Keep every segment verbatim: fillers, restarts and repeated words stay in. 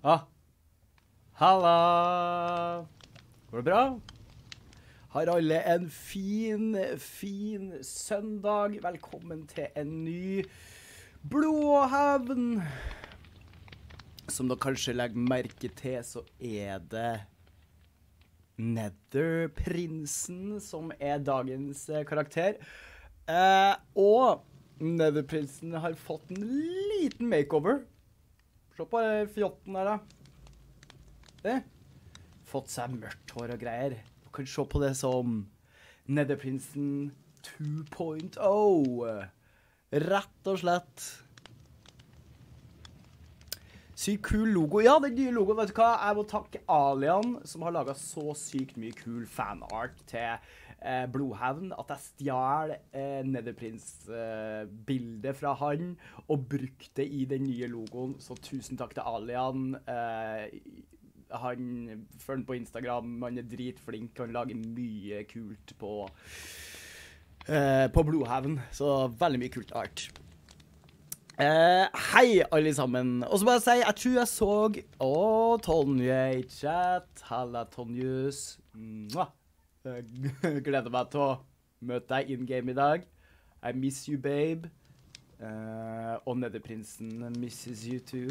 Ah. Halla! Går det bra? Har alle en fin, fin søndag. Velkommen til en ny Blodhavn. Som dere kanskje legger merke til, så er det Netherprinsen som er dagens karakter. Eh, og Netherprinsen har fått en liten makeover. Se på fjotten her da. Det. Fått seg mørkt hår og greier. Du kan se på det som Netherprinsen to point oh. Rett og slett. Sykt kul logo. Ja, den nye logoen, vet du hva? Jeg må takke Alian, som har laget så sykt mye kul fanart til eh, Blodhavn, at jeg stjal eh, Netherprins-bildet eh, fra han, og brukte i den nye logoen. Så tusen takk til Alian. Eh, han følger på Instagram, han er dritflink, han lager mye kult på, eh, på Blodhavn. Så veldig mye kult art. Uh, hei alle sammen. Og så må jeg si, jeg tror jeg så Åh, Tonje i chat. Halla Tonjus. Mwah. Uh, gleder meg til å møte deg in game i dag. I miss you babe. uh, Og Netherprinsen misses you too.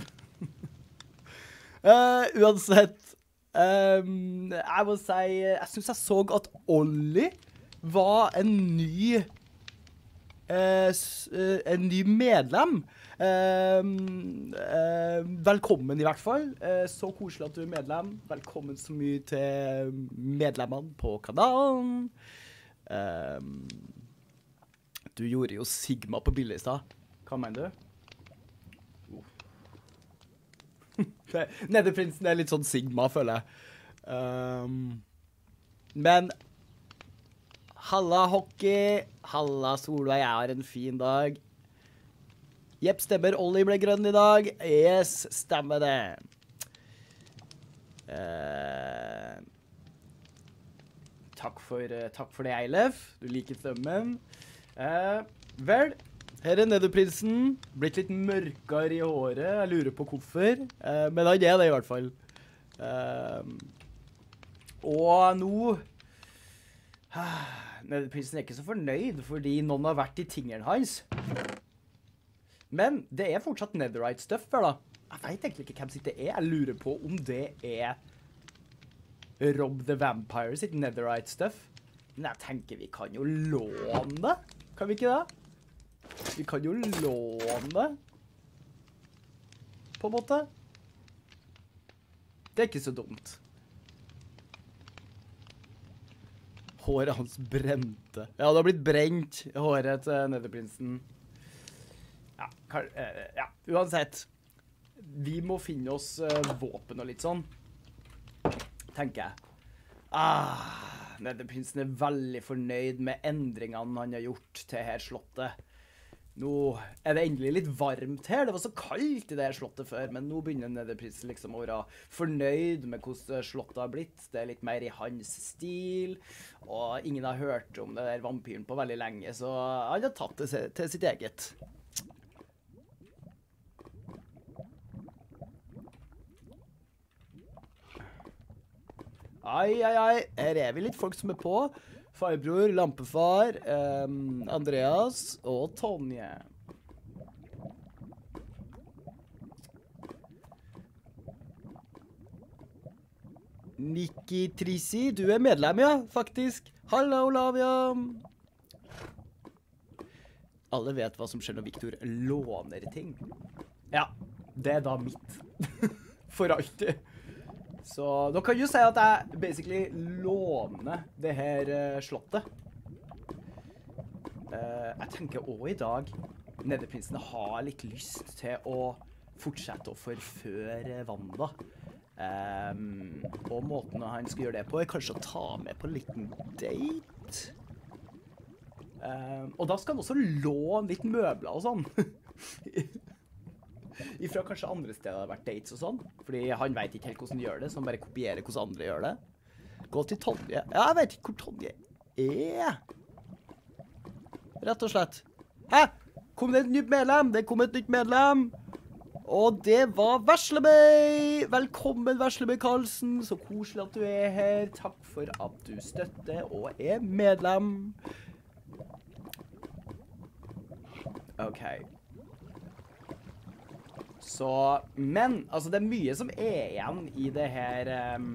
uh, Uansett um, Jeg må si, jeg synes jeg så at Ollie var en ny Uh, uh, en ny medlem. Uh, uh, velkommen i hvert fall. Uh, så koselig at du er medlem. Velkommen så mye til medlemmene på kanalen. Uh, du gjorde jo Sigma på bildet i sted. Hva mener du? Oh. Netherprinsen er litt sånn Sigma, føler jeg. Uh, men halla hockey, halla Solveig, jeg har en fin dag. Jepp, stemmer, Ollie ble grønn i dag. Yes, stemmer det. Uh, takk, for, uh, takk for det, Eilef. Du liker stemmen. Uh, vel, her er Netherprinsen. Blitt litt mørkere i håret. Jeg lurer på hvorfor. Uh, men han er det i hvert fall. Uh, og nå... Netherprinsen er ikke så fornøyd, fordi noen har vært i tingene hans. Men det er fortsatt Netherite stuff her da. Jeg vet egentlig ikke hvem sitt det er. Jeg lurer på om det er Rob the Vampire sitt Netherite stuff. Men jeg tenker vi kan jo låne det. Kan vi ikke det? Vi kan jo låne det. På en måte. Det er ikke så dumt. Håret hans brente. Ja, det har blitt brent i håret til Netherprinsen. Ja, kan, uh, ja, uansett. Vi må finne oss uh, våpen og litt sånn. Tenker jeg. Ah, Netherprinsen er veldig fornøyd med endringene han har gjort til her slottet. Nå er det endelig litt varmt her. Det var så kaldt i det her slottet før, men nå begynner Netherprinsen liksom å være fornøyd med hvordan slottet har blitt. Det er litt mer i hans stil, og ingen har hørt om det der vampyren på veldig lenge, så han har tatt det til sitt eget. Ai, ai, ai. Her er vi litt folk som er på. Farbror, Lampefar, um, Andreas og Tonje. Nikki Trisi, du er medlem, ja, faktisk. Halla, Olavia. Alle vet hva som skjer når Victor låner ting. Ja, det er da mitt. For alltid. Så da kan jeg jo si at jeg basically låner det her uh, slottet. Uh, jeg tenker også i dag Netherprinsen har litt lyst til å fortsette å forføre Wanda. Um, og måten han skal gjøre det på er kanskje å ta med på en liten date. Um, og da skal han også låne litt møbler og sånn. Ifra kanskje andre steder har vært dates og sånn. Fordi han vet ikke helt hvordan de gjør det, så han bare kopierer hvordan andre gjør det. Gå til Tonje. Ja, jeg vet ikke hvor Tonje er. Rett og slett. Hæ? Kom det et nytt medlem? Det kom et nytt medlem. Og det var Veslemøy! Velkommen, Veslemøy Karlsen. Så koselig at du er her. Takk for at du støtter og er medlem. OK. Så, men, altså det er mye som er igjen i det her, um,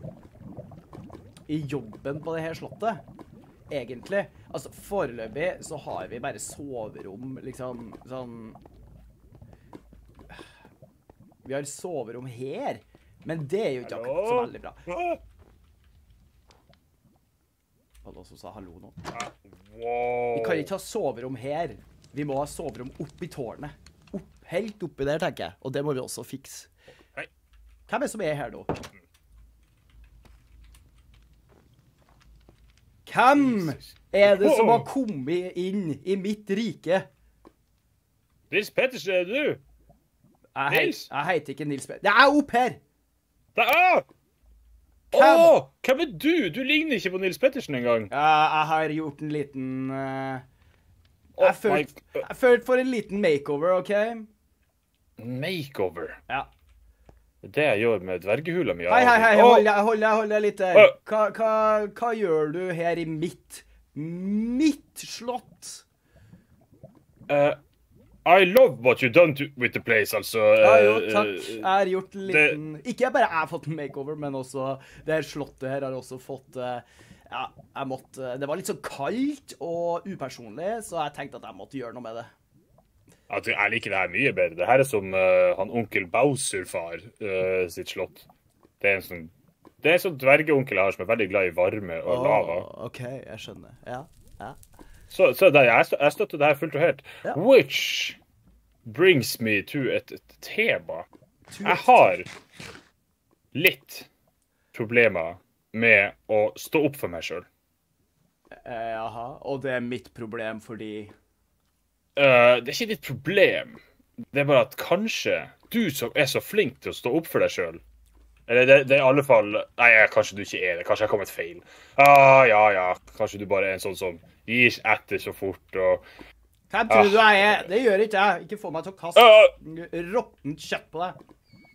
i jobben på det her slottet, egentlig. Altså, foreløpig så har vi bare soverom, liksom, sånn... Vi har soverom her, men det er jo ikke akkurat så veldig bra. Hva som sa hallo nå? Vi kan ikke ha soverom her. Vi må ha soverom opp i tårnet. Opp, helt oppi der, tenker jeg. Og det må vi også fikse. Hvem er det som er her nå? Hvem er det som har kommet inn i mitt rike? Nils Pettersen, er det du? Jeg, heit, jeg heter ikke Nils Pettersen. Jeg er opp her! Det er... Hvem? Åh, hvem er du? Du ligner ikke på Nils Pettersen engang. Ja, jeg har gjort en liten... Uh, jeg oh følte følt for en liten makeover, OK? Makeover? Ja. Det er det jeg gjør med dvergehula mi. Hei, hei, hei, hold deg, hold deg, hold deg litt her. Hva, hva, hva gjør du her i mitt, mitt slott? Uh, I love what you done to, with the place, altså. Uh, ja, jo, takk. Jeg har gjort en liten... Det... Ikke bare jeg har fått en makeover, men også det her slottet her har også fått... Uh, ja, jeg måtte... Det var litt så kaldt og upersonlig, så jeg tenkte at jeg måtte gjøre noe med det. Jeg liker det her mye bedre. Det her er som uh, han onkel Bowser-far uh, sitt slott. Det er en sånn... Det er en sånn dvergeonkel jeg har som er veldig glad i varme og oh, lava. OK, jeg skjønner. Ja, ja. Så, så det, jeg, jeg støtter det her fullt og helt. Ja. Which brings me to et, et tema. Jeg har litt problemer med å stå opp for meg selv. Eh, jaha, og det er mitt problem fordi... Uh, det er ikke ditt problem. Det er bare at kanskje du som er så flink til å stå opp for deg selv, eller det, det er i alle fall... Nei, kanskje du ikke er det. Kanskje jeg har kommet feil. Ah, ja, ja. Kanskje du bare er en sånn som gir etter så fort, og... Hvem tror ah. du jeg er? Det gjør ikke jeg. Ikke få meg til å kaste uh, råttent kjøtt på deg.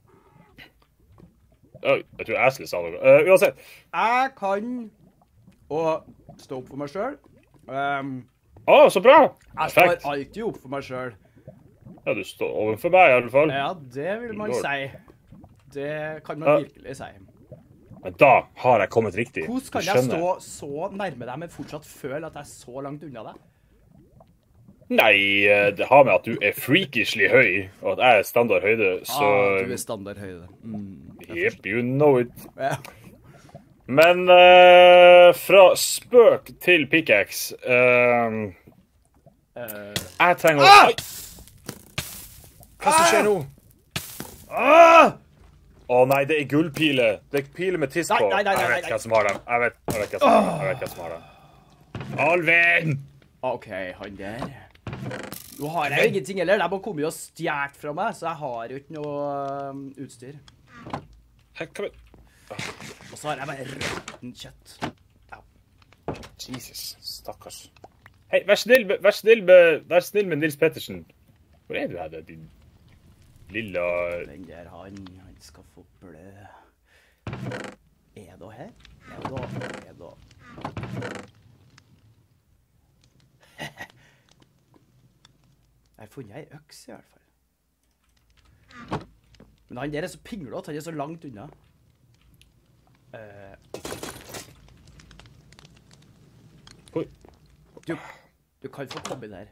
Uh, jeg tror Asli sa noe. Uh, uansett. Jeg kan å stå opp for meg selv. Um, Å, ah, så bra! Jeg står alltid opp for meg selv. Ja, du står overfor meg i alle fall. Ja, det vil man Lord. si. Det kan man virkelig si. Men da har jeg kommet riktig. Hvordan kan jeg stå så nærme deg, men fortsatt føle at jeg er så langt unna deg? Nei, det har med at du er freakishly høy, og at jeg er standard høyde, så... Ah, du er standard høyde. Mm, yep, you know it. Ja. Men uh, fra spøk til pickaxe, uh, uh, jeg trenger å... Ah! Hva som skjer nå? Ah! Å oh, nei, det er gullpile. Det er pile med tiss på. Nei, nei, nei, jeg vet hvem som har dem. Jeg vet, jeg vet hvem som har dem. Jeg vet hvem som har dem. Alvin! OK, han der. Nå har jeg jo ingenting heller. De har kommet og stjert fra meg, så jeg har jo ikke noe um, utstyr. Hei, kom igjen. Og så har jeg bare røtten kjøtt. Ja. Jesus, stakkars. Hei, vær snill, vær snill med, vær snill med Nils Pettersen. Hvor er du her, din lilla... Den der, han, han skal få blø. Er du her? Er du? Er du? Jeg har funnet en øks i hvert fall. Men han der er så pinglete, han er så langt unna. Uh, Oi. Du, du kan få komme der.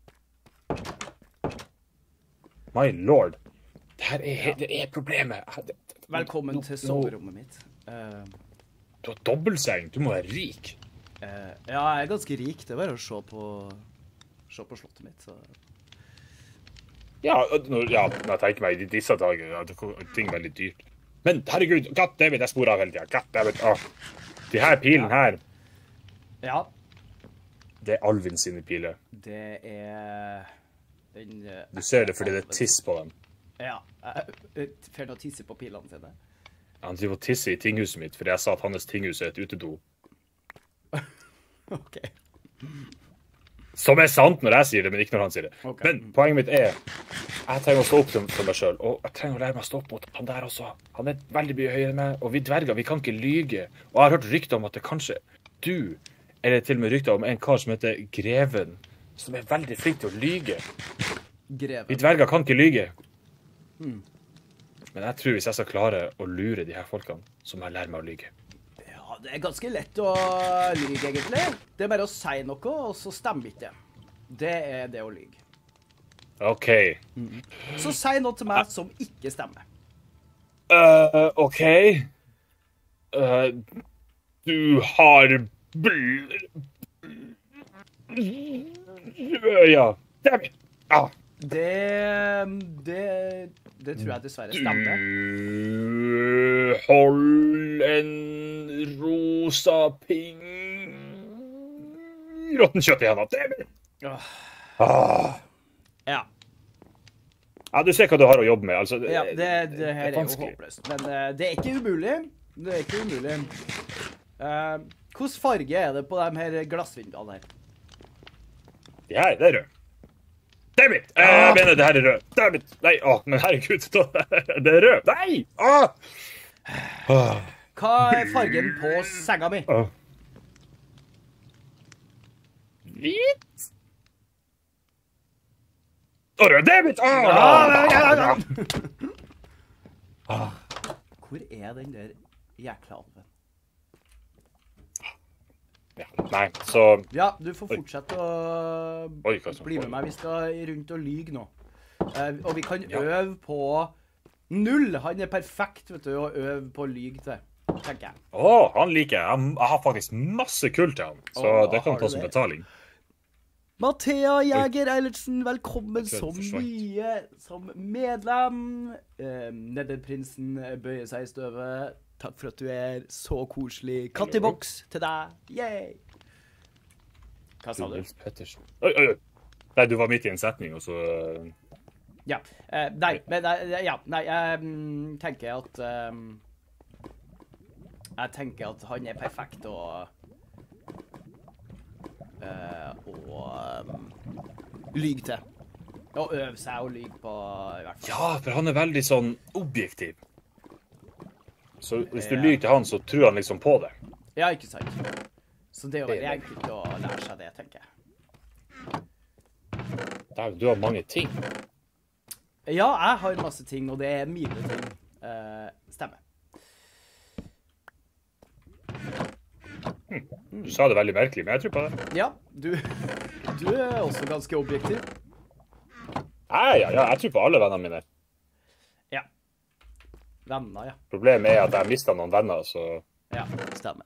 My lord. Det her er, ja. Det er problemet. Det, det, Velkommen no, til soverommet no. mitt. Uh, du har dobbeltseng. Du må være rik. Uh, ja, jeg er ganske rik. Det er bare å se på, se på slottet mitt. Så. Ja, når, ja, når jeg tenker meg i disse dager, ja, det er ting veldig dyrt. Men herregud, goddammit, jeg sporer av hele tiden. Goddammit, åh. De her pilen her. Ja. Det er Alvin sine piler. Det er... Den, uh, du ser det fordi det er tiss på dem. Ja, jeg får noe tisse på pilene sine. Han driver å tisse i tinghuset mitt, fordi jeg sa at hans tinghus er et utedo. Ok. Som er sant når jeg sier det, men ikke når han sier det. Ok. Men poenget mitt er, jeg trenger å stå opp for meg selv, og jeg trenger å lære meg å stå opp mot han der også. Han er veldig mye høyere enn meg, og vi dverger, vi kan ikke lyge. Og jeg har hørt rykter om at det kanskje du, eller til og med rykter om en kar som heter Greven, som er veldig flink til å lyge. Greven. Vi dverger kan ikke lyge. Mm. Men jeg tror hvis jeg skal klare å lure de her folkene, så må jeg lære meg å lyge. Ja, det er ganske lett å lyge, egentlig. Det er bare å si noe, og så stemmer ikke det. Det er det å lyge. OK. Mm. Så si noe til meg som ikke stemmer. Uh, OK. Uh, du har bl... Ja. Damn it. Ah. Det, det, det tror jeg dessverre stemmer. Du hold en rosa ping... Råtten kjøtt i henne. Damn it. Ah. Ja. Ja, du ser hva du har å jobbe med. Altså, det, Ja, det, det her er, er jo håpløst. Men uh, det er ikke umulig. Det er ikke umulig. Uh, Hvilken farge er det på de her glassvinduene her? De her, det er rød. Damn it! Jeg Ah. mener det her er rød. Damn it! Nei, å, men herregud, det er rød. Nei! Ah. Ah. Hva er fargen på senga mi? Ah. Hvit? Å, rød, damn it! Ah. Ah, Ah. Hvor er den der jækla alven? Ja, nei, så... Ja, du får fortsette å Oi, hva som bli med foregår? meg. Vi skal rundt og lyge nå. Eh, og vi kan Ja. øve på null. Han er perfekt, vet du, å øve på å lyge til, tenker jeg. Å, han liker jeg. Jeg jeg har faktisk masse kult til han, så Å, det kan har du ta som det? betaling. Mathea Jæger Eilertsen, velkommen Jeg tror som det forsvant. nye som medlem. Eh, Nederprinsen bøyer seg i støvet. Takk for at du er så koselig. Kattiboks til deg. Yay! Hva sa du? Nils Pettersen. Oi, oi, oi. Nei, du var midt i en setning, og så... Ja. Eh, nei, men eh, ja, nei, jeg mm, tenker at um, Jeg tenker at han er perfekt å uh, Å um, lyge til. Å øve seg å lyge på, i hvert fall. Ja, for han er veldig sånn objektiv. Så hvis du Ja. lyger til han, så tror han liksom på det. Ja, ikke sant? Så det er jo Det er veldig det. enkelt å lære seg det, tenker jeg. Der, du har mange ting. Ja, jeg har masse ting, og det er mine ting. Uh, stemmer. Du sa det veldig merkelig, men jeg tror på det. Ja, du, du er også ganske objektiv. Nei, ja, ja, jeg tror på alle vennene mine. Ja. Venner, ja. Problemet er at jeg mistet noen venner, så... Ja, stemmer.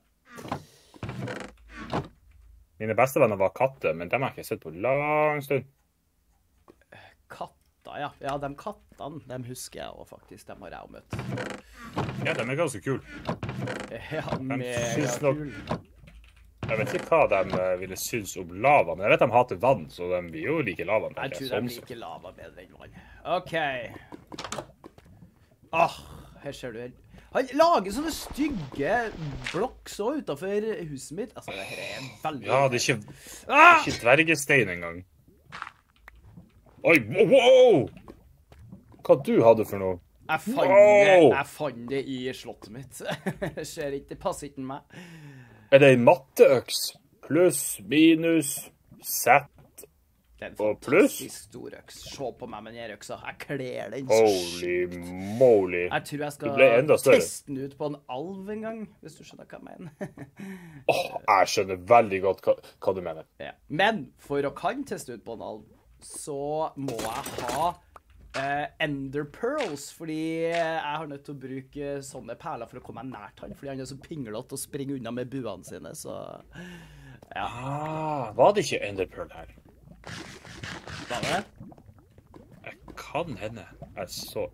Mine beste venner var katter, men dem har jeg ikke sett på lang stund. Katter, ja. Ja, de kattene, de husker jeg også faktisk. De har jeg også møtt. Ja, de er ganske kule. Ja, synes mega nok- kul. Jeg vet ikke hva de eh, ville synes om lava, men jeg vet de hater vann, så de vil jo like lava. Jeg tenker tror jeg. de liker lava bedre enn vann. OK. Åh, her ser du her. Han lager sånne stygge blokks også utenfor huset mitt. Altså, det her er veldig... Ja, det er ikke, Ah! ikke dvergestein engang. Oi, wow, wow! Hva du hadde for noe? Jeg fant, Wow! det, jeg fant det i slottet mitt. Jeg ser ikke, det passer ikke meg. Er det en matteøks? Pluss, minus, sett, Det er en Og pluss? fantastisk stor øks. Se på meg med den her øksa. Jeg kler den så holy sjukt. moly. Jeg tror jeg Du ble enda skal større. teste den ut på en alv en gang, hvis du skjønner hva jeg mener. Åh, jeg skjønner veldig godt hva, hva du mener. Ja. Men for å kan teste ut på en alv, så må jeg ha eh, Ender Pearls, fordi jeg har nødt til å bruke sånne perler for å komme meg nært han, fordi han er så pinglete og springer unna med buene sine, så ja. Ah, var det ikke Enderpearl her? Hva var det? Jeg kan hende jeg så...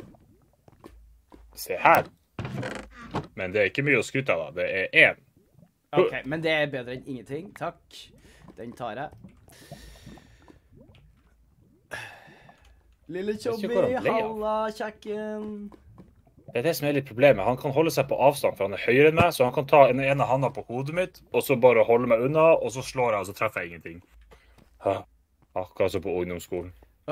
Se her. Men det er ikke mye å skryte av, da. Det er én. Ok, men det er bedre enn ingenting. Takk. Den tar jeg. Lille ikke Tjobby, hvor han ble av. halla, kjekken. Det er det som er litt problemet. Han kan holde seg på avstand, for han er høyere enn meg, så han kan ta den ene handa på hodet mitt, og så bare holde meg unna, og så slår jeg, og så treffer jeg ingenting. Ha, akkurat som på ungdomsskolen.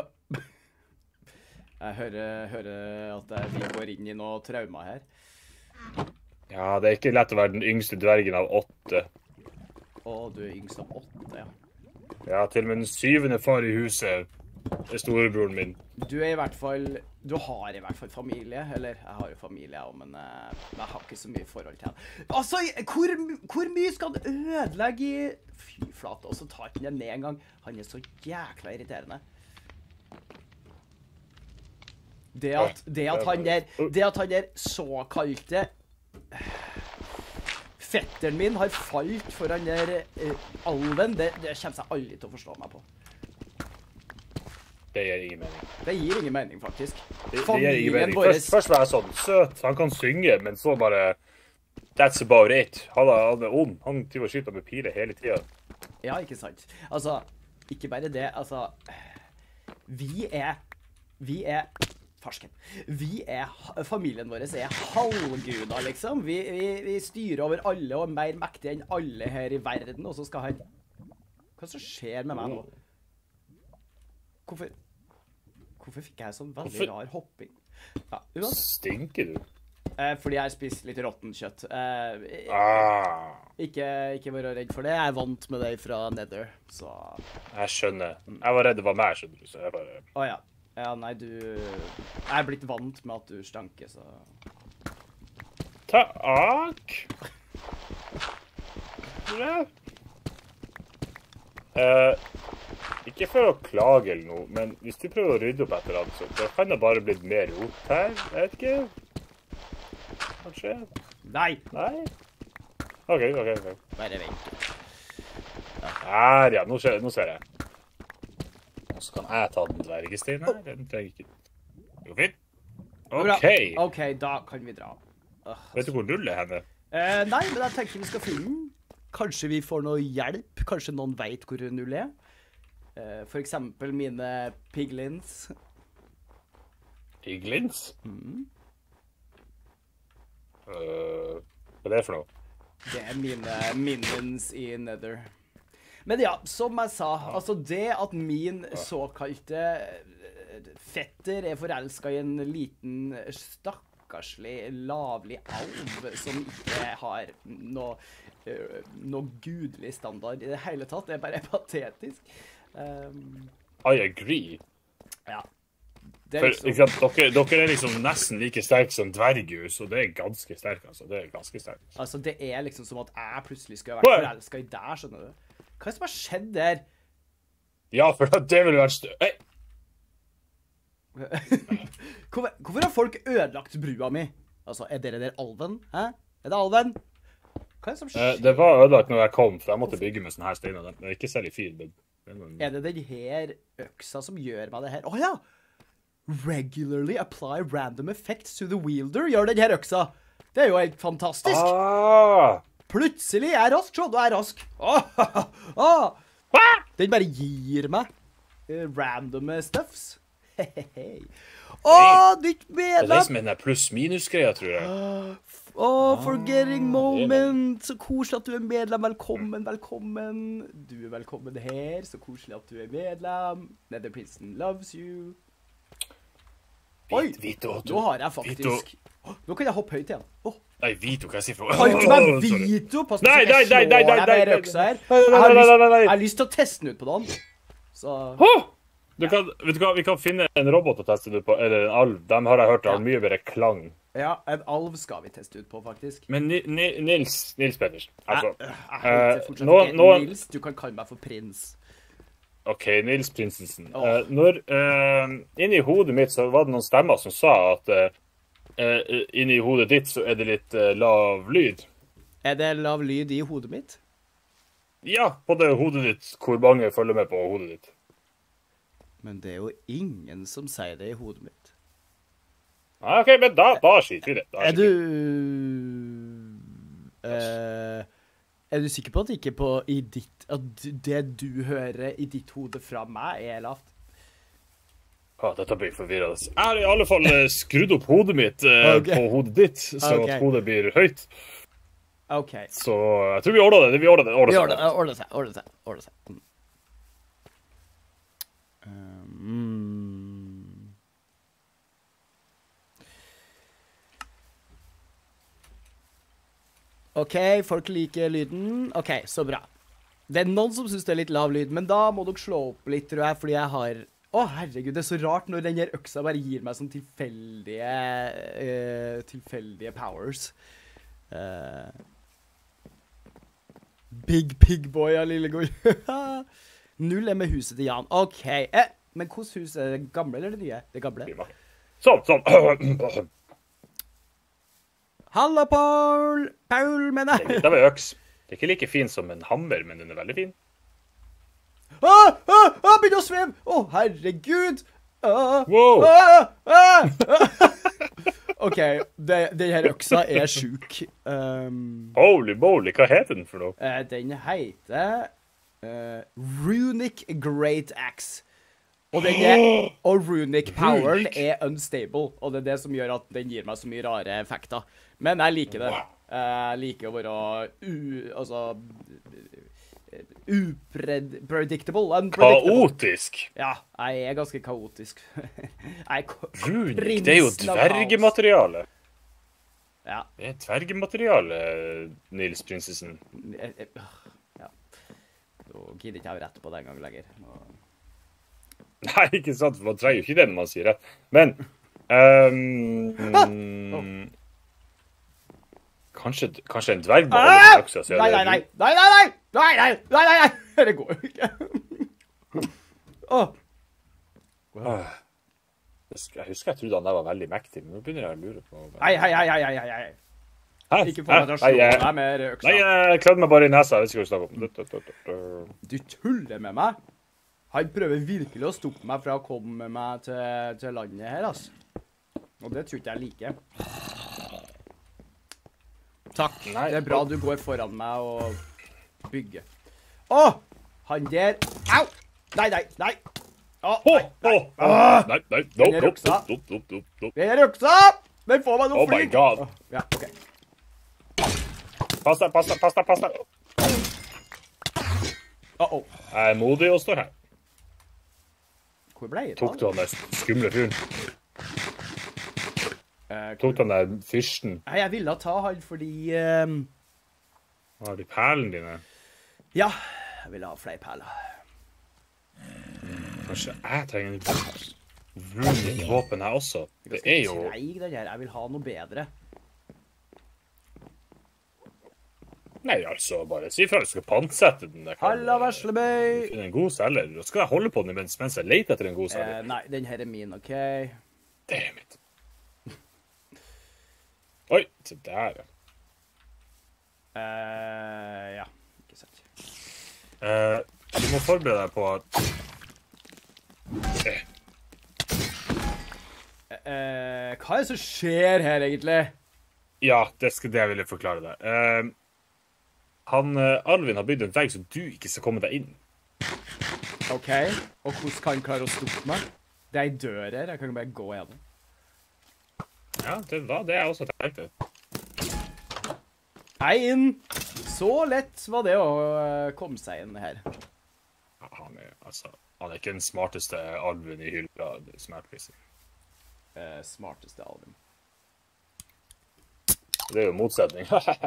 Jeg hører, hører at jeg- vi går inn i noe trauma her. Ja, det er ikke lett å være den yngste dvergen av åtte. Å, du er yngst av åtte, ja. Ja, til og med den syvende far i huset er storebroren min. Du er i hvert fall, du har i hvert fall familie, eller jeg har jo familie også, men eh, jeg har ikke så mye forhold til han. Altså, hvor, hvor mye skal han ødelegge i... Fy flate, og så tar han det ned en gang. Han er så jækla irriterende. Det at, det at han der, det at han der såkalte fetteren min har falt for han der eh, alven, det, det kommer seg aldri til å forstå meg på. Det gir ingen mening. Det gir ingen mening, faktisk. Det, det gir ingen mening. Først, først var jeg sånn søt, han kan synge, men så bare that's about it. Han er, han er ond. Han driver og skyter med piler hele tiden. Ja, ikke sant. Altså, ikke bare det, altså, vi er, vi er, farsken, vi er, familien vår er halvguder, liksom. Vi, vi, vi styrer over alle og er mer mektige enn alle her i verden, og så skal han, hva som skjer med meg nå? Hvorfor, hvorfor fikk jeg sånn veldig Hvorfor? rar hopping? Ja, uansett. Stinker du? Eh, fordi jeg har spist litt råtten kjøtt. Eh, Ah, ikke, ikke være redd for det, jeg er vant med det fra Nether, så... jeg skjønner. Jeg var redd det var meg, skjønner du, så jeg bare... Å ja. Ja, nei, du... Jeg er blitt vant med at du stanker, så... Takk! Ja. Eh, ikke for å klage eller noe, men hvis du prøver å rydde opp etter alt, så da kan det bare blitt mer rot her. Jeg vet ikke. Kanskje? Nei! Nei? OK, OK. ok. Bare vent. Her, ja. Nå ser, nå ser jeg. Og så kan jeg ta den dvergesteinen her. Den trenger ikke... Det går fint. Bra. OK. OK, da kan vi dra. Øh. Vet du hvor nullet er henne? Eh, nei, men jeg tenker vi skal finne den. Kanskje vi får noe hjelp. Kanskje noen vet hvor null er. Eh, for eksempel mine piglins. Piglins? Mm. Uh, hva er det for noe? Det er mine minions i Nether. Men ja, som jeg sa, altså det at min såkalte eh, fetter er forelsket i en liten stakkarslig, lavlig alv som ikke har noe, eh, noe gudelig standard i det hele tatt, det er bare patetisk. Um, I agree. ja. Det For, er liksom... ikke sant, dere, dere er liksom nesten like sterk som dverghus, og det er ganske sterk, altså. Det er ganske sterk. Altså, det er liksom som at jeg plutselig skulle ha vært forelsket i deg, skjønner du? Hva er det som har skjedd der? Ja, for det ville vært stø... Hei! hvorfor, hvorfor har folk ødelagt brua mi? Altså, er dere der alven? Hæ? Er det alven? Hva er det som Eh, skjer? det var ødelagt når jeg kom, for jeg måtte bygge med sånne her steiner. Den er ikke særlig fin, men... men- Er det den her øksa som gjør meg det her? Åja! Regularly apply random effects to the wielder, gjør den her øksa. Det er jo helt fantastisk. Ah! Plutselig er jeg rask, så du er rask. Åh, åh. Den bare gir meg eh, random stuffs. Hehehe. Åh, nytt Det er det medlem. som er den der pluss-minus-greia, tror jeg. Åh, forgetting moment. Så koselig at du er medlem. Velkommen, velkommen. Du er velkommen her. Så koselig at du er medlem. Nether Princeton loves you. Oi, Vito, nå har jeg faktisk... Åh, nå kan jeg hoppe høyt igjen. Åh, Nei, Vito, hva jeg sier for... kan du meg Åh, sorry. Vito? Pass på Nei, så jeg nei, nei, nei, slår nei, deg nei, med nei, øksa her. nei, nei, Jeg har nei, lyst- nei, nei, nei. jeg har lyst til å teste den ut på noen. Så... Åh! Du kan, vet du hva, vi kan finne en robot å teste det på, eller en alv. De har jeg hørt har mye bedre klang. Ja, en alv skal vi teste ut på, faktisk. Men Ni, Ni, Nils, Nils Pettersen, altså... Jeg, jeg heter eh, fortsatt nå, ikke nå, Nils. Du kan kalle meg for prins. OK, Nils Prinsensen. Åh. Eh, når, eh, inni hodet mitt så var det noen stemmer som sa at eh, eh, inni hodet ditt så er det litt eh, lav lyd. Er det lav lyd i hodet mitt? Ja, på det hodet ditt, hvor mange følger med på hodet ditt. Men det er jo ingen som sier det i hodet mitt. Ah, OK, men da, da skiter vi det. Da Er skiter du... vi. eh, er du sikker på at ikke på i ditt... At det du hører i ditt hode fra meg er lavt? Ah, dette blir forvirrende. Jeg har i alle fall eh, skrudd opp hodet mitt eh, Ok. på hodet ditt, så Ok. at hodet blir høyt. OK. Så jeg tror vi ordner det. Vi ordner det. Ordner Vi seg. ordner det, ordner seg, ordner seg, ordner seg. Mm. Um, OK, folk liker lyden. OK, så bra. Det er noen som synes det er litt lav lyd, men da må dere slå opp litt, tror jeg, fordi jeg har... Å, herregud, det er så rart når den her øksa bare gir meg sånn tilfeldige, uh, tilfeldige powers. Uh, big Pig Boy av Lillegård. Null er med huset til Jan. OK, eh, men hvordan hus er det gamle eller det nye? Det gamle. Sånn, sånn. Halla, Paul! Paul, mener jeg. Det var øks. Det er ikke like fin som en hammer, men den er veldig fin. Ah, ah, ah, begynner å sveve! Å, oh, herregud! Ah, wow! Ah, ah, ah. OK, det, den her øksa er sjuk. Um, Holy moly, hva heter den for noe? Uh, den heter uh, Runic Great Axe. Og, den er, og Runic Poweren er unstable, og det er det som gjør at den gir meg så mye rare effekter. Men jeg liker det. Jeg liker å være u... altså... upredictable. Kaotisk. Ja, jeg er ganske kaotisk. Jeg Runic, det er jo dvergemateriale. Ja. Det er dvergemateriale, Nils Prinsesen. Ja. Nå gidder ikke jeg å rette på det en gang lenger. Nå... Nei, ikke sant, for man trenger jo ikke det når man sier rett. Men, um, ah! oh. kanskje, kanskje en dverg må holde ah! øksa, nei, nei, nei, nei, nei, nei, nei, nei, nei, nei, nei, det går jo ikke. Åh. Wow. Jeg husker jeg trodde han der var veldig mektig, men nå begynner jeg å lure på... Hei, hei, hei, hei, hei, hei. Hæ? Ikke få meg til å slå deg med øksa. Nei, jeg klødde meg bare i nesa, jeg vet ikke hva du snakker om. Du tuller med meg? Han prøver virkelig å stoppe meg fra å komme med meg til, til landet her, altså. Og det tror ikke jeg liker. Takk. Nei. Det er bra du går foran meg og bygger. Åh! Han der... Au! Nei, nei, nei! Åh, nei, nei. Åh! Nei, nei, no, den er ruksa. No, no, no, no. Den er ruksa! Den får meg noe fly. Oh my god. Ja, ok. Pass deg, pass deg, pass deg, pass deg. Uh-oh. Jeg er modig og står her. Hvor ble jeg? Tok du han der skumle fyren? Uh, Tok du han der fyrsten? Nei, jeg ville ta han fordi... Um... Har de perlene dine? Ja, jeg ville ha flere perler. Kanskje jeg trenger en runic våpen her også? Det er jo... Treig den her, jeg vil ha noe bedre. Nei, altså, bare si fra du skal pantsette den. Halla, Veslebøy! Finne en god selger. Da skal jeg holde på den mens jeg leter etter en god selger. Eh, nei, den her er min, ok? Det er mitt. Oi, se der, ja. Eh, ja, ikke sant. Eh, du må forberede deg på at... Eh. Eh, hva er det som skjer her, egentlig? Ja, det skal det jeg ville forklare deg. Eh... Han, Alvin har bygd en vegg så du ikke skal komme deg inn. OK, og hvordan kan han klare å stoppe meg? Det er en dør her, jeg kan bare gå gjennom. Ja, det var det jeg også tenkte. Hei inn! Så lett var det å komme seg inn her. Ja, han er, altså, han er ikke den smarteste Alvin i hylla, som er priset. Eh, smarteste Alvin. Det er jo motsetning.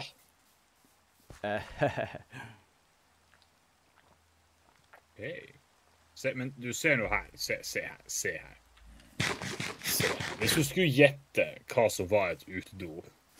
Hei. Se, men du ser nå her. Se, se her. Se her. Se. Hvis du skulle gjette hva som var et utedo,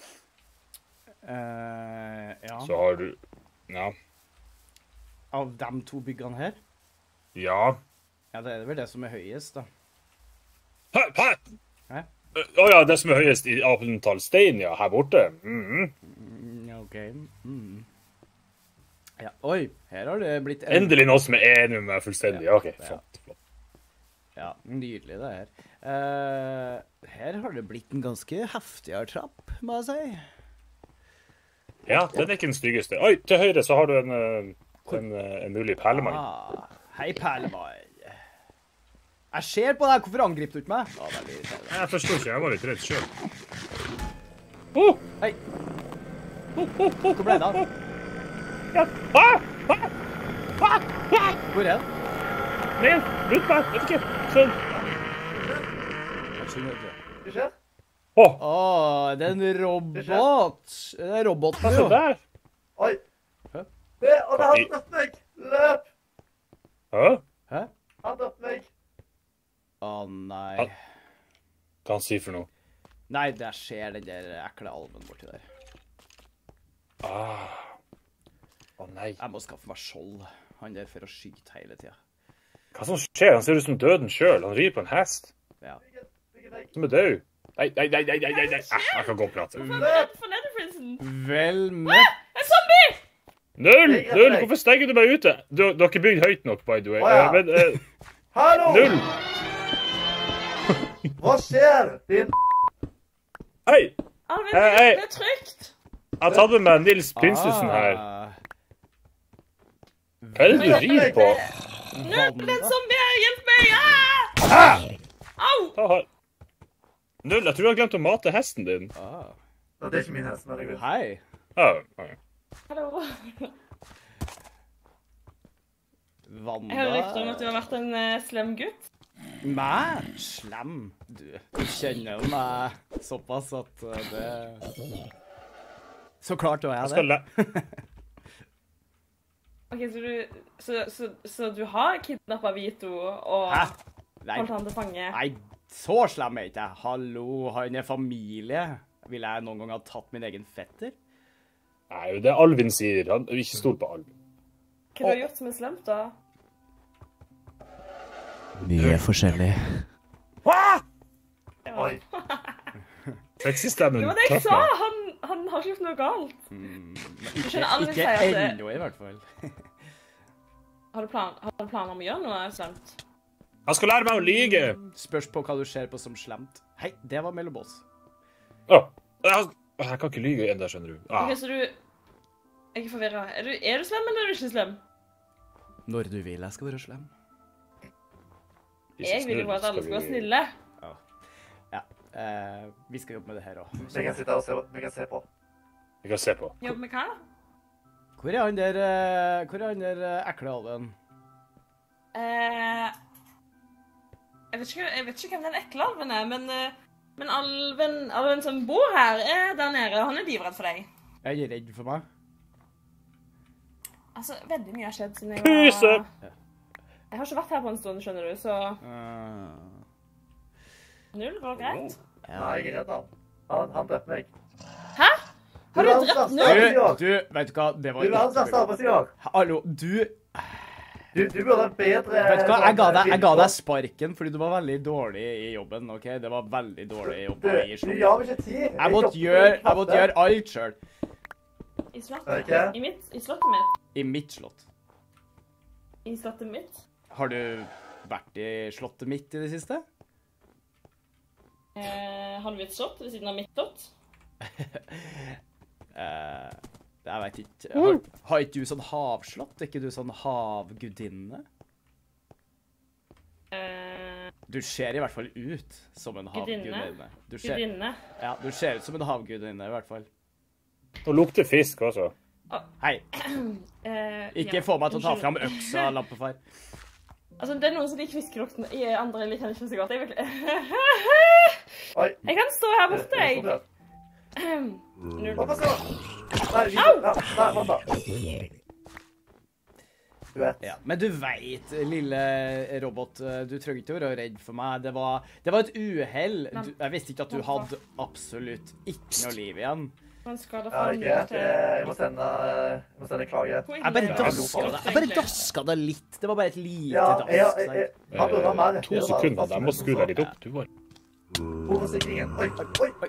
uh, ja. Så har du... Ja. Av de to byggene her? Ja. Ja, det er vel det som er høyest, da. Hæ? Hæ? Hæ? Å oh, ja, det som er høyest i antall stein, ja, her borte. Mm-hmm. Mm, ok. Mm. Ja, oi, her har det blitt... En... Endelig noe som er enig med meg fullstendig. Ja, ok, flott, flott. Ja, nydelig det her. Uh, her har det blitt en ganske heftigere trapp, må jeg si. Ja, den er ikke den styggeste. Oi, til høyre så har du en, en, en mulig perlemann. Ah, hei, perlemann. Jeg ser på deg, hvorfor angriper du ikke meg? Ah, det blir irriterende. Jeg forstår ikke, jeg var litt redd selv. Oh, hei. Hvor ble det da? Hvor er det? Ned! Lutt meg! Vet ikke. Sånn. Jeg skjønner ikke. Hva skjer? Åh, Åh, det er en robot. Det er roboten, hva er jo. det der? Oi. Hæ? Det, og det har dratt meg. Løp. Hæ? Hæ? Han dratt meg. Å, nei. Ja. Hva han sier for noe? Nei, der skjer den der ekle alven borti der. Ah. Å nei. Jeg må skaffe meg skjold. Han der for å skyte hele tiden. Hva som skjer? Han ser ut som døden selv. Han rir på en hest. Ja. Som er død. Nei, nei, nei, nei, nei, nei, nei. Eh, jeg kan gå og prate. For Netherprinsen. Vel med. En zombie! Null! Null! Hvorfor stenger du meg ute? Du, du har ikke bygd høyt nok, by the way. Å, ja. Eh, Men, eh, Hallo! null! Hva skjer? Din Hei! Alvin, Hei, hei. det er trygt. Jeg har tatt med meg Nils Prinsussen her. Ah, Hva er det du rir på? Null, det er en zombie her. Hjelp meg! Ah! Au! Ta her. Null, jeg tror du har glemt å mate hesten din. ah. Det er ikke min hest, men jeg vet. Hei. Ja, ja. Hallo. Vanda. Jeg hører rykter om at du har vært en uh, slem gutt. Meg? Slem. Du, du kjenner jo meg såpass at uh, det... Så klart var Jeg jeg skal det. le... Ok, så du, så, så, så du har kidnappet Vito og Hæ? Nei, holdt han til fange? nei, så slem er ikke jeg. Hallo, han er familie. Vil jeg noen gang ha tatt min egen fetter? Nei, det er Alvin sier. Han vil ikke stole på Alvin. Hva har du gjort som er slemt da? Mye forskjellig. Oi. Sexy-stemmen Det var det jeg traff sa! meg. Han, han har ikke gjort noe galt. Du skjønner Alvin Ikke sier at det... ennå, i hvert fall. Har du, plan, har du planer om å gjøre noe slemt? Han skal lære meg å lyge. Spørs på hva du ser på som slemt. Hei, det var mellom oss. Åh, jeg, jeg kan ikke lyge enda, skjønner du. Ah. Ok, så du... Jeg er forvirret. Er du, er du slem, eller er du ikke slem? Når du vil jeg skal være slem. Jeg vil jo bare at alle skal være snille. Ja, eh, vi skal jobbe med det her også. Vi kan sitte her og se, vi kan se på. Vi kan se på. Jobb med hva da? Hvor er han der, eh, hvor er han der eh, ekle alven? Eh, jeg, vet ikke, jeg vet ikke hvem den ekle alven er, men, eh, men alven, alven som bor her er der nede, og han er livredd for deg. Er jeg redd for meg? Altså, veldig mye har skjedd siden jeg Puse! var... Jeg har ikke vært her på en stund, skjønner du, så... Uh, Null, var det greit? Nei, jeg er redd han. Han, han drepte meg. Hæ? Har du Du er drept verdens Null? du, du, vet du hva, det Du var er verdens verste arbeidsgiver. Hallo, du, Du, du burde ha bedre... vet du hva, jeg ga, deg, jeg ga deg sparken fordi du var veldig dårlig i jobben, ok? Det var veldig dårlig jobb Du, i du slott. gjør meg ikke tid. Jeg måtte gjøre, jeg måtte gjøre alt selv. I slottet? Ok. I, mitt, I slottet mitt? I mitt slott. I slottet mitt? Har du vært i slottet mitt i det siste? Eh, har du et slott ved siden av mitt slott? Eh, jeg vet ikke. Har, har ikke du sånn havslott? Er ikke du sånn havgudinne? Eh, Du ser i hvert fall ut som en Gudinne? havgudinne. Du ser, gudinne? ja, du ser ut som en havgudinne i hvert fall. Og lukter fisk også. Hei, Eh, ikke ja, få meg til å ta unnskyld. fram øksa, lampefar. Altså, det er noen som liker fiskelukten, i andre liker den ikke så godt. Jeg, vil... Oi. jeg kan stå her borte, jeg. Null. Hva så? Nei, vi... Au! Ja, nei, vent da. Du vet. Ja, men du vet, lille robot, du trenger ikke å være redd for meg. Det var, det var et uhell. Du- Jeg visste ikke at du hadde absolutt ikke noe liv igjen. Man skal da Ja, få ikke null greit. til... Jeg må sende, jeg må sende klage. Hvor Jeg bare ille er daska det? det. Jeg bare daska det litt. Det var bare et lite Ja, jeg, dask. jeg, jeg, han burde ha mer. To sekunder, jeg må skru deg litt opp. Du var... Hovedsikringen. Oi, oi, oi.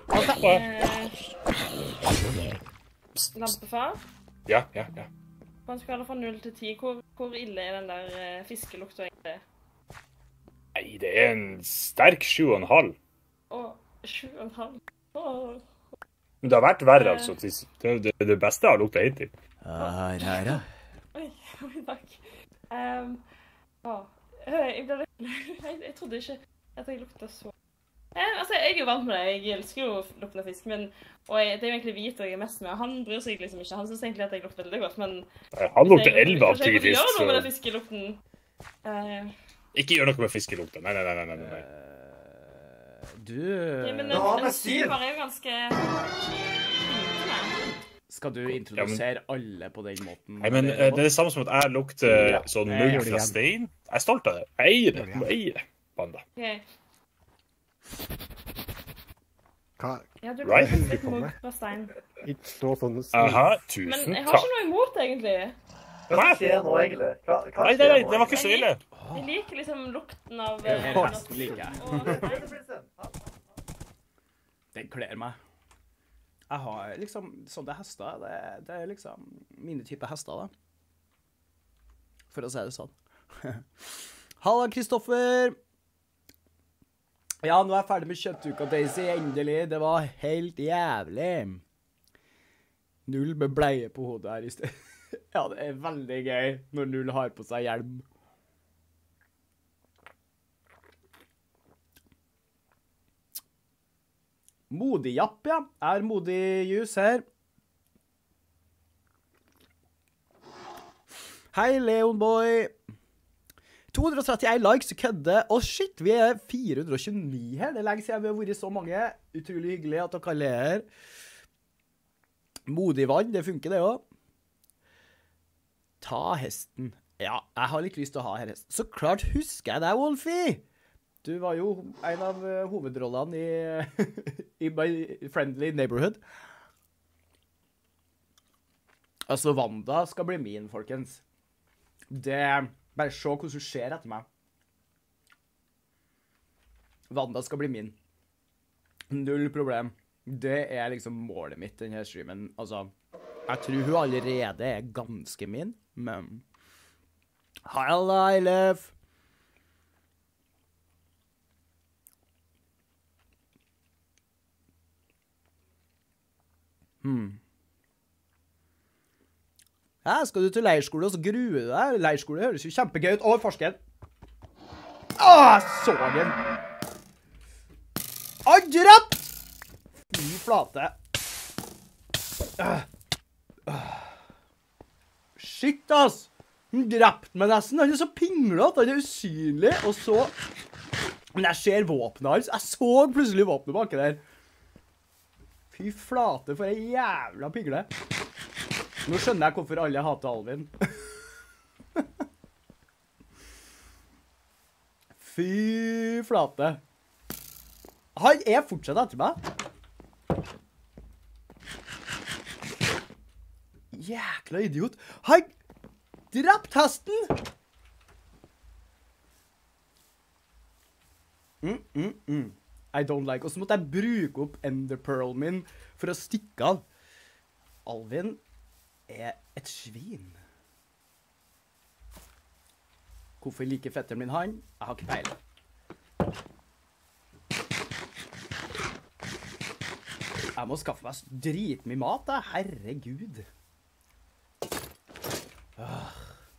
Eh, Lampefar? Ja, ja, ja. På en skala fra null til ti, hvor, hvor ille er den der eh, fiskelukta egentlig? Nei, det er en sterk sju og en halv. Åh, sju og en halv. Åh. Men det har vært verre, altså. Det er det, det beste jeg har lukta hittil. Her, her, ja. Oi, oi, takk. Um, åh, eh, jeg ble litt... Jeg, jeg trodde ikke at jeg lukta så... Eh, altså, jeg er jo vant med det. Jeg elsker jo lukten av fisk, men... Og jeg, det er jo egentlig hvit og jeg er mest med. Han bryr seg liksom ikke. Han synes egentlig at jeg lukter veldig godt, men... Han lukter Jeg- elleve av kanskje ti jeg burde fisk, gjøre noe med den så... fiskelukten. Eh, Ikke gjør noe med fiskelukta. Nei, nei, nei, nei, nei. Eh, Du Ja, men Ja, en, men en Siv! syver er jo ganske flinkende. Skal du introdusere alle på den måten? Nei, men eh, det er det samme som at jeg lukter sånn Jeg mugg gjør det fra igjen. stein. Jeg er stolt av det. Jeg eier det. Du må eie det, Panda. Ok. Hva? Ja, du Right. kan litt mugg fra stein. Ikke stå sånn Aha, Men tusen jeg har takk. ikke noe imot det, egentlig. Hva skjer nå, egentlig? Hva, hva Nei, nei, skjer nei, nå, det var ikke så ille. Jeg liker liksom lukten av Den eh, her hesten liker jeg. og stein. egentlig? Den kler meg. Jeg har liksom sånne hester. Det, det er liksom mine typer hester, da. For å si det sånn. Halla, Kristoffer! Ja, nå er jeg ferdig med kjøttuka, Daisy. Endelig. Det var helt jævlig. Null med bleie på hodet her i sted. Ja, det er veldig gøy når Null har på seg hjelm. Modig-japp, ja. Er modig-jus her. Hei, Leonboy. to hundre og trettien likes, kødde. Å, shit, vi er fire hundre og tjueni her. Det er lenge siden vi har vært så mange. Utrolig hyggelig at dere alle er her. Modig vann, det funker det også. Ta hesten. Ja, jeg har litt lyst til å ha her hesten. Så klart husker jeg deg, Wolfie. Du var jo en av uh, hovedrollene i, i My Friendly Neighborhood. Altså, Wanda skal bli min, folkens. Det... Bare se hvordan hun ser etter meg. Wanda skal bli min. Null problem. Det er liksom målet mitt, denne streamen. Altså, jeg tror hun allerede er ganske min, men... Halla, Eilef! Hmm. Ja, skal du til leirskole, og så gruer du deg. Leirskole høres jo kjempegøy ut. Å, forsken! Å, jeg så den! Andrapp! Fy flate. Uh, uh. Shit, ass! Han drepte meg nesten. Han er så pinglete, han er usynlig, og så... Men jeg ser våpenet hans. Jeg så plutselig våpenet baki der. Fy flate, for en jævla pingle. Nå skjønner jeg hvorfor alle hater Alvin. Fy flate. Han er fortsatt etter meg. Jækla idiot. Han drepte hesten! Mm, mm, mm. I don't like. Og så måtte jeg bruke opp enderpearlen min for å stikke av. Alvin er et svin. Hvorfor liker fetteren min han? Jeg har ikke peiling. Jeg må skaffe meg dritmye mat, da. Herregud. Ah.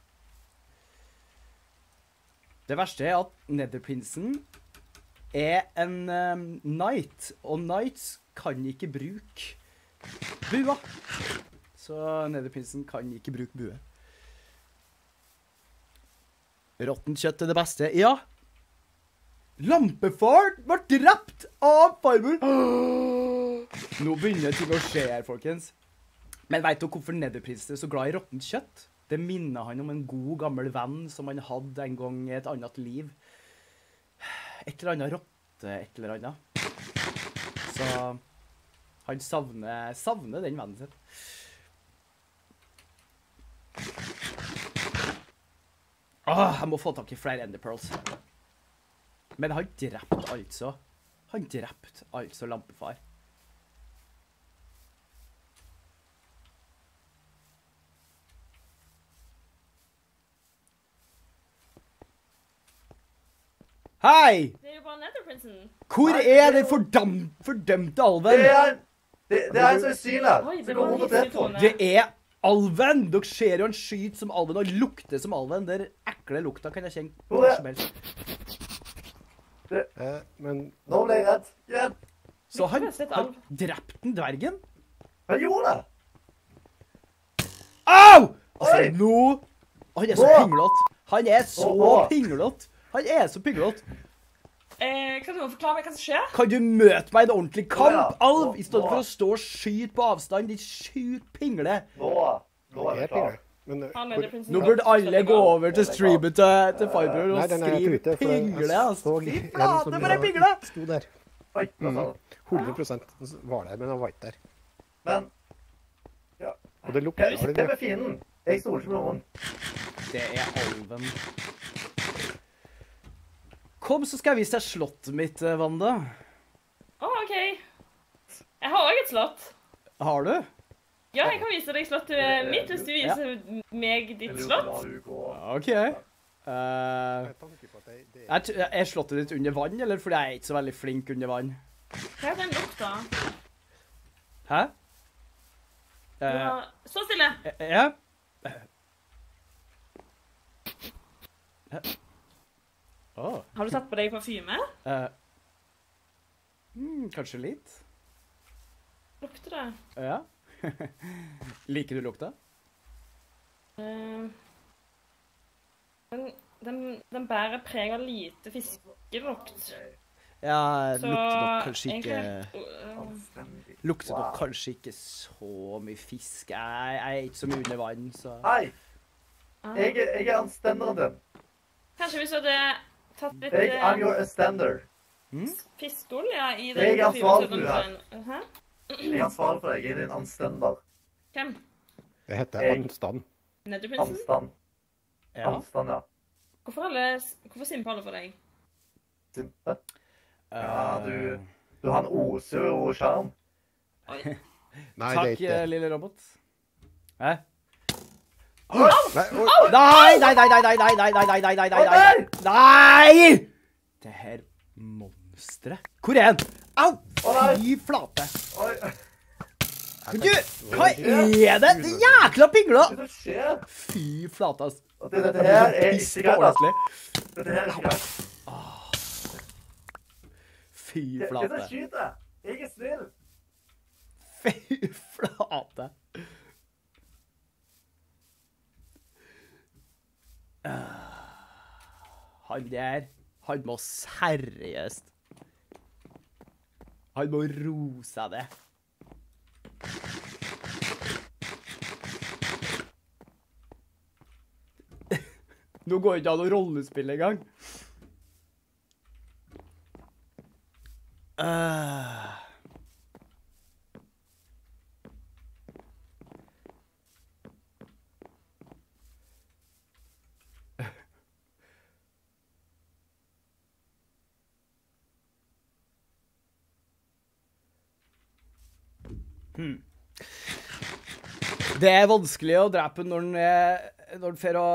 Det verste er at Netherprinsen er en um, knight, og knights kan ikke bruke bua. Så Netherprinsen kan ikke bruke bue. Råttent kjøtt er det beste. Ja. Lampefar ble drept av farmor. Nå begynner ting å skje her, folkens. Men vet du hvorfor Netherprinsen er så glad i råttent kjøtt? Det minner han om en god, gammel venn som han hadde en gang i et annet liv. Et eller annet rotte, et eller annet. Så han savner, savner den vennen sin. Åh, jeg må få tak i flere enderpearls. Men han drepte altså. Han drepte altså lampefar. Hei! Det er jo bare Netherprinsen. Hvor er den fordam, fordømte alven? Det er det, det er en som er synlig. Oi, Det det går var rundt og litt petter på. sytrone. Det er alven! Dere ser jo han skyter som alven og lukter som alven. Den ekle lukta kan jeg kjenne Hvor hvor er- som helst. Eh, men Nå ble jeg redd. Hjelp! Så han, Jeg har sett han alv. drepte den dvergen? Han gjorde det! Au! Altså, Oi! nå... Han er så Nå! pinglott. Han er så Nå! pinglott. Han er så pinglete. Eh, kan du forklare meg hva som skjer? Kan du møte meg i en ordentlig kamp, Å, ja. Alv, Nå- i stedet nå. for å stå og skyte på avstand, din sjukt pingle? Nå, nå er Jeg det klart. pingle. Men eh, Han hvor- er prinsen. Nå burde alle gå over til streamen til, til Fiber og Nei, den er skrive ute, for jeg- pingle, jeg altså. så Fy en flate, som for en var- pingle! Sto der. Oi, hva sa du? hundre prosent var der, men han var ikke der. Men Og det lukter hva er med fienden? Jeg stoler ikke på noen. Det er alven. Kom, så skal jeg vise deg slottet mitt, eh, Wanda. Å, OK. Jeg har òg et slott. Har du? Ja, jeg kan vise deg slottet mitt hvis du viser meg ditt slott. La du gå. OK. Eh, Med tanke på at det, det er, t- er slottet ditt under vann, eller fordi jeg er ikke så veldig flink under vann? Hva er den lukta? Hæ? Du Eh, har... Stå stille. eh, ja? Åh. Har du tatt på deg parfyme? Eh, mm, kanskje litt? Lukter det? Ja. Liker du lukta? Eh, den, den, den bærer preg av lite fiskelukt. Ja, Så lukter nok kanskje ikke egentlig, øh, Anstendig. Lukter nok Wow. kanskje ikke så mye fisk. Jeg, jeg er ikke så mye under vann, så Hei, ah. jeg, er- jeg er anstenderen din. Kanskje hvis du hadde tatt litt Jeg, I'm your eh, extender. fiskeolje i Jeg den er ansvarlig parfymen, for så det den- Hæ? Jeg er ansvarlig for deg. Jeg er din anstender. Hvem? Det heter Jeg- anstand. Nettoprinsen? Anstand. ja. Anstand, ja. Hvorfor, alle, hvorfor simper alle for deg? Simpe. Ja, du, Eh, du har en oser og sjarm. Oi. Nei, Takk, det er ikke eh, det. lille robot. Hæ? Nei, oi, Nei, nei, nei, nei, nei, nei, nei, nei, nei, nei, nei, nei, nei, nei! Det her monstret. Hvor er han? Au! Å, nei. Fy flate. Oi, Men du, hva er det? Det jækla pingla! hva er det som skjer? Fy flate, ass. Og det- Dette her er Piss ikke på greit, ass. ordentlig. Dette her er ikke greit. Fy Hva er det som flate. skyter? Jeg er snill. Fy flate. Han der, han må seriøst. Han må roe seg det. Nå går det ikke an å rollespill engang. Uh. Hmm. Det er vanskelig å drepe når den er når den fer å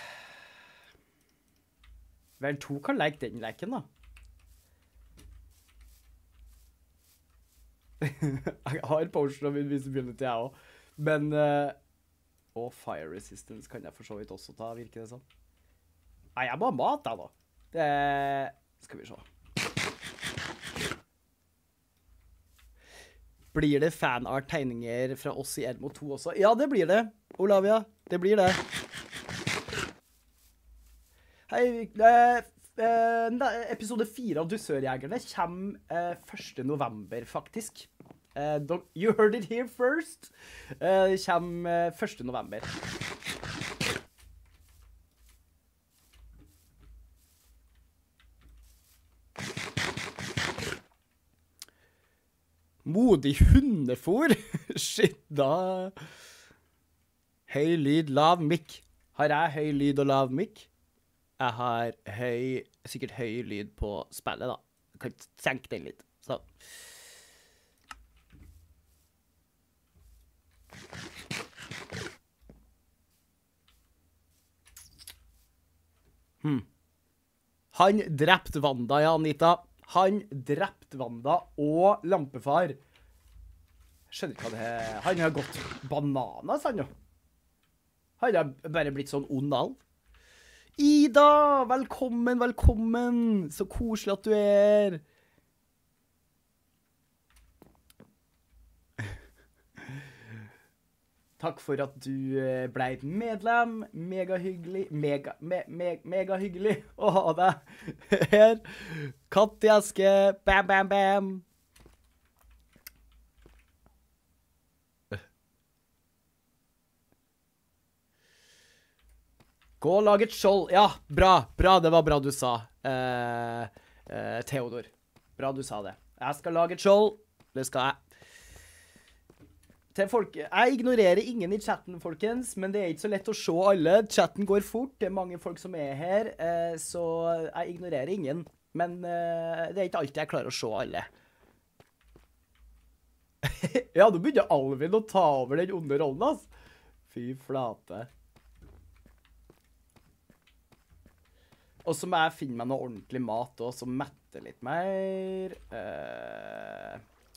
Vel, to kan leke den leken, da. Jeg har potion of invisibility, jeg òg. Men uh, Og fire resistance kan jeg for så vidt også ta, virker det som. Nei, jeg må ha mat, jeg, da. Det Skal vi se. Blir det fanart-tegninger fra oss i Elmo to også? Ja, det blir det, Olavia. Det blir det. Hei, eh, eh, ne- episode fire av Dusørjegerne kommer eh, første november, faktisk. Eh, dere- you heard it here first. Eh, kommer eh, første november. Modig hundefôr? Shit, da... Høy lyd, lav mikk. Har jeg høy lyd og lav mikk? Jeg har høy, sikkert høy lyd på spillet, da. Jeg kan senke den litt, så. Hmm. Han drepte Wanda, ja, Anita. Han drepte Wanda og Lampefar. Jeg skjønner ikke hva det er. Han har gått bananas, han jo. Han har bare blitt sånn ond alv. Ida, velkommen, velkommen. Så koselig at du er. Takk for at du eh, ble medlem. Megahyggelig. Mega, me, me, megahyggelig å ha deg her. Katt i eske. Bam, bam, bam. Gå og lag et skjold. Ja, bra. Bra, det var bra du sa. Eh, eh, Theodor. Bra du sa det. Jeg skal lage et skjold. Det skal jeg. Til folk, jeg ignorerer ingen i chatten, folkens, men det er ikke så lett å se alle. Chatten går fort, det er mange folk som er her, eh, så jeg ignorerer ingen. Men eh, det er ikke alltid jeg klarer å se alle. Ja, nå begynner Alvin å ta over den onde rollen, ass. Fy flate. Og så må jeg finne meg noe ordentlig mat også, som metter litt mer. Eh...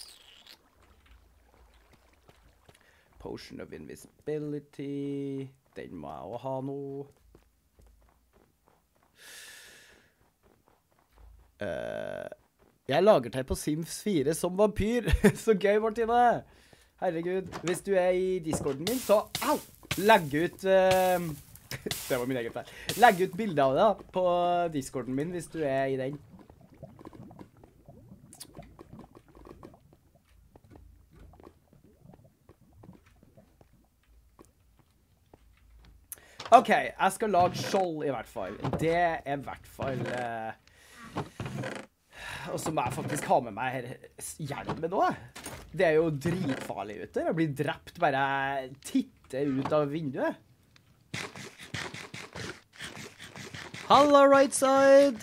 Potion of Invisibility. Den må jeg også ha nå. Uh, jeg lager deg på Sims fire som vampyr. Så gøy, Martine. Herregud. Hvis du er i Discorden min, så au! Legg ut... Uh, det var min egen feil. Legg ut bilder av det da, på Discorden min hvis du er i den. OK, jeg skal lage skjold i hvert fall. Det er i hvert fall... Uh... Og så må jeg faktisk ha med meg hjelmen nå. Det er jo dritfarlig ute. Jeg blir drept bare jeg titter ut av vinduet. Hallo, right side!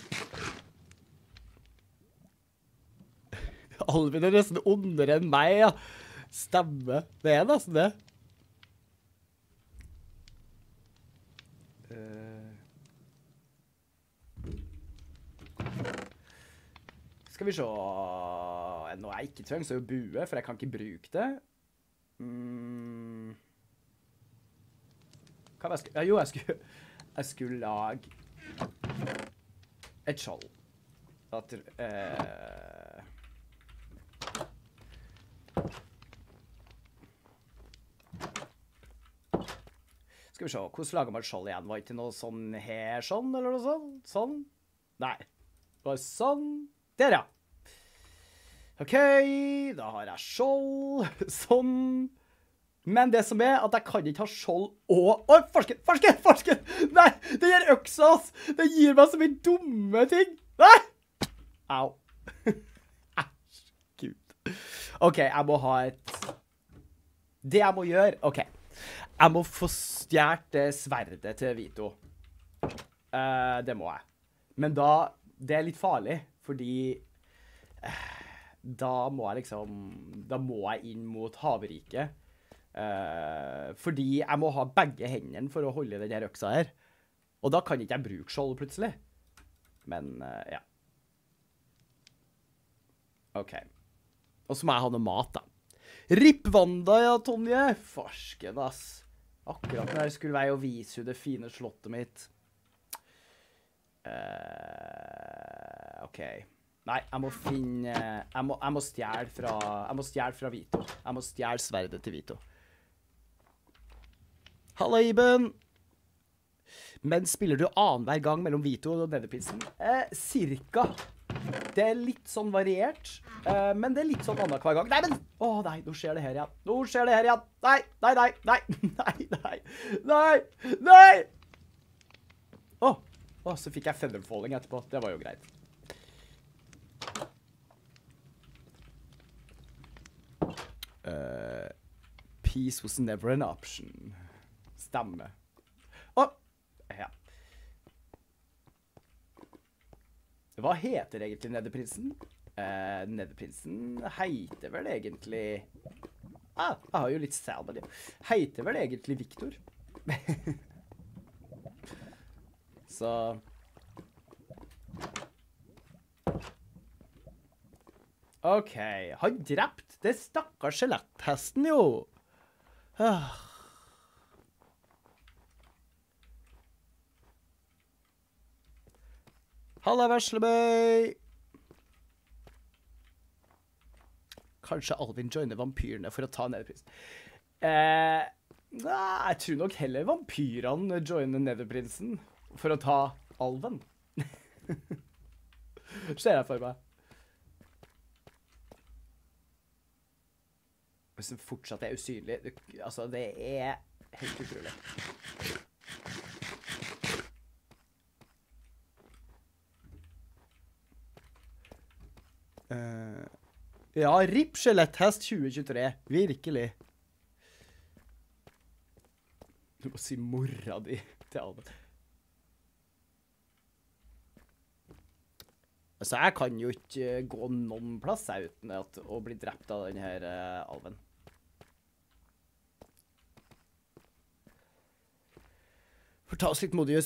Alvin er nesten ondere enn meg, ja. Stemme. Det er nesten det. Skal vi se... Nå er jeg ikke tvang, så er jo bue, for jeg kan ikke bruke det. Mm. Hva var jeg skulle... Ja, jo, jeg skulle... Jeg skulle lage... Et skjold. At... Eh... Skal vi se, hvordan lager man skjold igjen? Var det ikke noe sånn her, sånn, eller noe sånn? Sånn? Nei. Bare sånn... Der, ja. OK, da har jeg skjold. Sånn. Men det som er at jeg kan ikke ha skjold og... Oi, farsken, farsken, farsken! Nei, det gir øksa, ass! Det gir meg så mye dumme ting! Nei! Au. Æsj, Gud. OK, jeg må ha et... Det jeg må gjøre... OK. Jeg må få stjert det sverdet til Vito. Uh, det må jeg. Men da... Det er litt farlig, fordi... Uh, da må jeg liksom... Da må jeg inn mot havriket. Uh, fordi jeg må ha begge hendene for å holde den her øksa her. Og da kan ikke jeg bruke skjold plutselig. Men, uh, ja. OK. Og så må jeg ha noe mat, da. Rippvanda, ja, Tonje. Farsken, ass. Akkurat når jeg skulle være og vise henne det fine slottet mitt. Uh, OK. Nei, jeg må finne... Jeg må, jeg må stjæle fra... Jeg må stjæle fra Vito. Jeg må stjæle sverdet til Vito. Hallo, Iben! Men spiller du annen hver gang mellom Vito og Netherpilsen? Eh, cirka. Det er litt sånn variert, eh, men det er litt sånn annet hver gang. Nei, men... Å, nei, nå skjer det her igjen. Nå skjer det her igjen. Nei, nei, nei, nei, nei, nei, nei, nei! Å, å, så fikk jeg featherfalling etterpå. Det var jo greit. Uh, peace was never an option. Stemme. Å, ja. Hva heter egentlig Netherprinsen? Uh, Netherprinsen heter vel egentlig... Ah, jeg har jo litt salmon, ja. Heter vel egentlig Victor. Så... OK, han drept det stakkars skjeletthesten jo. Ah. Halla, Veslebøy. Kanskje Alvin joiner vampyrene for å ta Netherprisen. Eh, Nei, jeg tror nok heller vampyrene joiner Netherprinsen for å ta alven. Ser jeg for meg. Hvis den fortsatt er usynlig, du, altså det er helt utrolig. Uh, ja, R I P Skjeletthest tjue tjuetre, virkelig. Du må si mora di til alven. Altså, jeg kan jo ikke gå noen plass jeg, uten at, å bli drept av denne her, uh, alven. For ta oss litt Modius.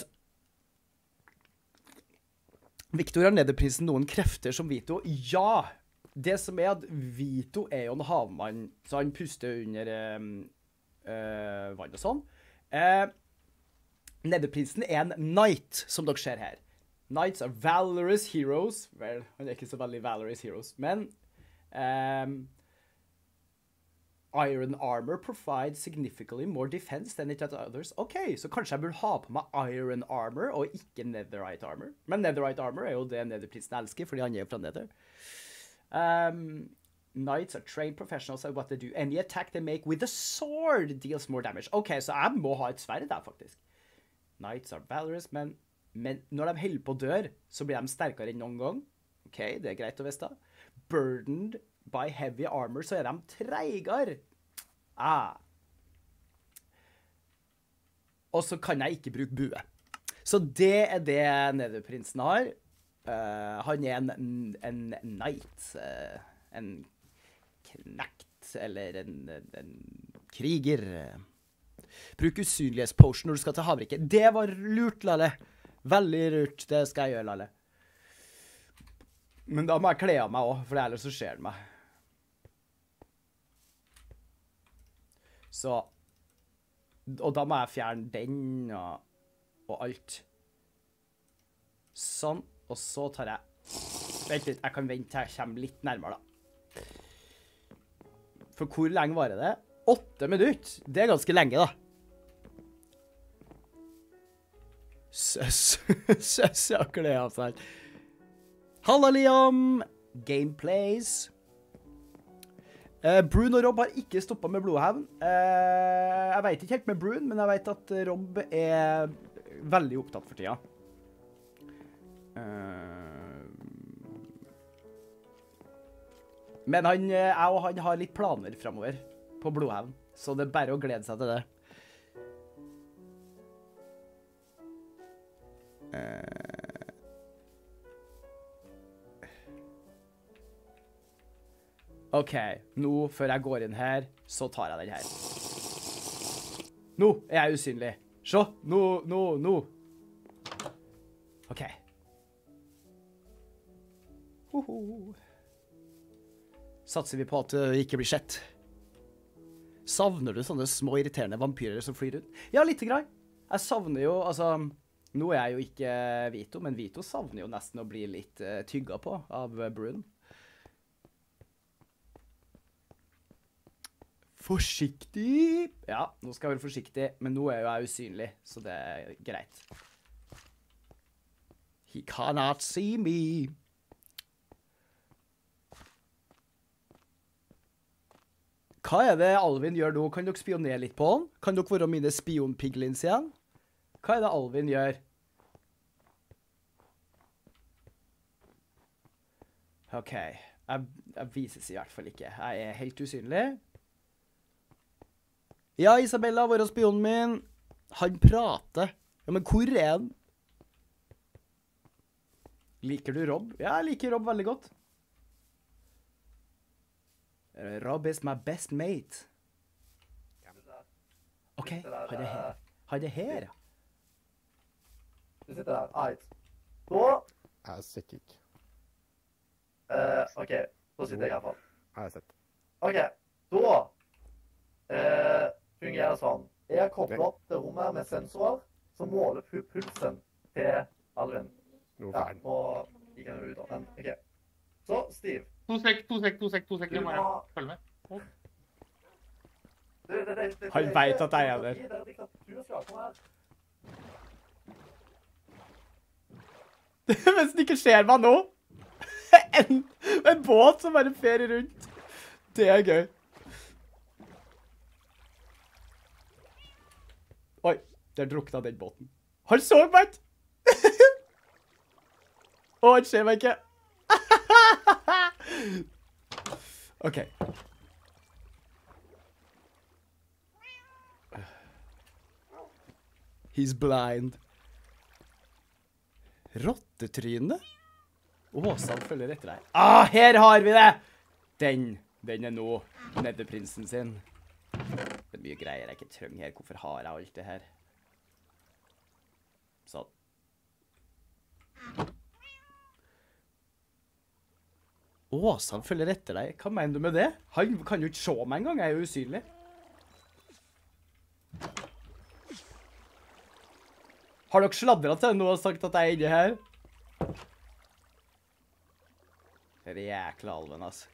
Victor har Netherprinsen noen krefter som Vito. Ja! Det som er at Vito er jo en havmann, så han puster under um, uh, vann og sånn. Uh, Netherprinsen er en knight, som dere ser her. Knights are valorous heroes. Vel, han er ikke så veldig valorous heroes, men um, iron armor provides significantly more defense than it does others. Ok, så kanskje jeg burde ha på meg iron armor og ikke netherite armor. Men netherite armor er jo det Netherprinsen elsker, fordi han er fra Nether. Um, Knights are trained professionals at what they do. Any attack they make with a sword deals more damage. Ok, så jeg må ha et sverd der, faktisk. Knights are valorous, men Men når de holder på å dør, så blir de sterkere enn noen gang. Ok, det er greit å vite. Burdened by heavy armor, så er de treigere. Ah. Og så kan jeg ikke bruke bue. Så det er det Netherprinsen har. Uh, han er en, en knight. Uh, en knekt, eller en, en kriger. Bruk usynlighetspotion når du skal til havriket. Det var lurt, Lalle. Veldig lurt, det skal jeg gjøre, Lalle. Men da må jeg kle av meg også, for ellers så skjer det meg. Så, og da må jeg fjerne den og, og alt. Sånn, og så tar jeg, vent litt, jeg kan vente til jeg kommer litt nærmere da. For hvor lenge varer det? Åtte minutter, det er ganske lenge da. Søs, søs, jeg kler av seg. Halla, Liam! Gameplays. Uh, Brun og Rob har ikke stoppet med blodhevn. Uh, jeg vet ikke helt med Brun, men jeg vet at Rob er veldig opptatt for tida. Uh, men han, jeg og han har litt planer fremover på blodhevn, så det er bare å glede seg til det. Uh, ok, nå før jeg går inn her, så tar jeg den her. Nå er jeg usynlig. Se, nå, nå, nå. Ok. Hoho. Satser vi på at det ikke blir sett. Savner du sånne små irriterende vampyrer som flyr ut? Ja, litt grann. Jeg savner jo, altså... Nå er jeg jo ikke Vito, men Vito savner jo nesten å bli litt uh, tygget på av uh, Brun. Forsiktig! Ja, nå skal jeg være forsiktig, men nå er jo jeg usynlig, så det er greit. He cannot see me. Hva er det Alvin gjør nå? Kan dere spionere litt på han? Kan dere være mine spionpiglins igjen? Hva er det Alvin gjør? Ok, jeg, jeg vises i hvert fall ikke. Jeg er helt usynlig. Ja, Isabella, vår spionen min. Han prater. Ja, men hvor er han? Liker du Rob? Ja, jeg liker Rob veldig godt. Rob is my best mate. Ok, har det her. Har det her, ja. Du sitter der. Eit. Da... Jeg er sikker ikke. Uh, ok, da sitter jeg i hvert fall. Jeg har sett. Ok, da uh, fungerer det sånn. Jeg har koblet opp det rommet her med sensorer som måler pu- pulsen til Alvin. Noe Ja, feil. nå gikk jeg ut av den. Ok. Så, Steve. To sek, to sek, to sek, to sek. Du Jeg må må... følge med. Det, det, det, det, Han det vet ikke at jeg er der. demokrati, Det er diktaturskap. Kom her. Hvis den ikke ser meg nå. En, en båt som bare ferer rundt. Det er gøy. Oi, der drukna den båten. Han så meg ikke! Å, han ser meg ikke. OK. He's blind. Rottetryne? Åsan følger etter deg. Ah, her har vi det! Den. Den er nå Netherprinsen sin. Det er mye greier jeg ikke trenger her. Hvorfor har jeg alt det her? Sånn. Åsan følger etter deg. Hva mener du med det? Han kan jo ikke se meg engang. Jeg er jo usynlig. Har dere sladret til noe og sagt at jeg er inne her? Det er det jækla alven, altså.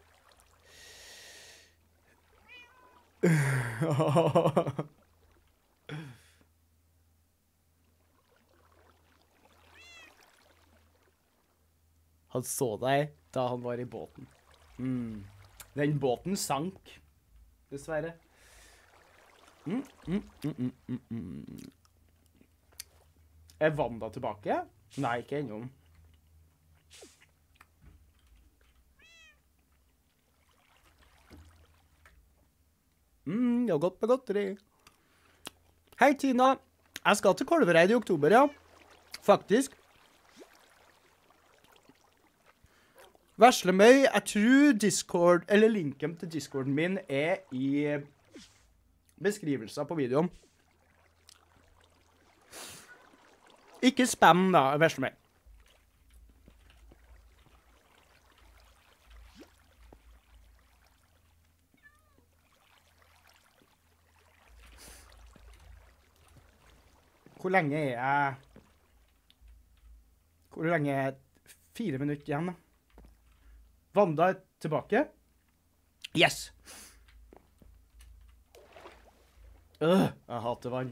Han så deg da han var i båten. Mm. Den båten sank, dessverre. Mm, mm, mm, mm, mm, mm. Er Wanda tilbake? Nei, ikke ennå. Mm, det var godt med godteri. Hei, Tina. Jeg skal til Kolvereid i oktober, ja. Faktisk. Veslemøy, jeg tror Discord, eller linken til Discorden min er i beskrivelsen på videoen. Ikke spam da, Veslemøy. Hvor lenge er jeg? Hvor lenge er fire minutter igjen da? Wanda er tilbake. Yes! Øh, jeg hater vann.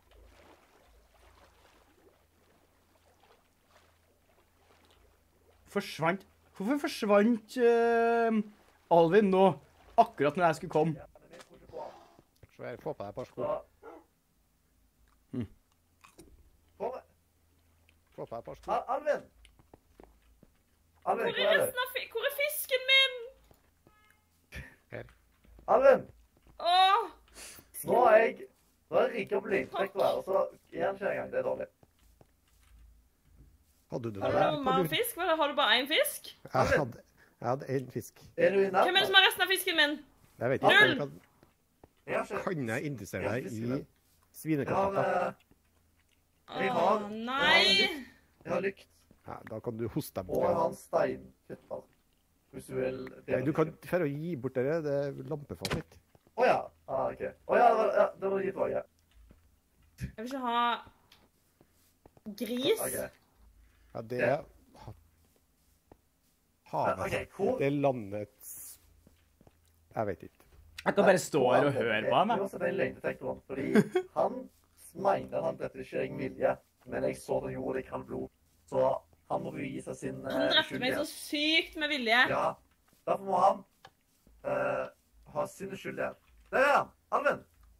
Forsvant. Hvorfor forsvant uh, Alvin nå? Akkurat når jeg skulle komme. Så jeg får på deg et par sko. Hmm. Kom. Få på deg et par sko. Al Alvin! Alvin, Hvor hvor er er du? resten av fi... Hvor er fisken min? Her. Alvin! Åh! Nå er jeg... Nå er jeg rigget opp lintrektor her, og så gir han ikke engang. Det er dårlig. Hadde du det Har du der? noe mer fisk? Hva er det? Har du bare én fisk? Jeg hadde, jeg hadde en fisk. Er du i nærmere? Hvem er det som har resten av fisken min? Jeg vet ikke. Null! Kan, Jeg har ikke... kan jeg interessere deg i Jeg har, svinekoteletter? eh, Jeg Åh, har- nei! jeg har lykt, Ja, da kan du hoste dem og jeg har bort. en steinkutter. Hvis du vil... Nei, du kan for å gi bort dere, det er lampefasit. Åja, ah, ok. Åja, det var, ja, det var gitt også. Jeg vil ikke ha gris. Ok. Ja, det er ha- havet. Ok, hvor... Det er landets... Jeg vet ikke. Jeg kan bare stå her og høre på ham. Jeg jeg. må sette inn løgndetektoren, fordi han mener han drepte ikke egen vilje, men jeg så det gjorde det i kaldt blod. Så han må bevise sin uh, Han drepte meg så sykt med vilje. Ja, derfor må han uh, ha sin uskyldighet. Der er han! Alvin!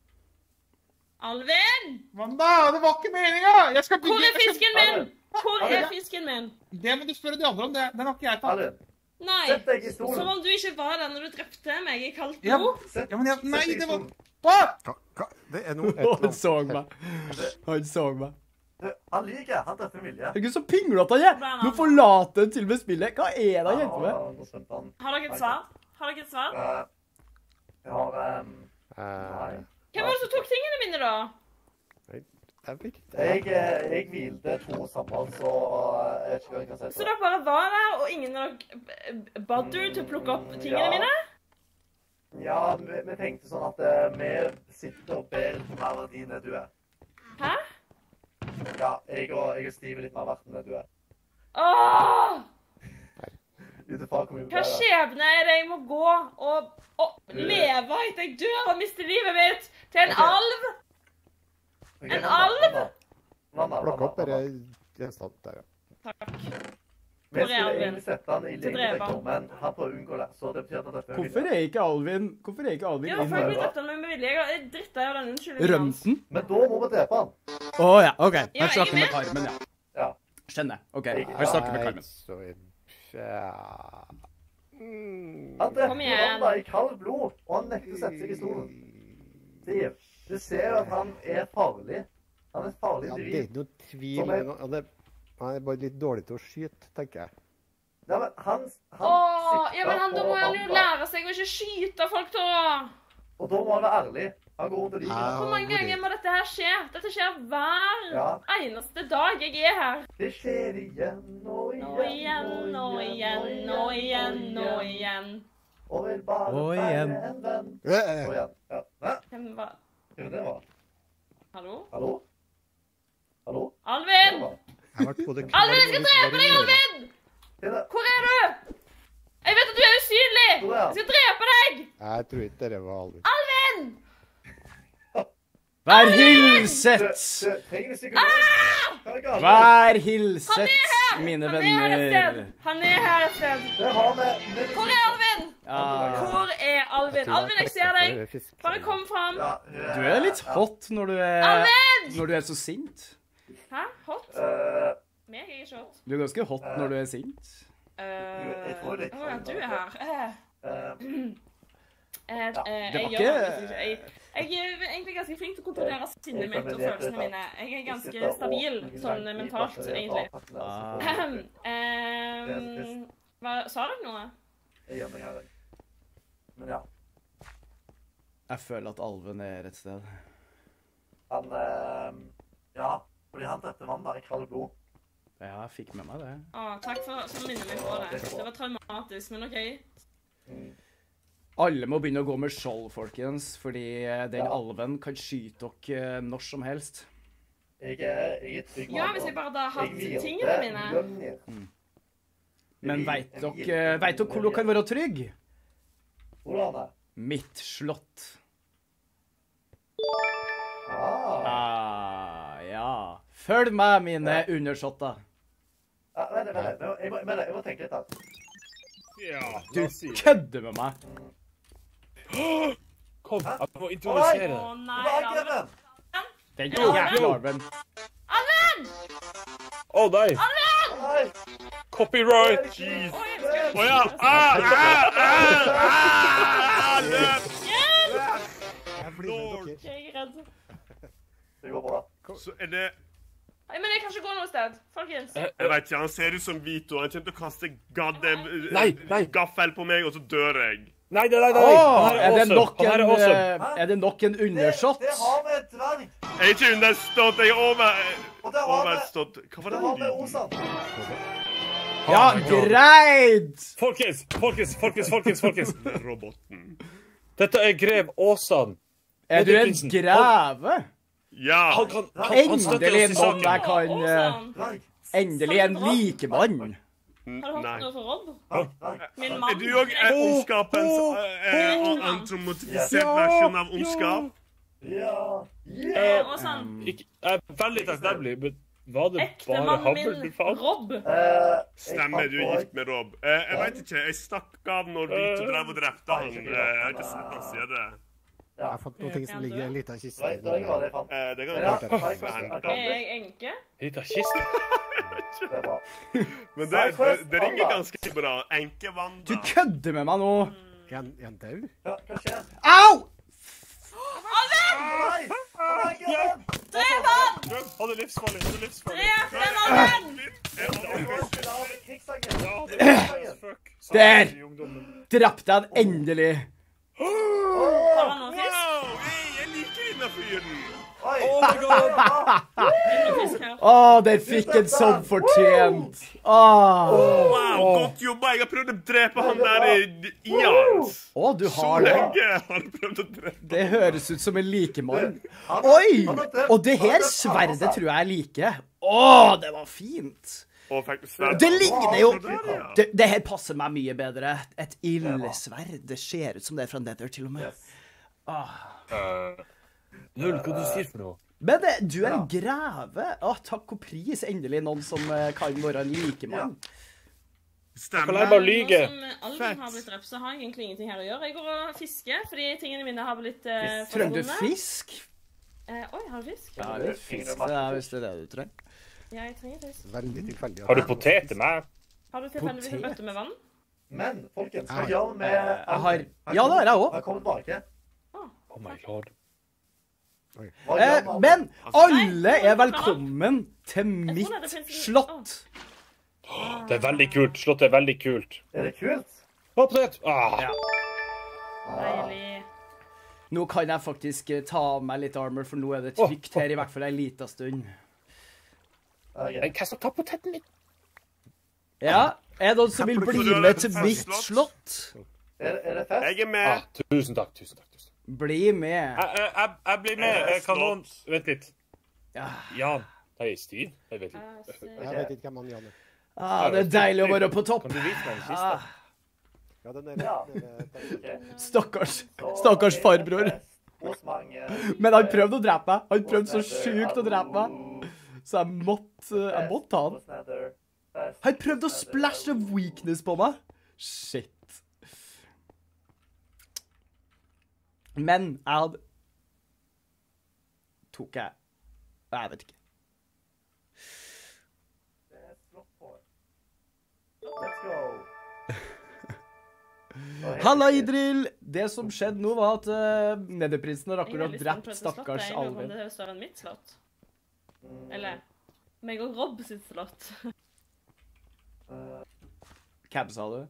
Alvin! Wanda, det var ikke meninga! Jeg skal Hvor bygge... er fisken min? Hvor er Alvin. fisken min? Det må du spørre de andre om. Det, den har ikke jeg tatt. Alvin, Nei. sett deg i Som stolen. om du ikke var der når du drepte meg i kaldt Ja. blod. Sett, Ja, men jeg... Nei, sett deg i det var... stolen. Hva? Hva, hva? Det er noe... Å, han så meg. Han så meg. Du, han liker, han drepte med vilje. Herregud, så pinglete han er. Nå forlater han til og med spillet. Hva er det han hjelper med? Nå svømte han. Har dere et svar? Har dere et svar? Uh, jeg har... Um, Eh, nei. Hvem var det som tok tingene mine, da? jeg vet ikke. Jeg, eh, jeg hvilte to sammen, så eh, jeg vet ikke hva jeg kan si Så til det. dere bare var der, og ingen av dere bad du til å plukke opp tingene Ja. mine? Ja, vi, vi tenkte sånn at eh, vi sitter og ber på mer verdi enn det du er. Hæ? Ja, jeg og, jeg og Steve er litt mer verdt enn det du er. Åh! Ut ifra hvor mye du Hva er. skjebne er det jeg må gå og å leve etter jeg dør og mister livet mitt til en alv. Ok, En Wanda, alv? Wanda, Wanda, Plukk opp Wanda, bare Wanda. gjenstand der, ja. Takk. Vi Hvor er skulle alven? egentlig sette han i Til dreper. legesektor, men han prøver å unngå det. Så det betyr at dette er Hvorfor er ikke Alvin Hvorfor er ikke Alvin Ja, inn for jeg her? blir drept av meg med vilje. Jeg er dritt av den unnskyldningen. Rømten? Men da må vi drepe han. Å ja, OK. Ja, Jeg snakker jeg med er med. Carmen, ja. Ja. Skjønner. OK. Jeg- Jeg snakker med Carmen. Så, ja. Mm. Han drepte Kom igjen. Wanda i kaldt blod, og han nekter å sette seg i stolen. Steve, du ser jo at han er farlig. Han er et farlig Ja, det er individ. ikke noe tvil, Som er- men han er, han er bare litt dårlig til å skyte, tenker jeg. Ja, men han, han Åh, sikter ja, men han, da på må han jo Wanda. lære seg å ikke skyte folk, da. Og da må han være ærlig. Han går rundt og liker Ja. det. Hvor mange ganger må dette her skje? Dette skjer hver Ja. eneste dag jeg er her. Det skjer igjen og igjen Nå igjen, nå igjen, nå igjen, nå igjen. Og vil bare Og være igjen. en venn. Eh, Og igjen. Ja. Hæ? Hvem var... Hva var det var? Hallo? Hallo? Hallo? Alvin! Jeg ble både Alvin, jeg skal drepe deg, Alvin! Tina, Hvor er du? Jeg vet at du er usynlig! Hvor er han? Jeg skal drepe deg! Jeg tror ikke dere var Alvin. Alvin! Vær du, hilset! du, trenger vi sikkert... Ah! Hva er det galt? Vær hilset, mine Han er her et sted! venner. Han er her et sted. Det har vi... Hvor er Alvin? Ja, Hvor er Alvin? Alvin, jeg ser deg. Bare kom fram. Ja, du er litt hot når du er Alvin! Når du er så sint. Hæ? Hot? Uh, Meg er ikke hot. Du er ganske hot når du er sint. Uh, jeg tror det er Å ja, du er her. Eh, uh, eh, eh, det var jeg ikke- gjør faktisk ikke. Jeg, jeg er egentlig ganske flink til å kontrollere sinnet mitt og følelsene mine. Jeg er ganske stabil sånn mentalt, egentlig. Ah. Ahem. Ehm, hva, sa dere noe? Jeg gjør meg her, jeg. Men ja, Jeg føler at alven er et sted. han... Uh, ja, fordi han drepte Wanda i kaldt blod. Ja, jeg fikk med meg det. Å, takk for for å minne meg på det. Det var traumatisk, men OK. Alle må begynne å gå med skjold, folkens, fordi den Ja. alven kan skyte dere når som helst. Jeg er, jeg er trygg Ja, hvis jeg bare hadde hatt tingene mine. mine. Men vet dere, vet dere hvor dere kan være trygge? Hvordan er det? Mitt slott. Ah. Ah, ja. Følg med, mine undersåtter. Ja, vent, vent, vent. Jeg må, jeg må, jeg må tenke litt her. Ja, Du la oss si. kødder med meg. Kom, jeg må introdusere Å deg. nei, Hva er Alvin. greven? Den Yo, jævla yo. alven. Alvin! Å nei, Nei! copyright! Jeez. Oi, jeg skal- Å ja! Ah, ah, ah, ah, løp! Hjelp! Jeg blir med dere. Jeg er redd. Det går bra. Så er det Nei, men jeg kan ikke gå noe sted, folkens. Jeg vet ikke, han ser ut som Vito. Han kommer til å kaste goddamn eh, Nei, nei. gaffel på meg, og så dør jeg. Nei, nei, nei, nei. Åh, Han her er det awesome. nok Han her en, er awesome. eh, er det nok en Det, undersått? det har vi et dverg. Jeg er ikke understått, jeg er over... Og det har vi, Overstått. Hva var det det? har vi lyden? Osan. Ja, greit! Folkens, folkens, folkens, folkens, folkens. Roboten. Dette er grev Åsan. Er du en Prinsen. greve? Ja. Han kan, han, han støtter Endelig oss i noen jeg saken. kan eh, Åsan. Dverg. Endelig en likemann. Har du Nei. hørt noe fra Rob? Dverg. Dverg. Min mann. Er du òg ondskapens uh, antromotisert versjon av ondskap? Ja. Eh, Åsan. Ikke, jeg er veldig takknemlig, men var det bare Ektemannen Habbel du min, fant? Rob. Eh, jeg Stemmer, fant du er også- gift med Rob. Eh, jeg vet ikke, jeg stakk av når Vito drev og drepte han. Eh, jeg har ikke sett han siden. Jeg har fått noen ting som ligger i en liten kiste. Dverg, dverg var det jeg fant. Eh, det kan Ja, jeg dverg, ikke dverg, fan. dverg. Er jeg enke? Hit av kiste. Det er bra. Men det, det, det ringer ganske bra. Enkevanda. Du kødder med meg nå. Er han er han død? Hva, hva skjer? Au! Nei! Nei, greven! Drep han! Han er livsfarlig. Han er livsfarlig. Drep den Alvin! Jeg skulle ha med krigssangen. Ja, det er fuck. Der! I ungdommen. Drepte han endelig. Har han noe fisk? Wow, hey, jeg liker denne fyren. Oi! Oh my god. Noe fisk her. Å, der fikk en som fortjent. Åh. Wow, godt jobba. Jeg har prøvd å drepe han der i, i hans. Å, du Så har det. lenge har jeg prøvd å drepe. Det høres ut som en likemann. Han- Oi! han har drept- Og det han har her drept sverdet Hansa. tror jeg jeg liker. Å, det var fint. Og fikk du sverd? Det ligner jo Der, ja. det, det her passer meg mye bedre. Et ildesverd. Det ser ut som det er fra Nether, til og med. Ah. Uh, Null, hva du sier for noe? Men det, du er en greve. Å, takk og pris. Endelig noen som eh, kan være en likemann. Kan Stemmer. jeg bare lyge? Nå som Alvin har blitt drept, så har jeg egentlig ingenting her å gjøre. Jeg går og fisker, fordi tingene mine har blitt uh, Trenger du fisk? Eh, oi, har du fisk? Ja, litt fisk. Det er hvis det er det du trenger. Ja, jeg trenger fisk. Veldig tilfeldig. Har du potet til meg? Har du tilfeldigvis en Potet? bøtte med vann? Men, folkens, hva gjør vi med Jeg har Ja, det har jeg òg. Han kommer tilbake. Oh my god. Hva gjør Eh, vi med men Alvin? alle er velkommen til mitt slott. Det er veldig kult. Slottet er veldig kult. Er det kult? Å, potet! Ah. Ja. Deilig. Nå kan jeg faktisk eh, ta av meg litt armor, for nå er det trygt her, i hvert fall en liten stund. Okay. Hva skal ta poteten min? Ja, er det noen som vil bli med til mitt slott? Er, er det fest? Jeg er med. Ah, tusen takk, tusen takk. Tusen. takk. Bli med. Jeg, jeg, jeg, jeg blir med. Jeg kan noen Vent litt. Ja. Jan. Nei, Steve? Jeg vet Eh, ikke. så- Jeg vet ikke hvem han Jan er. Ah, det er deilig å være på topp. Kan du vise meg den siste? Ah, Ja, den er, Ja. den er, den er, Ok. stakkars. Så Stakkars er det farbror. fest hos mange. Men han prøvde å drepe meg. Han prøvde så sjukt å drepe meg. Så jeg måtte, jeg måtte ta han. Hos Nether. Fest Han prøvde å hos Nether. splashe weakness på meg. Shit. Men jeg hadde Tok jeg Jeg vet ikke. Det er slått på. Let's go. Så helt Halla, riktig. Idril! Det som skjedde nå, var at uh, Nederprinsen har Jeg er akkurat veldig spent drept på dette slottet. stakkars Jeg lurer på om Alvin. det er større enn mitt slott. Eller meg og Rob sitt slott. Eh, Hvem sa du?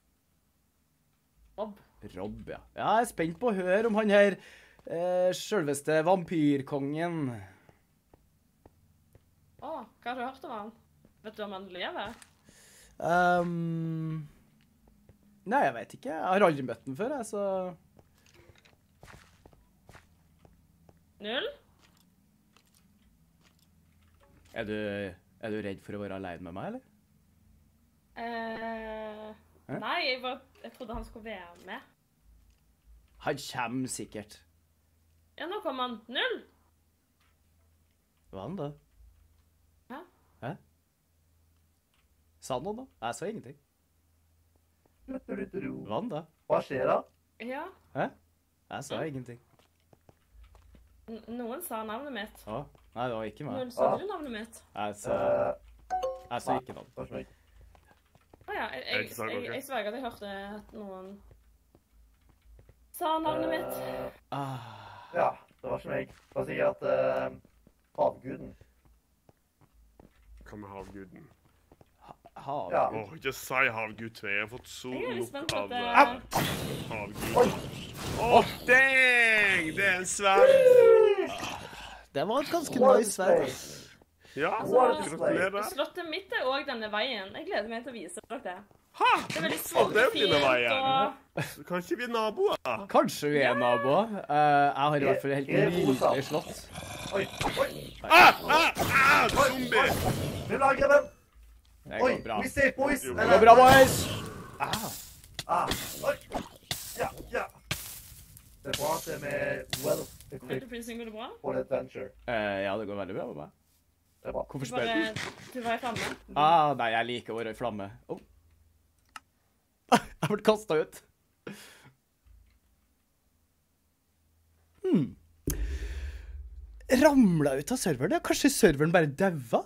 Rob. Rob, ja. Ja, jeg er spent på å høre om han her uh, selveste vampyrkongen. Å, hva har du hørt om han? Vet du om han lever? Um, nei, jeg vet ikke. Jeg har aldri møtt den før, jeg, så Null? er du, er du redd for å være alene med meg, eller? Eh, Hæ? nei, jeg, var, jeg trodde han skulle være med. Han kommer sikkert. Ja, nå kom han. Null? Hva han da? Hæ? Hæ? Sa han noe da? Jeg sa ingenting. du-du-du-du. Hva han da? Hva skjer da? Ja, Jeg sa ingenting. n noen sa navnet mitt. Å, nei, det var ikke meg. Null, sa du navnet mitt? Jeg sa, Eh, jeg sa ikke noe. hva skjer? Å ja, jeg, Jeg jeg, sa jeg, ikke. jeg sverger at jeg hørte at noen sa navnet mitt. Ah, Ja, det var ikke meg. Det var sikkert uh, havguden. Hva med havguden? hav. Ja. Åh, ikke si havgud til meg. Jeg har fått så Jeg er litt nok spent på av at eh, det... havgud. Åh, dang! Det er en sverd. Det var et ganske What nice sverd. Ja, Altså, gratulerer. Slottet mitt er òg denne veien. Jeg gleder meg til å vise dere det. Ha! Det er veldig Å, stort det og blir det fint veien. og Kan ikke vi er naboer? Kanskje vi er naboer. Eh, jeg har i hvert fall et helt nydelig slott. Oi, oi, Ah, ah, ah, zombie! nu lager den. Det Oi, går bra. we say boys. Det Det går bra, boys! Ah, oi. Ja, ja. Det er bra at det er med well equipped Enterprising, går det bra? for an adventure. Eh, ja, det går veldig bra med meg. Det er bra. Hvorfor Du spør du? bare, du var i flamme. Ah, nei, jeg liker å være i flamme. Oh. Jeg ble kastet ut. Hmm. Ramlet ut av serveren? Ja, kanskje serveren bare daua?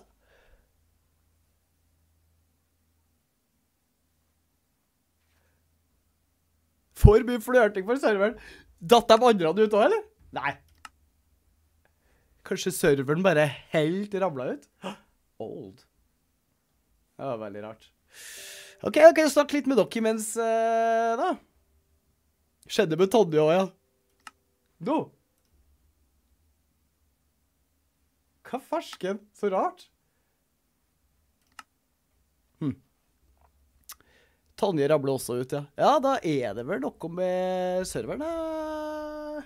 For mye flørting for serveren. Datt de andre ut også, eller? Nei. Kanskje serveren bare helt ramlet ut? Old. Det var veldig rart. Ok, ok, snakk litt med dere mens, eh, da. Skjedde med Tonje også, ja. Nå. Hva farsken? Så rart. Hm. Tonje ramler også ut, ja. Ja, da er det vel noe med serveren, da.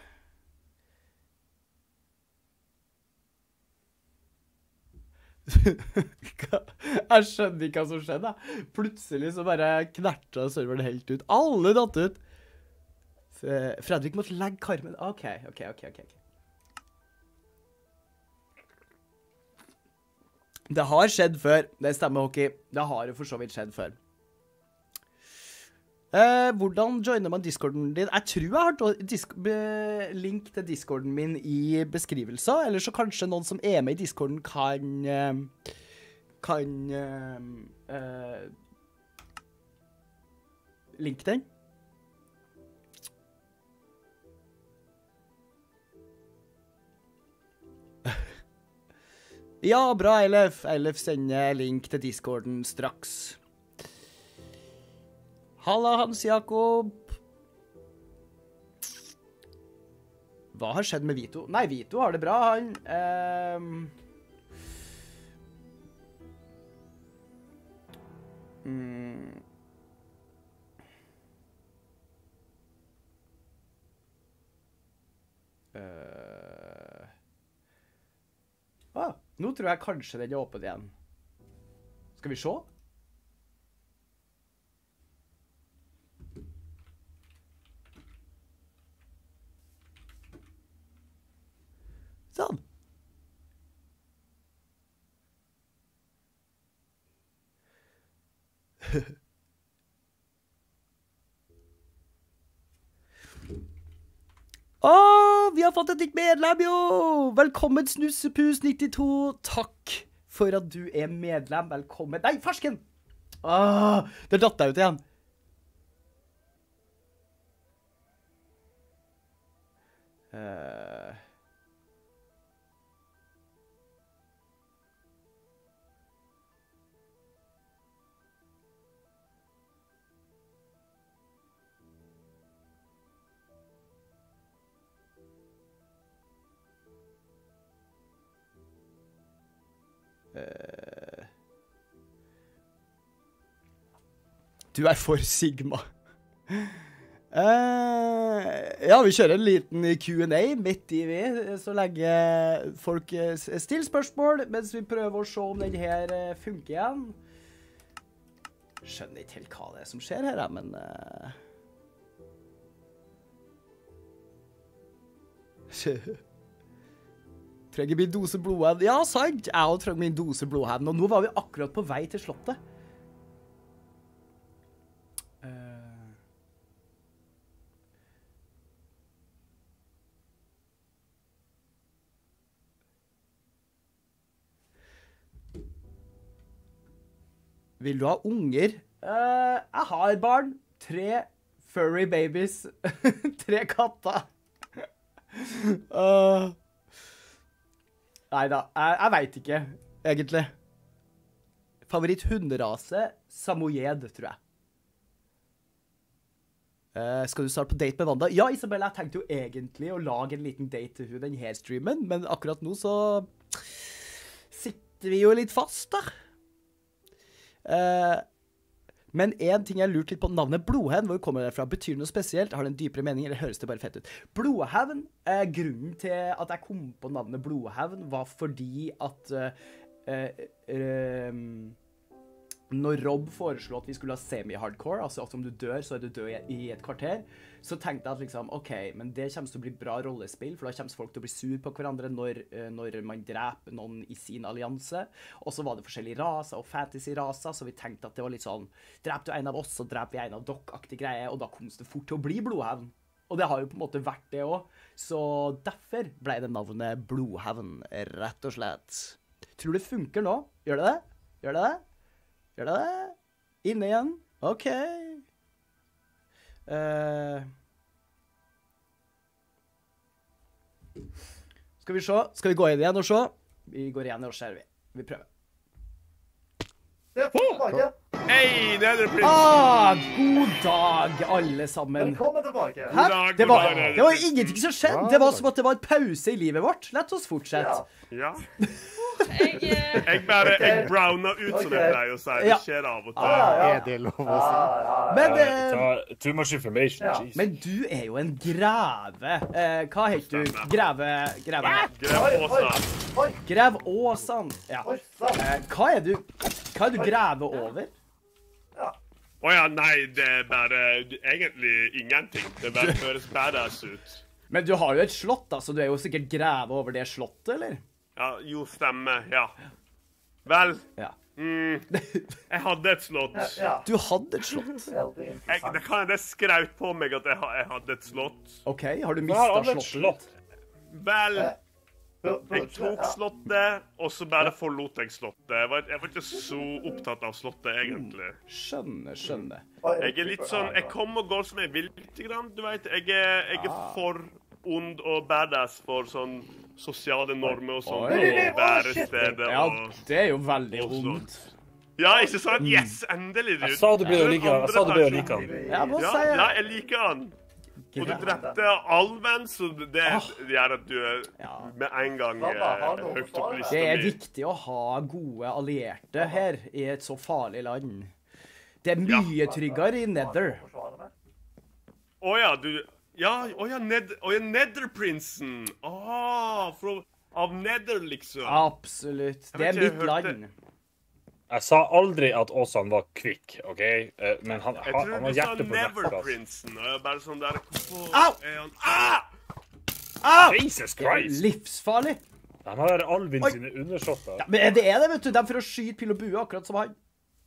Hva? Jeg skjønner ikke hva som skjedde. Plutselig så bare knerta serveren helt ut. Alle datt ut. Fredrik måtte legge karmen. OK, OK, OK. ok. Det har skjedd før. Det stemmer, Hockey. Det har jo for så vidt skjedd før. Eh, hvordan joiner man Discorden din? Jeg tror jeg har disk link til Discorden min i beskrivelser, eller så kanskje noen som er med i Discorden kan eh, kan eh, eh, linke den. Ja, bra, Eilef. Eilef sender link til Discorden straks. Halla, Hans Jakob. Hva har skjedd med Vito? Nei, Vito har det bra, han. Um... Mm. Uh... Ah, nå tror jeg kanskje den er åpen igjen. Skal vi se? Sånn. Åh, vi har fått et nytt medlem, jo! Velkommen, Snussepus nittito. Takk for at du er medlem. Velkommen. Nei, farsken! Åh, det datt jeg ut igjen. Uh... Uh, du er for Sigma. uh, ja, vi kjører en liten Q and A midt i vi, så lenge folk stiller spørsmål, mens vi prøver å se om den her funker igjen. Skjønner ikke helt hva det er som skjer her, men... Uh... Trenger min dose blodhevn. Ja, sant. Jeg også trenger min dose blodhevn. Og nå var vi akkurat på vei til slottet. Uh... Vil du ha unger? Uh, jeg har barn. Tre furry babies. Tre katter. Uh... Neida, jeg, jeg vet ikke, egentlig. Favoritt hunderase, Samoyed, tror jeg. Uh, skal du starte på date med Wanda? Ja, Isabella, jeg tenkte jo egentlig å lage en liten date til hun den her streamen, men akkurat nå så sitter vi jo litt fast, da. Uh, men en ting jeg lurte litt på, navnet Blodhevn, hvor kommer det fra? Betyr det noe spesielt? Har det en dypere mening, eller høres det bare fett ut? Blodhevn, eh, grunnen til at jeg kom på navnet Blodhevn var fordi at eh, eh, når Rob foreslo at vi skulle ha semi-hardcore, altså at om du dør, så er du død i, i et kvarter, så tenkte jeg at liksom, ok, men det kommer til å bli bra rollespill, for da kommer folk til å bli sur på hverandre når, når man dreper noen i sin allianse. Og så var det forskjellige raser og fantasy-raser, så vi tenkte at det var litt sånn, dreper du en av oss, så dreper vi en av dere-aktig greie, og da kom det fort til å bli Blodhevn. Og det har jo på en måte vært det også. Så derfor ble det navnet Blodhevn, rett og slett. Tror det funker nå? Gjør det det? Gjør det det? Gjør det det? Inne igjen? Ok. Uh... Skal vi se? Skal vi gå inn igjen og se? Vi går igjen og ser vi. Vi prøver. Det er tilbake. Hei, Nederprins! Ah, god dag, alle sammen. Velkommen tilbake. Hæ? dag, Det var, god dag. det var jo ingenting som skjedde. Det var som at det var en pause i livet vårt. Lett oss fortsette. Ja. Ja. Jeg, eh, Jeg bare Ok. jeg browna ut, som Ok. jeg pleier å si. Det Ja. skjer av og Ja, til. ja. Er det lov å si? Men, eh, Ta- Too much information, Ja, jeez. men du er jo en greve. Eh, hva heter du? Greve... Greve... Grev Åsa. Oi, Grev Åsan. Ja. oi, sant. Eh, hva er du... Hva er det du graver over? Å ja, nei, det er bare egentlig ingenting. Det bare høres badass ut. Men du har jo et slott, da, så du er jo sikkert gravet over det slottet, eller? Ja, jo, stemmer. Ja. Vel, Ja. mm, jeg hadde et slott. Ja, Du hadde et slott. veldig Jeg, interessant. det kan jeg skraut på meg at jeg, ha- jeg hadde et slott. OK, har du Jeg har mista aldri et slottet? slott. Vel, Bur- burde jeg ikke- tok ja. slottet, og så bare forlot jeg slottet. Jeg var, jeg var ikke så opptatt av slottet, egentlig. Skjønner, skjønner. Jeg er litt sånn, jeg kommer og går som jeg vil, litt grann, du vet. Jeg er, jeg er for ond og badass for sånn sosiale normer og sånn. Oi. Og værestedet Ja, og... det er jo veldig og sånt. vondt. Ja, ikke sant? Yes, endelig, du. Jeg sa du ble å like han. Jeg sa du ble å like han. Jeg må Ja, si ja, jeg liker han. Og du drepte alven, så det gjør at du er Ja. med en gang Hva da? Har eh, noen høyt opp på forsvaret? lista Det er mi. viktig å ha gode allierte her i et så farlig land. Det er mye tryggere i Nether. Forsvare meg. Å ja, du Ja, å ja, Ned, å ja Netherprinsen. Ah, fra, av Nether, liksom. Absolutt. Det er vet ikke, jeg mitt hørte- land. Jeg sa aldri at Åsan var kvikk, OK? Eh, Men han, Jeg han, tror han du har sa hjertet på rett plass. Neverprinsen. Og jeg er bare sånn der Hvorfor Au! er han Ah! Ah! Jesus Det er Christ! livsfarlig. De har Alvin Oi. sine undersåtter. Ja, men det er det, vet du. De er for å skyte pil og bue, akkurat som han.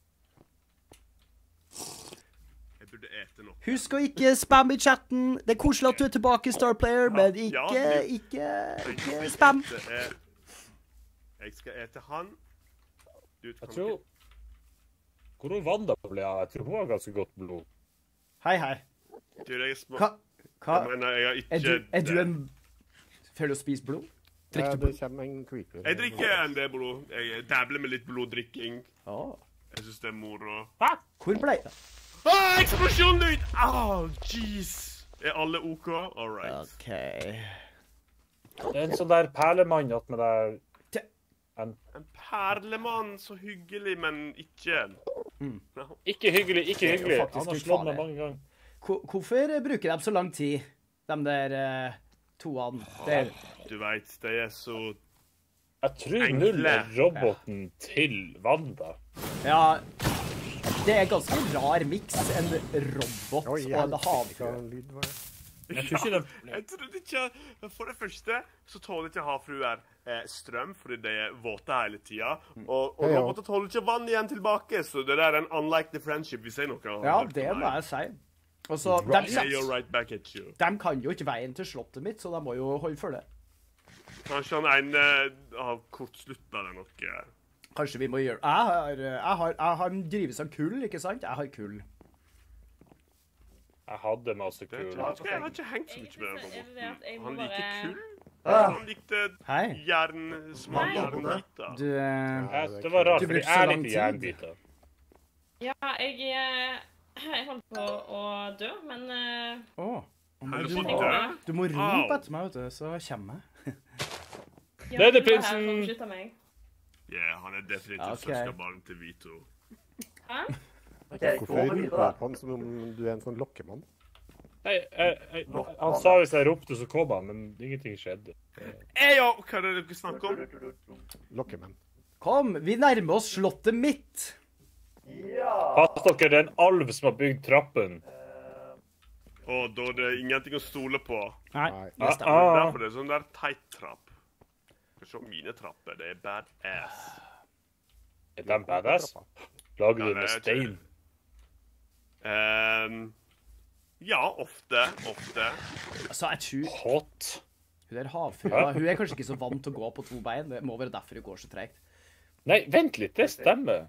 Jeg burde ete noe. Husk å ikke spamme i chatten. Det er koselig at du er tilbake, Starplayer, men Ja, ikke, ja. ikke, Jeg ikke skal spam. ete, eh, Jeg skal ete han. Du, Jeg kan tror ikke- Hvor hun Wanda ble av? Jeg tror hun har ganske godt blod. Hei, hei. Du, jeg er små... Hva, hva? Jeg mener, jeg har ikke... Er du, er du en Får du spise blod? Ja, Drikker du det blod? kommer en creeper. Jeg drikker en del blod. Jeg dabler med litt bloddrikking. Å. Jeg synes det er moro. Hvor ble det? Ah, eksplosjonlyd! Ah, jeez. Er alle OK? All right. OK. Det er en sånn der perlemann attmed der. En, En perlemann, så hyggelig, men ikke. No. ikke hyggelig, ikke Det er jo hyggelig. faktisk Han har litt slått meg farlig. mange ganger. Hvor- Hvorfor bruker de så lang tid, de der uh, toene der? Du vet, de er så... Jeg tror Enkle. null er roboten til Wanda. Ja, det er ganske rar miks. En robot Oi, og en hjelp, havfrue. hva lyd var det? Jeg tror ikke de... Jeg trodde ikke... For det første så tåler ikke havfruer eh, strøm, fordi de er våte hele tida. Og, og Ja, ja. roboter tåler ikke vann igjen tilbake, så det der er en unlikely friendship, hvis jeg noe har Ja, hørt det om må meg. jeg si. Og så, de, Yeah, you're right back at you. de kan jo ikke veien til slottet mitt, så de må jo holde for det. Kanskje han ene har kortslutta eller noe. Kanskje vi må gjøre Jeg har, jeg har, jeg har drives av kull, ikke sant? Jeg har kull. Jeg hadde masse Det er kul. ikke- Jeg har ikke hengt så mye med den Egentlig så er det det at jeg roboten. må Han liker bare- kull. Ah, Han likte Hei. jern, små Nei. jernbiter. Du eh, Ja, det var rart, Du for brukte jeg så er lang litt tid. jernbiter. Ja, jeg, eh, jeg holdt på å dø, men eh, Å. Er Du du må, på død? du må Au. rope etter meg, vet du, så kommer jeg. ja, Det er det, du var her prinsen. for å beskytte meg. Ja, han er definitivt Ok. søskenbarn til Vito. Hæ? OK, Hvorfor går vi roper du videre? på han som om du er en sånn lokkemann? Nei, jeg, jeg, han sa hvis jeg ropte, så kom han, men ingenting skjedde. Eh, ja, hva er det dere snakker om? Lokkemenn. Kom, vi nærmer oss slottet mitt. Ja. Pass dere, det er en alv som har bygd trappen. Og da er det ingenting å stole på. Nei, Nei. det Ah, stemmer. ah. Derfor det er sånn der teit trapp. Skal se mine trapper, det er badass. Er de badass? Lager Ja, du det med er ikke- stein? Ehm, ja, ofte. Ofte. Altså, jeg tror Hot. hun der havfrua Hun er kanskje ikke så vant til å gå på to bein. Det må være derfor hun går så tregt. Nei, vent litt, det stemmer.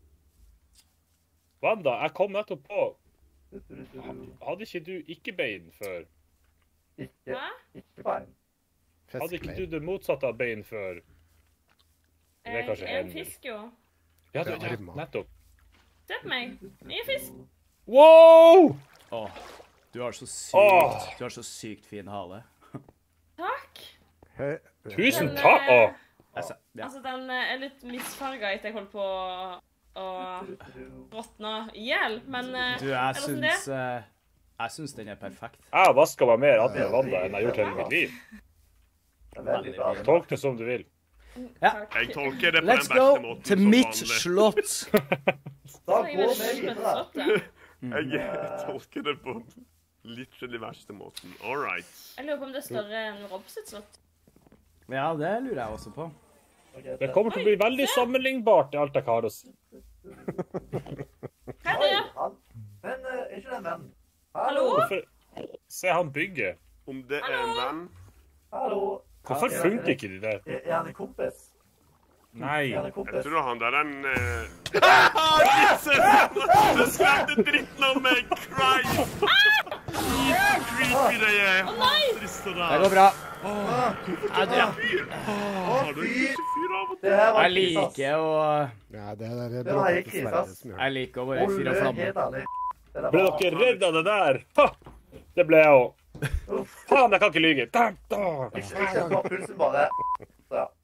Wanda, jeg kom nettopp på. Hadde ikke du ikke bein før? Ikke, Hæ? ikke bein. Hadde ikke Fiskbein. du det motsatte av bein før? Det er Jeg kanskje er en hender. fisk, jo. Ja, du, Det er ja, armer. nettopp. Se på meg. Jeg er fisk. Wow! Å, du har så sykt Åh. Du har så sykt fin hale. Takk. Hø- Tusen Men, takk! eh, Åh. Altså, ja. Altså, den eh, er litt misfarga etter jeg holdt på å, å råtne i hjel, men eh, Du, jeg ellers enn det- syns eh, Jeg syns den er perfekt. Jeg har vaska meg mer av med Wanda enn jeg har gjort hele mitt liv. Det er veldig bra. Tolk det som du vil. Ja. Takk. Jeg tolker det på Let's den go beste måten til som mitt vanlig. slott. Da Jeg er går veldig vi spent på videre. slottet. Jeg jeg tolker det på literally verste måten. All right. Jeg lurer på om det er større enn Rob sitt slott. Ja, det lurer jeg også på. Ok, Det kommer til å bli veldig sammenlignbart til alt jeg har å si. Hei, Oi, det. han- Men eh, er ikke det en venn? Hallo? Hvorfor? Se han bygger. Om det er en venn Hallo? Hvorfor funker ikke de der? Er er han en kompis? Nei. Er han en Jeg kompis? tror han der er en uh... ah, Jesus! Du skremte dritten av meg! Christ! Så creepy det er. Trist og Det rar. går bra. Ja, det er fyr. Har du ikke fyr av og til? Det her var Jeg krise, ass. liker å Ja, det er Det var helt krise, ass. Jeg liker å være fyr og Olle, flamme. helt ærlig. Det der Ble var- dere redd av det der? Ha! Det ble jeg òg. Faen, jeg kan ikke lyge. Da, da. Jeg kjenner på pulsen bare. Så ja.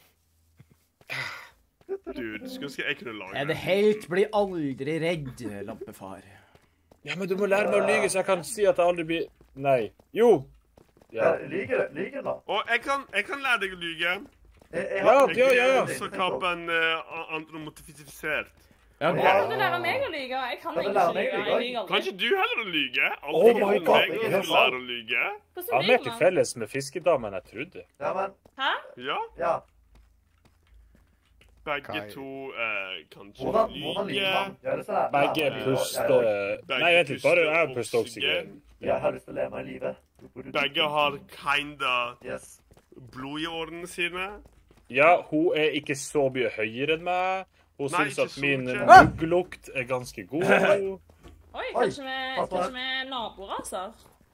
Dude, skulle ønske jeg kunne lage Er det helt, blir aldri redd, lampefar. Ja, men du må lære meg å lyge, så jeg kan si at jeg aldri blir Nei. Jo. Ja. Eh, Lyger du? Lyger du da? Og jeg kan, jeg kan lære deg å lyge. Jeg- jeg Ja, har- Jeg ja, ja, ja. er også kappen uh, antromotifisert. Ja, Kan ja. du lære meg å lyge? Jeg kan Kan du egentlig lære ikke meg å lyge. lyge? Jeg lyger aldri. Kan ikke du heller å lyge? Oh Alltid my meg God, som jeg er lærer å lyge. Hvordan Jeg har mer lyver til man? felles med fiskedamen enn jeg trodde. Ja, men Hæ? Ja, Ja. begge Kai. to eh, kanskje Hvordan, hvordan lyger lyge. man? Gjør det sånn? Begge Ja, puster ja, Nei, vent litt. Bare jeg puster oksygen. ja. Jeg har lyst til å leve meg i livet. Begge har kinda Yes. blod i årene sine. Ja, hun er ikke så mye høyere enn meg. Hun Nei, syns ikke at så min mye. mugglukt er ganske god. Oi, Oi, kanskje vi pass på kanskje vi er naboraser?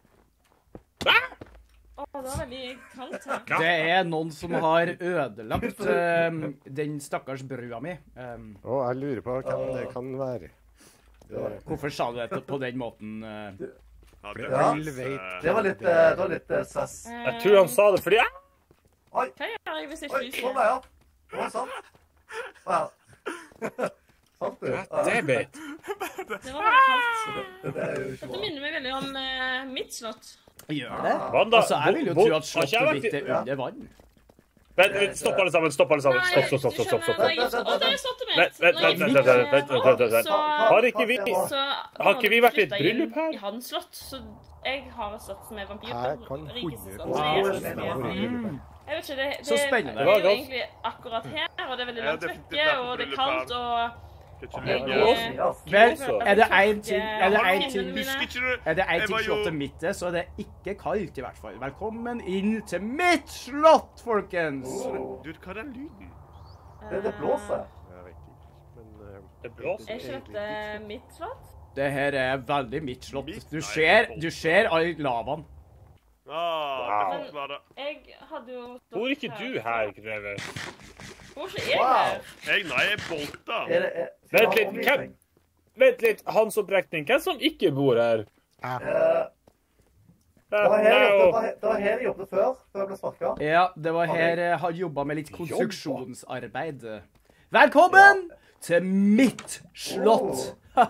Å, det var veldig kaldt her. Det er noen som har ødelagt um, den stakkars brua mi. Um, Å, jeg lurer på hvem det kan være. Det, hvorfor sa du det på den måten? Uh? Ja, det, Ja. høres, eh, Det var litt, eh, det var litt uh, sass. Jeg tror han sa det fordi jeg Oi, Hva gjør jeg hvis jeg oi, fryser? sånn er jeg. Det var sant. Ja. Sant, du. Ja. Det bet. Det var veldig kaldt. Det er jo ikke Dette bra. minner meg veldig om eh, mitt slott. Gjør det? Wanda, Altså, jeg vil jo hvor- tro at har ikke jeg slottet vært i- ditt er under vann. Vent, vent, stopp alle sammen. Stopp alle sammen. Stopp, stopp, stopp. stopp, stopp, stopp. Å, det er slottet mitt. Vent, vent, Når jeg vent, vent, vent, vent, vent, vent, vent, vent. Så, Har ikke vi så Har ikke vi vært i et flyttet jeg inn bryllup her? I hans slott, så jeg har et slott som er vampyr. Her kan Rikeste hundre slott. Wow. Så jeg er Wow. ikke så mye. Jeg vet ikke, det, det, Så spennende. det Det var er jo godt. egentlig akkurat her, og det er veldig Ja, langt det er vekke, derfor og det er bryllup kaldt, her. og Skal ikke jeg, lyge. Ja, ass. Vel, Også. er det én ting, er det Ja, en ting, mine. Husker ikke du er det en Jeg ting var jo- slottet mitt er, så er det ikke kaldt i hvert fall. Velkommen inn til mitt slott, folkens! Oh, Dude, hva er den lyden? Det, det blåser. jeg vet ikke, men... eh, Det blåser. Er ikke dette mitt slott? Det her er veldig mitt slott. Mitt? Du Nei, ser, det er du ser all lavaen. Ah, Wow. det får være. Jeg hadde jo stått Bor ikke du her, Greve? Bor ikke jeg Wow. her? Jeg, nei, jeg bolta. Er det, er, Vent litt, hvem- Vent litt, Hans opprekning. Hvem som ikke bor her? Eh, Det var her jeg jobbet, det var he- det var her jeg jobbet før, før jeg ble sparket. Ja, det var her jeg har jobba med litt konstruksjonsarbeid. Velkommen til mitt slott! Eh,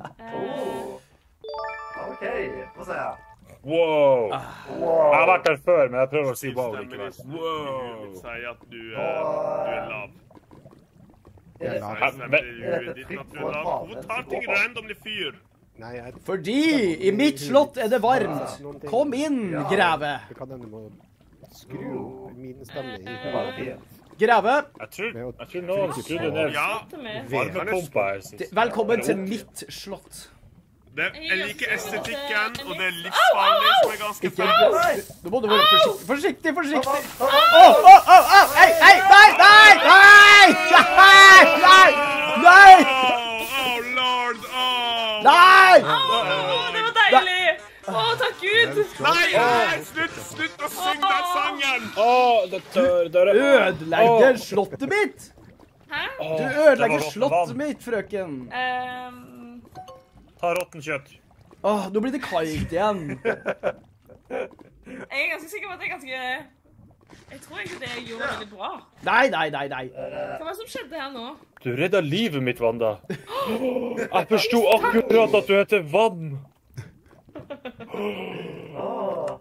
OK, få se her. Wow. Jeg Wow. har vært der før, men jeg prøver å si wow Stemmen likevel. i Wow. mitt sier at du, eh, du er lav. Er det, Ja, Jeg stemmer men- i huet ditt at du er lav. Hvorfor tar ting randomly fyr? Nei, jeg... Fordi i mitt slott er det varmt. Kom inn, Greve. Det kan hende du må skru opp min stemme i det var hodet. fint. Greve, Jeg tror, jeg tror noen skrudde ned Ja, slottet mitt. varmepumpa her d- sist. velkommen til mitt slott. det, jeg liker estetikken, og det er livsfarlig, som er ganske Ikke fælt. Nei! Nå må du være forsiktig, forsiktig, Ta forsiktig. vann, ta vann. Åh, åh, åh, åh, hei, hei, nei, nei, nei, nei, nei, nei, Oh, oh lord, oh. nei. Å, det var deilig! Å, takk Gud! Nei, nei, slutt, slutt å synge den sangen! Å, det tør, dør. Ødelegger slottet mitt. Hæ? Du ødelegger slottet mitt, frøken. Ehm, Ta råtten kjøtt. Åh, nå blir det kaldt igjen. jeg er ganske sikker på at det er ganske Jeg tror egentlig det jeg gjorde veldig bra. Nei, nei, nei, nei. Hva var det som skjedde her nå? Du redda livet mitt, Wanda. Jeg forsto akkurat at du heter Vann. Åh.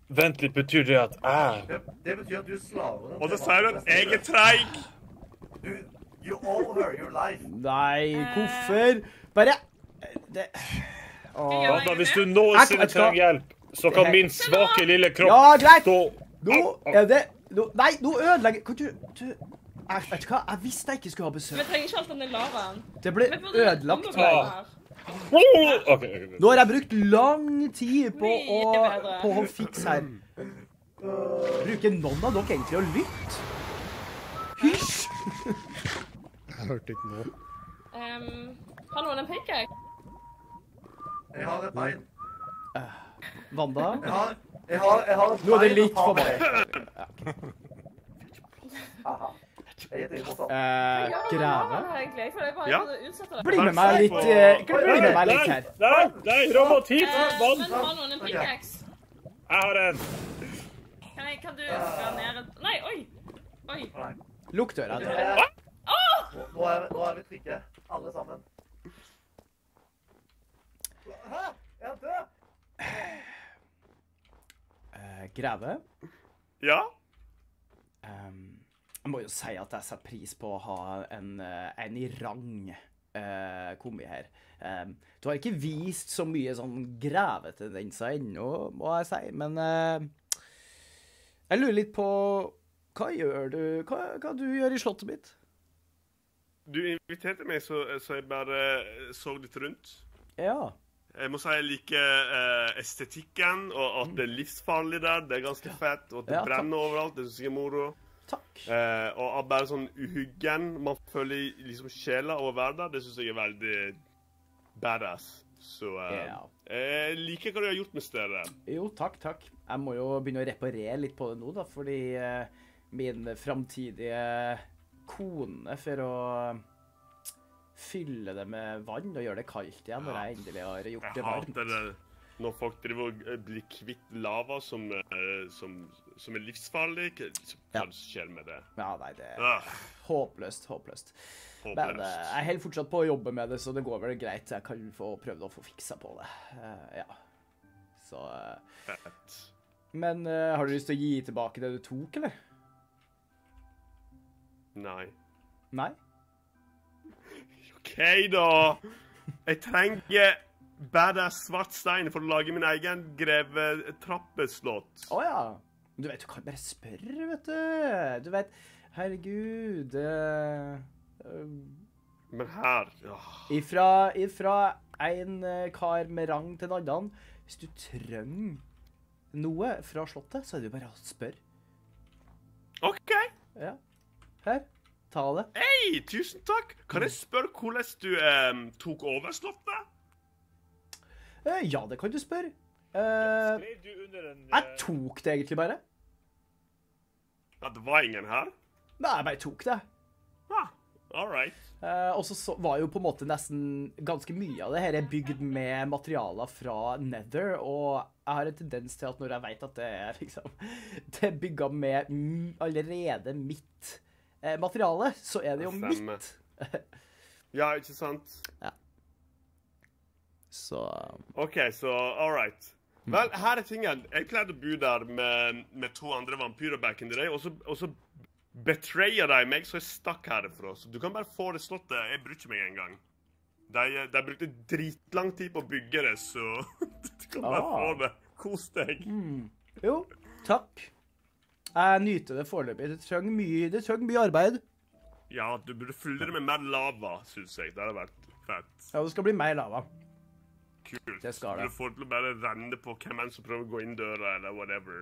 Vent litt, betyr det at jeg Det, det betyr at du er slaven. Og så sier du at jeg er treig. Du, you owe her your life. Nei, hvorfor? Bare det... Åh. Ja, da, hvis du noensinne trenger hjelp, så kan min svake lille kropp Ja, greit. stå... Nå er det... Nå, nei, nå ødelegger... Kan du... du jeg vet ikke hva, jeg visste jeg ikke skulle ha Vi besøk. trenger ikke alt den lavaen. Det ble Vi burde ødelagt unngå meg. det her. OK. ok. Nå har jeg brukt lang tid på å, Mye bedre. på å fikse her. Bruker noen av dere egentlig å lytte? Hysj! Jeg hørte ikke noe. Um, har noen en pickaxe? Jeg har et bein. Wanda? Jeg har, jeg har, jeg har et Nå er det bein å litt ta for med. Haha. Jeg er tilbake. Eh, Ja, grave? det er egentlig. Jeg føler jeg bare Ja. burde utsette det. Bli med meg litt, eh, kan du bli med meg litt her? Nei, nei, robotiv! Eh, Vann! men har noen en pickaxe? Jeg har en. Kan, jeg, kan du skanere... Nei, oi! Oi. Nei. Lukk døra. Det er- Nå nå er, nå er vi trygge, alle sammen. Hæ? Jeg er død! Eh, grave? Ja? Ehm, jeg må jo si at jeg setter pris på å ha en, eh, en i rang uh, kommet her. Ehm, du har ikke vist så mye sånn gravetendenser ennå, må jeg si, men eh, jeg lurer litt på hva gjør du, hva, hva du gjør i slottet mitt? Du inviterte meg, så, så jeg bare så litt rundt. Ja. Jeg må si jeg liker eh, estetikken, og at det er livsfarlig der. Det er ganske fett. Og at det Ja, takk. brenner overalt. Det synes jeg er moro. Takk. Eh, og at bare sånn uhyggen man føler i liksom sjela over å være der, det synes jeg er veldig badass. Så eh, Ja. jeg liker hva du har gjort med stedet. Jo, takk, takk. Jeg må jo begynne å reparere litt på det nå, da, fordi eh, min framtidige kone for å fylle det med vann og gjøre det kaldt igjen når jeg endelig har gjort Jeg det varmt. hater det når folk driver og eh, blir kvitt lava som, eh, som, som er livsfarlig. Hva Ja. hva skjer med det? Ja, nei, det er Ah, håpløst, håpløst. Men håpløst. eh, jeg holder fortsatt på å jobbe med det, så det går vel greit. Jeg kan få prøvd å få fiksa på det. Eh, ja. Så eh, Fett. Men eh, har du lyst til å gi tilbake det du tok, eller? Nei. Nei? OK, da. Jeg trenger badass svart stein for å lage min egen grevetrappeslott. Å ja. Du vet, du kan bare spørre, vet du. Du vet, herregud eh, eh, Men her åh, Ifra, ifra en eh, kar med rang til en annen. Hvis du trenger noe fra slottet, så er det jo bare å spørre. OK. Ja. Her. Ta det. Hei, tusen takk. Kan jeg spørre hvordan du eh, tok over slottet? Eh, ja, det kan du spørre. Eh, Skled du under en... jeg tok det egentlig bare. Ja, det var ingen her? Nei, jeg bare tok det. Ah, all right. Eh, og så så var jo på en måte nesten ganske mye av det her er bygd med materialer fra Nether, og jeg har en tendens til at når jeg vet at det er liksom, det er bygget med mm, allerede mitt eh, materiale, så er det jo Stemmer. mitt. Ja, ikke sant? Så, OK, så all right. Vel, her er tingen. Jeg pleide å bo der med, med to andre vampyrer back in the day, og så, og så betrayer de meg, så jeg stakk herifra. Så du kan bare få det slottet. Jeg bryr ikke meg engang. De, de brukte dritlang tid på å bygge det, så du kan bare Ah. få det. Kos deg. jo, takk. Jeg nyter det foreløpig. Det trenger mye, det trenger mye arbeid. Ja, du burde fylle det med mer lava, synes jeg. Det hadde vært fett. Ja, det skal bli mer lava. Kult. Det skal det. Du får til å bare renne på hvem enn som prøver å gå inn døra, eller whatever.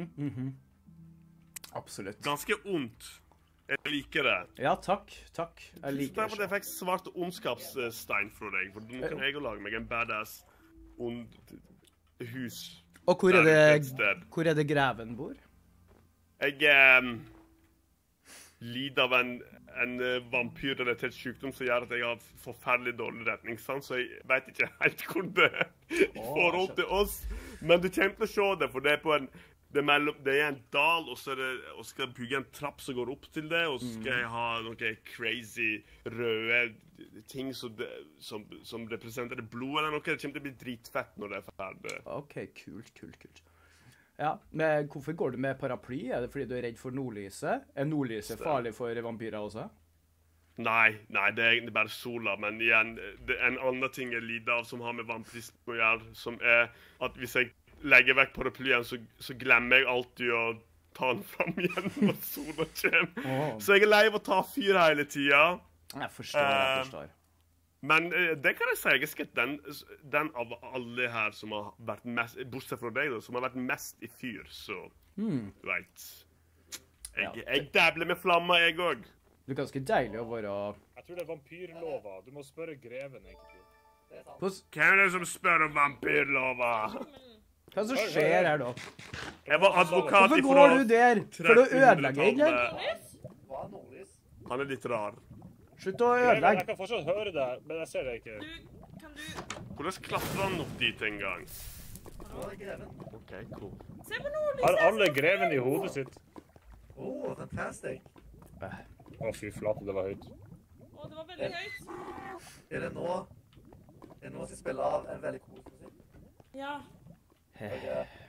Absolutt. Ganske ondt. Jeg liker det. Ja, takk, takk. Jeg Tusen liker takk for at det. jeg fikk svart ondskapsstein fra deg. For nå kan jeg jo lage meg en badass ond hus. Og hvor er Der ute et det, sted. hvor er det greven bor? Jeg eh, lider av en, en eh, vampyrrelatert sykdom som gjør at jeg har forferdelig dårlig retningssans, så jeg vet ikke helt hvor det er i forhold til oss. Men du kommer til å se det, for det er på en det er, mellom, det er en dal, og så er det, og skal jeg bygge en trapp som går opp til det, og så skal jeg ha noen crazy røde ting som, det, som, som representerer blod eller noe. Det kommer til å bli dritfett når det er ferdig. OK, kult, kult, kult. Ja, men hvorfor går du med paraply? Er det fordi du er redd for nordlyset? Er nordlyset farlig for vampyrer også? Nei, nei, det er egentlig bare sola, men igjen, det er en annen ting jeg lider av som har med vannprisen å gjøre, som er at hvis jeg legger vekk paraplyen, så, så glemmer jeg alltid å ta den fram igjen når sola kommer. Oh. Så jeg er lei av å ta fyr hele tiden. Jeg forstår, jeg forstår. Men uh, det kan jeg si, jeg er sikkert den, den av alle her som har vært mest, bortsett fra deg, da, som har vært mest i fyr, så Hmm. du vet. Jeg, Ja. jeg dabler med flammer, jeg òg. Det er ganske deilig å være... Jeg tror det er vampyrlova. Du må spørre greven, egentlig. Hvordan- Hvem er det som spør om vampyrlova? Hva som skjer her da? Jeg var advokat Hvorfor i går du der? For å ødelegge, ikke? Hva er nordlys? Han er litt rar. Slutt å Greven, jeg ødelegge. kan fortsatt høre deg, men jeg ser deg ikke. Du, kan du Hvordan klatrer han opp dit en gang? Hva er greven? OK, cool. se på nordlyset? Har alle greven i hodet sitt? Oh, fantastic. Å, fy flate, det var høyt. Å, det var veldig høyt. Er det nå Er det nå jeg skal spille av en veldig kos musikk? Ja. Jeg,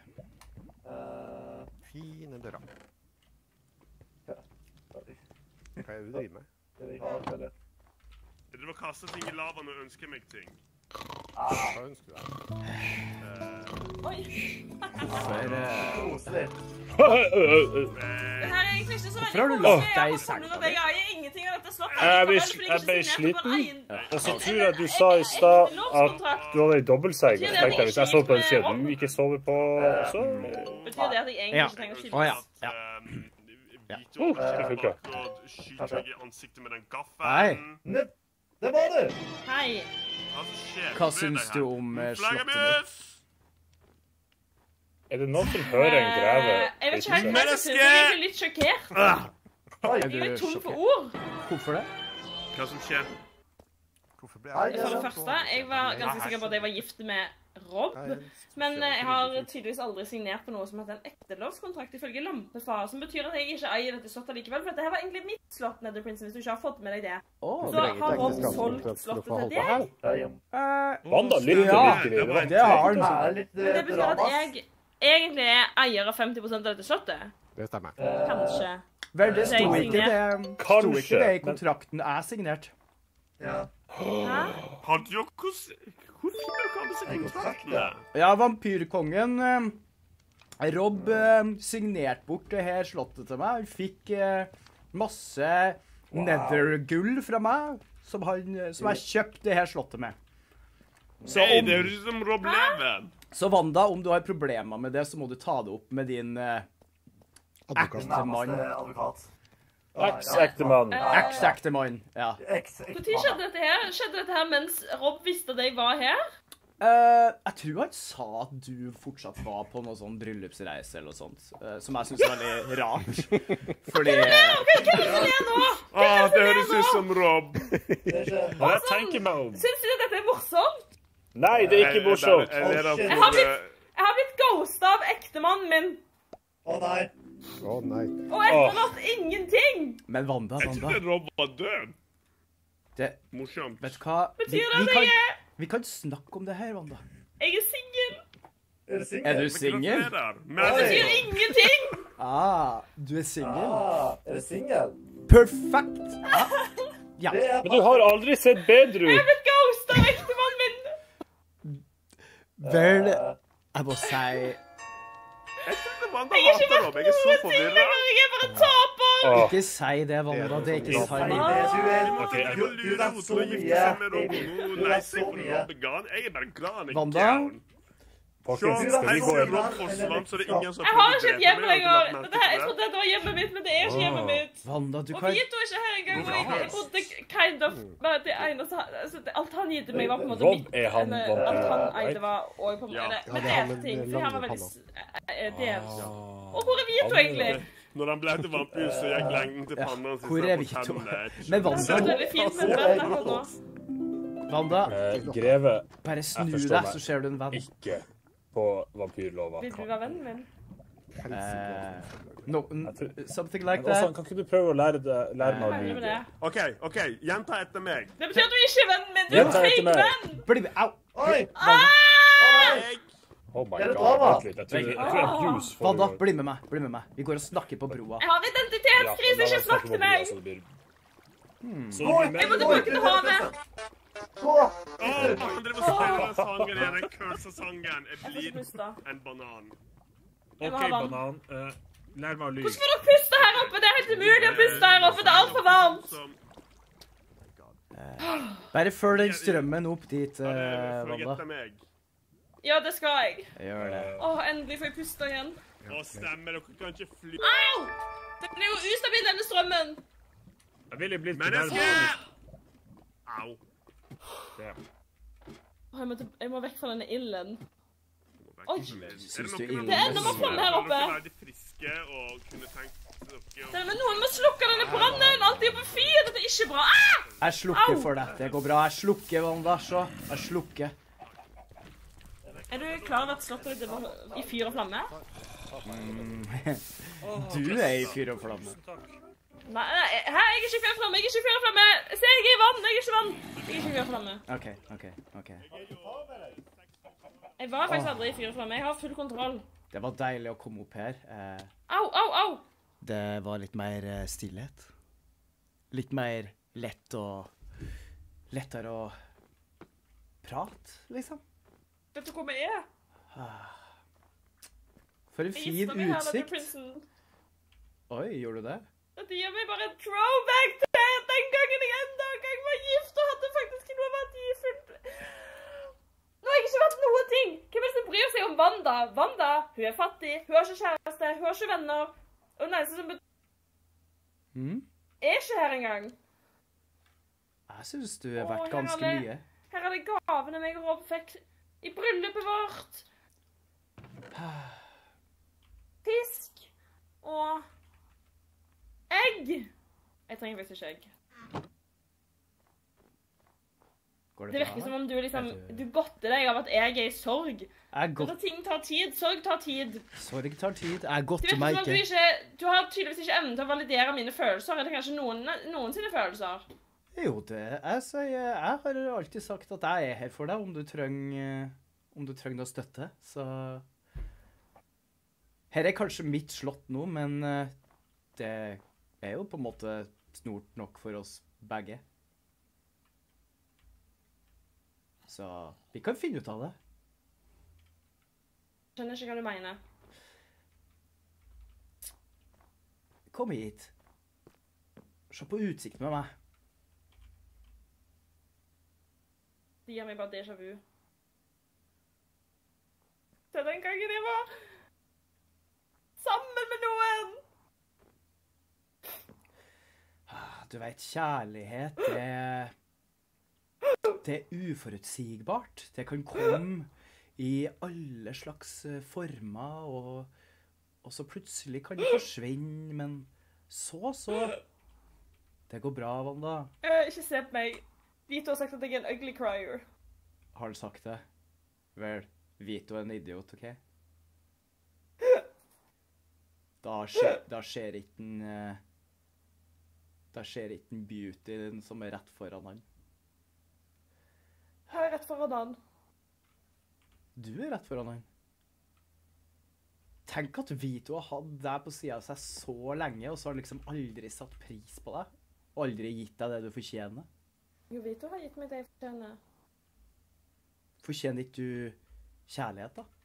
uh, Fine døra. sorry. Hva er det du driver med? Det jeg har, eller? Jeg driver og kaster ting i lavaen og ønsker meg ting. Hva ønsker du deg? Oi. For, eh, Koselig. Det her er egentlig ikke så veldig Hvorfor har du koselig. lagt deg i Jeg har senga funnet ut at jeg eier ingenting av dette slottet. Jeg blir- Likevel, fordi jeg ble ikke signerte på en sliten. eiendom. Og så tror jeg du sa i stad at du hadde ei dobbeltseng. Og så tenkte jeg, hvis jeg sover på en side du ikke sover på, så Betyr det at jeg egentlig Ja. ikke trenger å skille? Å ja. Ja. Um, Ja. Vito Oh, det funker. og skyter meg i ansiktet med den Nei. gaffelen. Ne, det var du! Hei. Hva som skjer? Hva med syns deg du her? om eh, slottet mitt? Flaggermus! Er det noen som hører en greve? Eh, Jeg vet ikke helt hva jeg synes. Jeg er egentlig litt sjokkert. Ah, Oi, Er Jeg er litt du tom for sjokkert? ord. Hvorfor det? hva som skjer? Hvorfor ble Hei, jeg For det Ja. første, jeg var ganske sikker på at jeg var gift med Rob. Men eh, jeg har tydeligvis aldri signert på noe som heter en ektelovskontrakt ifølge Lampefar, som betyr at jeg ikke eier dette slottet likevel. For dette her var egentlig mitt slott, Nether Prince, hvis du ikke har fått med deg det. Å, Så har Rob solgt slottet til deg. Ja, ja. eh, Wanda lytter Ja. virkelig. Det var det har Det han. er litt Men det eh, betyr at dramas. jeg egentlig er eier av femti prosent av dette slottet. Det stemmer. Eh, Kanskje. Vel, det sto Jeg ikke det, sto Kanskje, ikke det i men- kontrakten jeg signerte. Ja. Hæ? Har dere hvordan Hvor finner dere alle disse Jeg går kontraktene? Ja, vampyrkongen eh, Rob eh, signerte bort det her slottet til meg. Han fikk eh, masse nethergull fra meg, som, han, eh, som jeg kjøpte det her slottet med. Så, Nei, om, det høres ut som Rob Leven. så Wanda, om du har problemer med det, så må du ta det opp med din eh, Advokat. ektemann. Nærmeste advokat. Eks-ektemann. Eks-ektemann, ja. Eks. Når skjedde dette her? Skjedde dette her mens Rob visste at jeg var her? Eh, jeg tror han sa at du fortsatt var på noe sånn bryllupsreise eller noe sånt, eh, som jeg synes er veldig rart. Fordi eh, Hvem er det nå? Ah, det høres ut som Rob. Det er ikke... Og jeg tenker meg om. Syns du dette er morsomt? Nei, det er ikke morsomt. Jeg, jeg, jeg, Jeg har blitt, jeg har blitt ghosta av ektemannen min, Å nei. Å nei. og etterlatt ingenting. Men Wanda, jeg Wanda trodde Rob var død. det, Morsomt. Vet du hva? Vi, Betyr det vi, at kan, jeg er, vi kan snakke om det her, Wanda. jeg er singel? Er du singel? Er du singel? Gratulerer. Det Men betyr ingenting. Ah, du er singel? Ah, er du singel? Perfekt! Ja. Ja. Det er Men du har aldri sett bedre Jeg ut. har blitt ghosta av ektemannen min. Vel, jeg må si jeg trodde Wanda hater Rob. Jeg er så forvirra. Jeg er bare en taper. Åh, Ikke si det, Wanda. Det er ikke Nei, sant. det er du er. Ok, jeg- Du, du vet så mye, baby. Nå Du nei, vet se så for mye. Rob er gal. Jeg er bare glad han er Wanda? down. folkens, Se, skal vi gå Rob inn? forsvant, så det er ingen som Jeg har ikke prøver et å hjem drepe meg, lenger. og du har Dette her, jeg merket trodde dette var hjemmet mitt, men det er ikke hjemmet mitt. Wanda, du Og kan Vito er ikke her engang. Og jeg, jeg bodde kind of bare det eneste altså, det- Alt han gitt meg, var på en måte Rob, mitt. er han eller, vampyr, Alt han right? eide, var òg på en Ja. måte Ja, Men det er han delte med ting. den For han var lange veldig s- eh, eh, delt. Ah. Og hvor er Vito egentlig? Når han ble til vampyr, så gikk lengden til panna hans. Hvor er Vito? Men Det Wanda, er veldig fint med en venn akkurat nå. Wanda, Eh, Greve bare snu Jeg forstår deg, meg. så ser du en venn. ikke på vampyrlova. Vil du være vennen min? Eh, no, n- something like Men også, that. kan ikke du prøve å lære, det, lære meg å Mener du lyge? det? OK, OK, gjenta etter meg. Det betyr at du ikke er vennen min. Du er en Jenta heter fake meg. venn. Bli med. Au! Oi! Ah! Jeg Oh my Er det god, bra, da? vent litt. Jeg tror, jeg tror jeg brus for... Wanda, bli med meg. Bli med meg. Vi går og snakker på broa. Jeg har identitetskrise, ikke snakk til meg! Så det blir... Så Gå, det blir Jeg må tilbake til havet! Gå! Åh, han driver og spiller den sangen igjen, den curse-sangen. Jeg Jeg får blir ikke puste. en banan. Jeg må OK, ha vann. banan. eh, lær meg å lyve. Hvordan skal dere puste her oppe? Det er helt umulig å puste her oppe, det er altfor varmt! Som, Bare følg den strømmen opp dit, ja, det eh, er for å Wanda. gjette meg. Ja, det skal jeg. Gjør det. Åh, endelig får jeg puste igjen. Å, stemmer, dere kan ikke fly. Au! Den er jo ustabil, denne strømmen. Jeg ville blitt Menneske! Au. Det. Åh, jeg må, til, jeg må vekk fra denne ilden. Oi. Syns du Det er ilden enda mer flamme her oppe. Dere er veldig friske og kunne tenkt dere å... Det er, men noen må slukke denne brannen. Alt er jo på fyr. Dette er ikke bra. Ah! Jeg slukker Au! for deg. Det går bra. Jeg slukker, Wanda. Se. Jeg slukker. Er du klar over at slottet ditt var i fyr og flamme? Du er i fyr og flamme. Nei, nei, hæ? Jeg er ikke i fyr og flamme. Jeg er ikke i fyr og flamme. Se, jeg er i vann. Jeg er ikke i vann. Jeg er ikke i fyr og flamme. OK, OK. ok. Jeg var faktisk aldri i fyr og flamme. Jeg har full kontroll. Det var deilig å komme opp her. Eh, Au, au, au. Det var litt mer eh, stillhet. Litt mer lett og lettere å prate, liksom. Vet du hvor vi er? For en Jeg fin gifter meg her, Lady utsikt. Prinsen. Oi, gjorde du det? Dette gir meg bare en throwback til den gangen jeg enda en gang var gift og hadde faktisk noe verdifullt. Nå har jeg ikke vært noe ting. Hvem er det som bryr seg om Wanda? Wanda, hun er fattig, hun har ikke kjæreste, hun har ikke venner. Og den eneste som bet- Mm? er ikke her engang. Jeg syns du har Å, vært her ganske er det- mye. Her er det gavene meg og Rob fikk i bryllupet vårt. Fisk og egg. Jeg trenger faktisk ikke egg. Går Det det virker bra? som om du liksom, Er du- du godter deg av at jeg er i sorg. Jeg er godt... Dette ting tar tid. Sorg tar tid. Sorg tar tid. Jeg Det godter virker meg som om du ikke. ikke, du har tydeligvis ikke evnen til å validere mine følelser, eller kanskje noen, noen sine følelser. Jo, det jeg sier Jeg har alltid sagt at jeg er her for deg om du trenger om du trenger noe støtte, så her er kanskje mitt slott nå, men eh, det er jo på en måte snort nok for oss begge. Så vi kan finne ut av det. Skjønner ikke hva du mener. Kom hit. Se på utsikten med meg. Det gir meg bare déjà vu. Til den gangen jeg var sammen med noen. Du vet, kjærlighet, det, det er uforutsigbart. Det kan komme i alle slags eh, former, og, og så plutselig kan det forsvinne, men så, så. Det går bra, Wanda. Eh, ikke se på meg. Vito har sagt at jeg er en ugly crier. Har han sagt det? Vel, Vito er en idiot, OK? Da skjer, da skjer ikke en eh, Da skjer ikke en beauty som er rett foran han. Jeg er rett foran han. Du er rett foran han. Tenk at Vito har hatt deg på siden av seg så lenge, og så har han liksom aldri satt pris på deg. Og aldri gitt deg det du fortjener. Jo, Vito har gitt meg det jeg fortjener. Fortjener ikke du kjærlighet, da?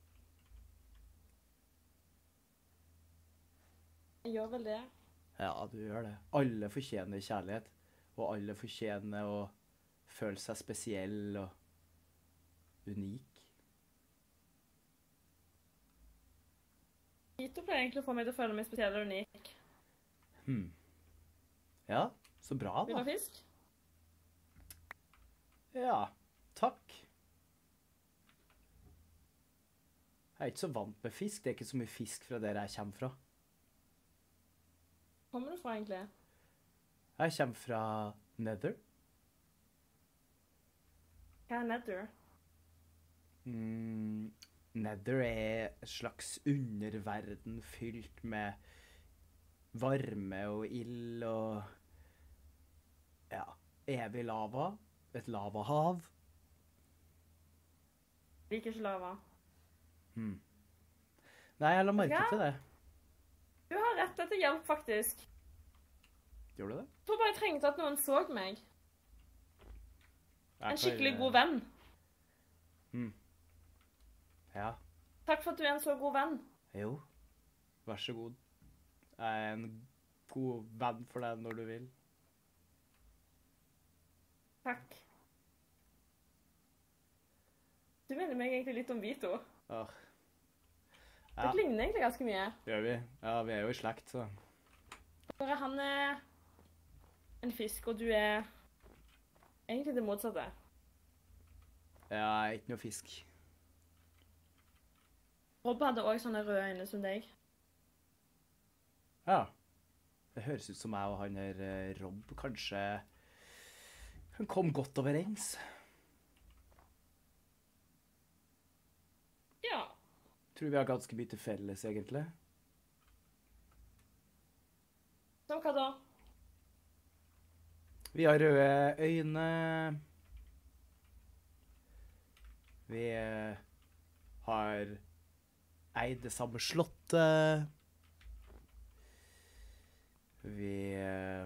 Jeg gjør vel det. Ja, du gjør det. Alle fortjener kjærlighet, og alle fortjener å føle seg spesiell og unik. Vito pleier egentlig å få meg til å føle meg spesiell og unik. Hmm. Ja, så bra, Vil du da. ha fisk? Ja, takk. Jeg er ikke så vant med fisk. Det er ikke så mye fisk fra der jeg kommer fra. Hvor kommer du fra, egentlig? Jeg kommer fra Nether. Hva er Nether? Mm, Nether er et slags underverden fylt med varme og ild og ja, evig lava. Et lavahav. Jeg liker ikke lava. Nei, jeg la merke Ja. til det. Du har rett, dette hjelp faktisk. Gjorde du det? Jeg tror bare jeg trengte at noen så meg. Jeg En skikkelig kan- god venn. Ja. Takk for at du er en så god venn. Jo. Vær så god. Jeg er en god venn for deg når du vil. Takk. Du minner meg egentlig litt om Vito. Åh. Det Ja, ligner egentlig ganske mye. gjør vi. Ja, vi er jo i slekt, så. Bare han er en fisk, og du er egentlig det motsatte. Ja, jeg er ikke noe fisk. Rob hadde også sånne røde øyne som deg. Ja. Det høres ut som jeg og han her eh, Rob kanskje kan komme godt overens. Ja. Tror vi har ganske mye til felles, egentlig. Som hva da? Vi har røde øyne. Vi eh, har eid det samme slottet. Vi eh,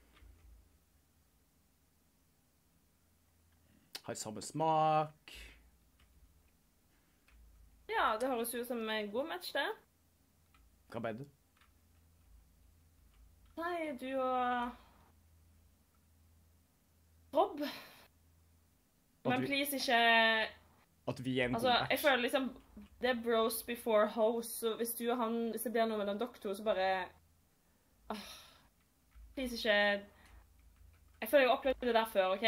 har samme smak. Ja, det høres ut som en god match, det. Hva mener du? Nei, du og Rob. At Men vi- please ikke. At vi er en Altså, god jeg match? føler liksom det er bros before hoes, så hvis du og han, hvis det blir noe mellom dere to, så bare ah, please ikke. Jeg føler jeg har opplevd det der før, OK?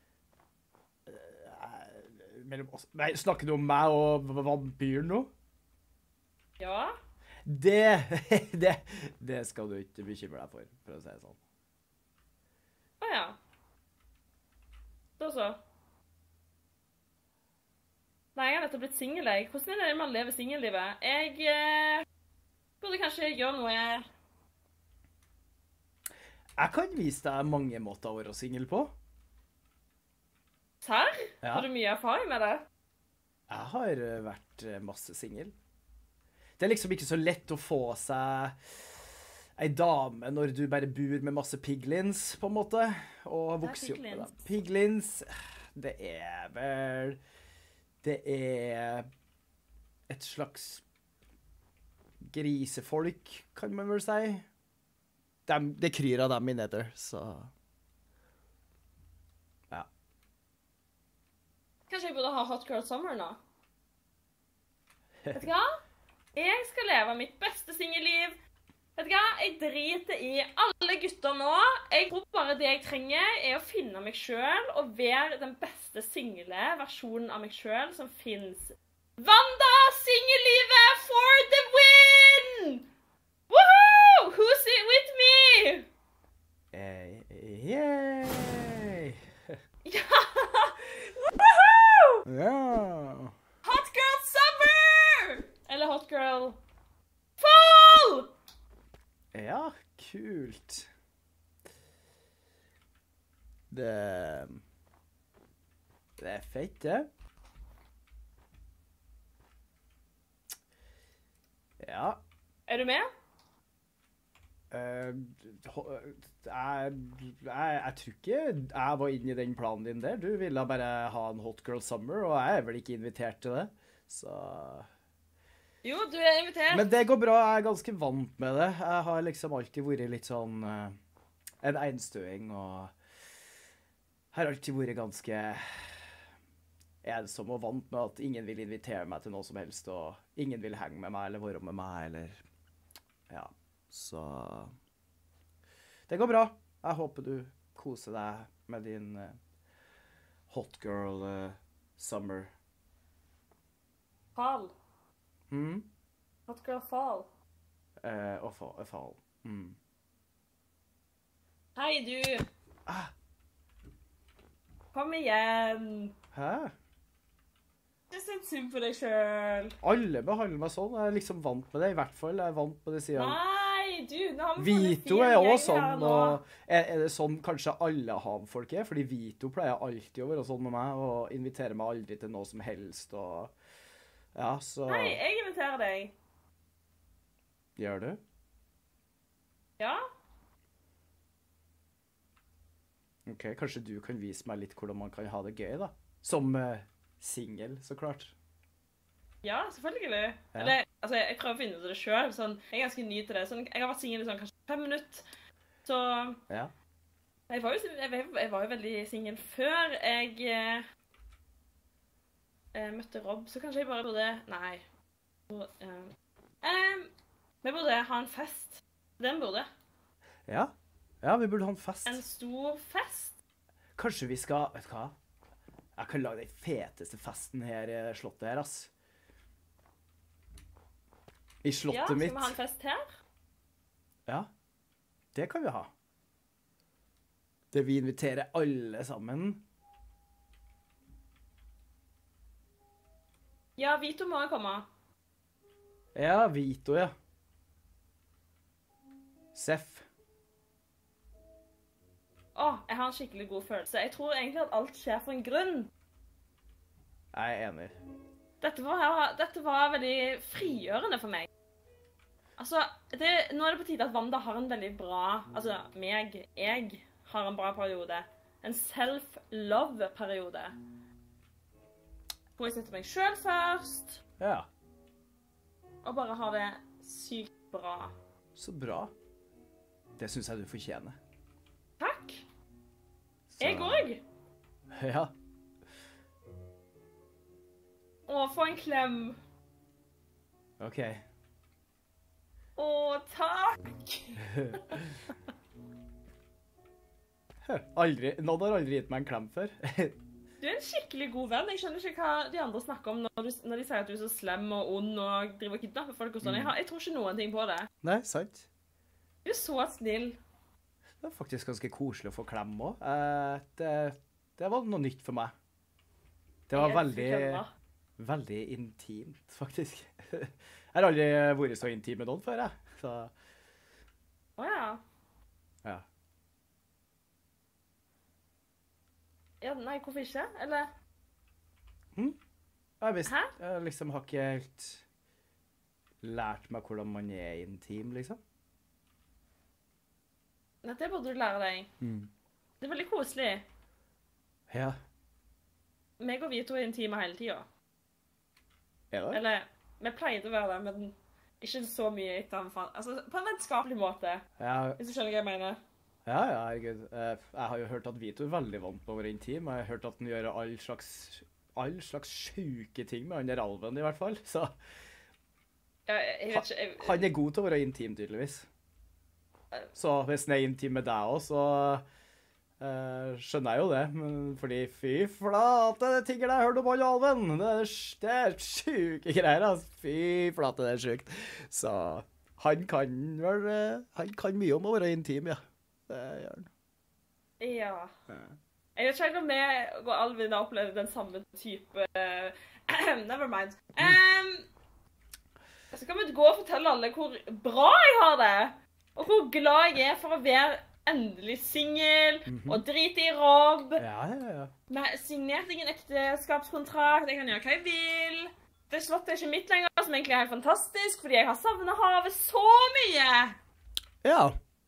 Mellom oss. Nei, snakker du om meg og v- vampyren nå? Ja? Det, det, det skal du ikke bekymre deg for, for å si det sånn. Å ja. Da så. Nei, jeg har nettopp blitt singel, jeg. Hvordan er det man lever singellivet? Jeg eh, burde kanskje gjøre noe jeg... Jeg kan vise deg mange måter å være singel på. Serr? Ja. Har du mye erfaring med det? Jeg har eh, vært eh, masse singel. Det er liksom ikke så lett å få seg ei dame når du bare bor med masse piglins, på en måte, og vokser opp med dem. Piglins, det er vel... Det er et slags grisefolk, kan man vel si. Dem, det kryr av dem i Nether, så... Ja. Kanskje jeg burde ha Hot Girl Summer nå? Vet du hva? Jeg skal leve mitt beste singelliv. Vet du hva? Jeg driter i alle gutter nå. Jeg tror bare det jeg trenger er å finne meg selv og være den beste single versjonen av meg selv som finnes. Wanda, singellivet for the win! Woohoo! Who's it with me? Eh, yay! Ja! Woohoo! Ja! Hot Girl Summer! Eller Hot Girl Fall! Ja, kult. Det Det er fett, det. Ja. Er du med? eh, ho- jeg, jeg, jeg tror ikke jeg var inne i den planen din der. Du ville bare ha en Hot Girl Summer, og jeg er vel ikke invitert til det. Så Jo, du er invitert. Men det går bra. Jeg er ganske vant med det. Jeg har liksom alltid vært litt sånn eh, en enstøing, og har alltid vært ganske ensom og vant med at ingen vil invitere meg til noe som helst, og ingen vil henge med meg eller være med meg, eller ja, så det går bra. Jeg håper du koser deg med din eh, hot girl eh, summer. Fall. Mm? Hot Girl Fall. Eh, og fa og fall. Mm. Hei, du. Ah, Kom igjen. hæ? Ikke synd synd på deg selv. Alle behandler meg sånn. Jeg er liksom vant med det, i hvert fall. Jeg er vant med det siden. Nei, du, nå har vi fått en Vito fin er gjeng også her sånn, nå. og er, er det sånn kanskje alle havfolk er? Fordi Vito pleier alltid å være sånn med meg, og invitere meg aldri til noe som helst, og Ja, så Hei, jeg inviterer deg. gjør du? Ja? Ok, kanskje du kan vise meg litt hvordan man kan ha det gøy, da? Som uh, singel, så klart. Ja, selvfølgelig. Ja. Eller, altså, jeg prøver å finne ut av det selv. Sånn, jeg er ganske ny til det. Sånn, jeg har vært singel i sånn, kanskje fem minutter. Så Ja. jeg var jo, jeg, jeg var jo veldig singel før jeg eh, eh, møtte Rob. Så kanskje jeg bare burde Nei. Uh, um, vi burde ha en fest. Den burde. Ja. Ja, vi burde ha en fest. En stor fest. Kanskje vi skal Vet du hva? Jeg kan lage den feteste festen her i slottet her, ass. I Ja, slottet skal mitt. vi ha en fest her? Ja, det kan vi ha. Det vi inviterer alle sammen. Ja, Vito må jo komme. Ja, Vito, ja. Seff. Å, jeg har en skikkelig god følelse. Jeg tror egentlig at alt skjer for en grunn. Jeg er enig. Dette var, dette var veldig frigjørende for meg. Altså, det, nå er det på tide at Wanda har en veldig bra, altså meg, jeg har en bra periode. En self-love-periode. Hvor jeg setter meg selv først, Ja, og bare har det sykt bra. så bra. Det synes jeg du fortjener. Takk. Så- Jeg òg. Ja. Å, få en klem. OK. Å, takk. Aldri, noen har aldri gitt meg en klem før. Du er en skikkelig god venn. Jeg skjønner ikke hva de andre snakker om når, du, når de sier at du er så slem og ond og driver og kidnapper folk og sånn. Jeg, har- jeg tror ikke noen ting på det. Nei, sant. Du er så snill. Det er faktisk ganske koselig å få klem også. Eh, det, det var noe nytt for meg. Det var Jeg elsker veldig, klemmer. veldig intimt, faktisk. Jeg har aldri vært så intim med noen før, jeg. Så, Å ja. ja. Ja, nei, hvorfor ikke? Eller? Jeg, visst, Hæ? jeg liksom har ikke helt lært meg hvordan man er intim, liksom. Nei, det burde du lære deg. Det er veldig koselig. Ja. Meg og Vito er intime hele tiden. Er det? Eller, vi pleide å være det, men ikke så mye etter han fant. Altså, på en vennskapelig måte, Ja, hvis du skjønner hva jeg mener. ja, ja, herregud. Eh, Jeg har jo hørt at Vito er veldig vant på å være intim. Jeg har hørt at han gjør all slags, all slags sjuke ting med han der alven, i hvert fall. Så Ja, jeg, jeg vet ikke, jeg, han er god til å være intim, tydeligvis. Så hvis han er intim med deg også, så eh, skjønner jeg jo det. Men fordi fy flate, det tingene jeg har hørt om han alven. Det er, sj- det er sjuke greier, altså. Fy flate, det er sjukt. Så han kan vel eh, Han kan mye om å være intim, ja. Det gjør han. ja. Jeg vet ikke helt om vi og Alvin har opplevd den samme type... Never mind. Um, så kan vi gå og fortelle alle hvor bra jeg har det. Og hvor glad jeg er for å være endelig singel og drite i Rob. Ja, ja, ja. Med signert ingen ekteskapskontrakt. Jeg kan gjøre hva jeg vil. Det slottet er ikke mitt lenger, som egentlig er helt fantastisk, fordi jeg har savnet havet så mye. Ja.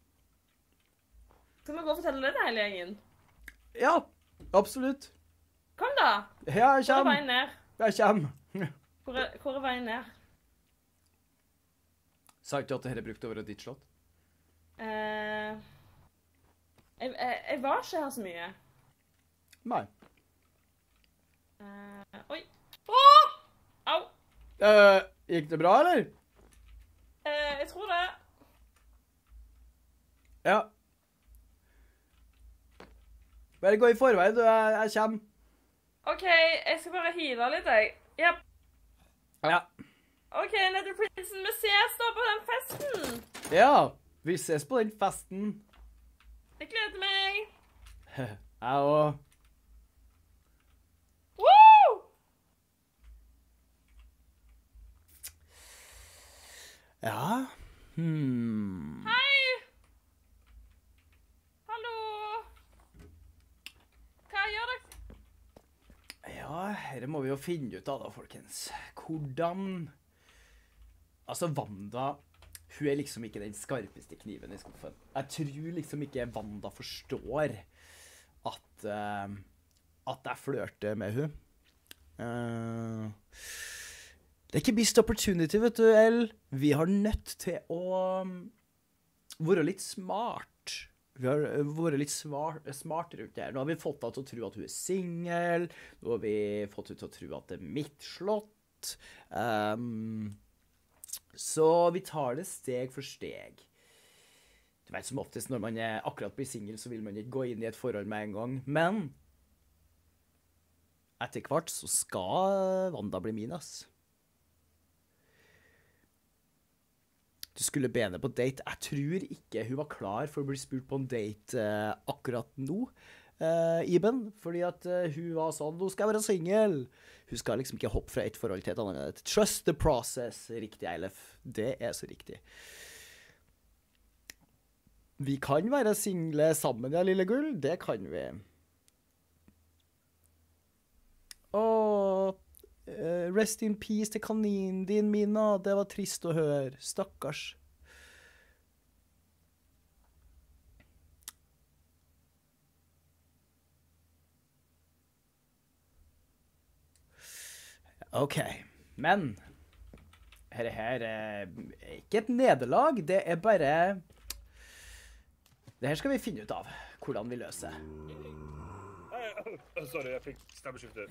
Skal vi gå og fortelle det til hele gjengen? Ja, absolutt. Kom da. Ja, jeg Hvor er kommer. veien ned? Jeg kommer. Hvor er, hvor er veien ned? Sa ikke at dette brukte å være ditt slott? Eh, jeg, jeg, jeg var ikke her så mye. Nei. Eh, oi. Åh! Au! Eh, gikk det bra, eller? Eh, jeg tror det. Ja. Bare gå i forveien, du. Jeg, jeg kommer. OK, jeg skal bare heale litt, jeg. Ja. Ja. OK, Nether Prinsen, vi ses da på den festen. Ja, vi ses på den festen. Jeg gleder meg. Jeg òg. Woo! Ja. Hmm. Hei! Hallo! Hva gjør dere? Ja, her må vi jo finne ut av da, folkens. Hvordan... Altså, Wanda, hun er liksom ikke den skarpeste kniven i skuffen. Jeg tror liksom ikke Wanda forstår at, uh, at jeg flørter med hun. Uh, det er ikke missed opportunity, vet du, El. Vi har nødt til å være litt smart. Vi har vært litt smart, smart rundt det her. Nå har vi fått henne til å tro at hun er single. Nå har vi fått henne til å tro at det er mitt slott. Um, så vi tar det steg for steg. Du vet, som oftest når man er akkurat blir single, så vil man ikke gå inn i et forhold med en gang. Men etter hvert så skal Wanda bli min, ass. Du skulle be henne på date. Jeg tror ikke hun var klar for å bli spurt på en date uh, akkurat nå, uh, Iben. Fordi at uh, hun var sånn, nå skal jeg være single. Hun skal liksom ikke hoppe fra et forhold til et annet. Trust the process. Riktig, Eilef. Det er så riktig. Vi kan være single sammen, ja, lille gull. Det kan vi. Åh... Uh, rest in peace til kaninen din, Mina. Det var trist å høre. Stakkars. Ok, men her, her er ikke et nederlag. Det er bare... Det her skal vi finne ut av hvordan vi løser. Sorry, jeg fikk stemmeskifte.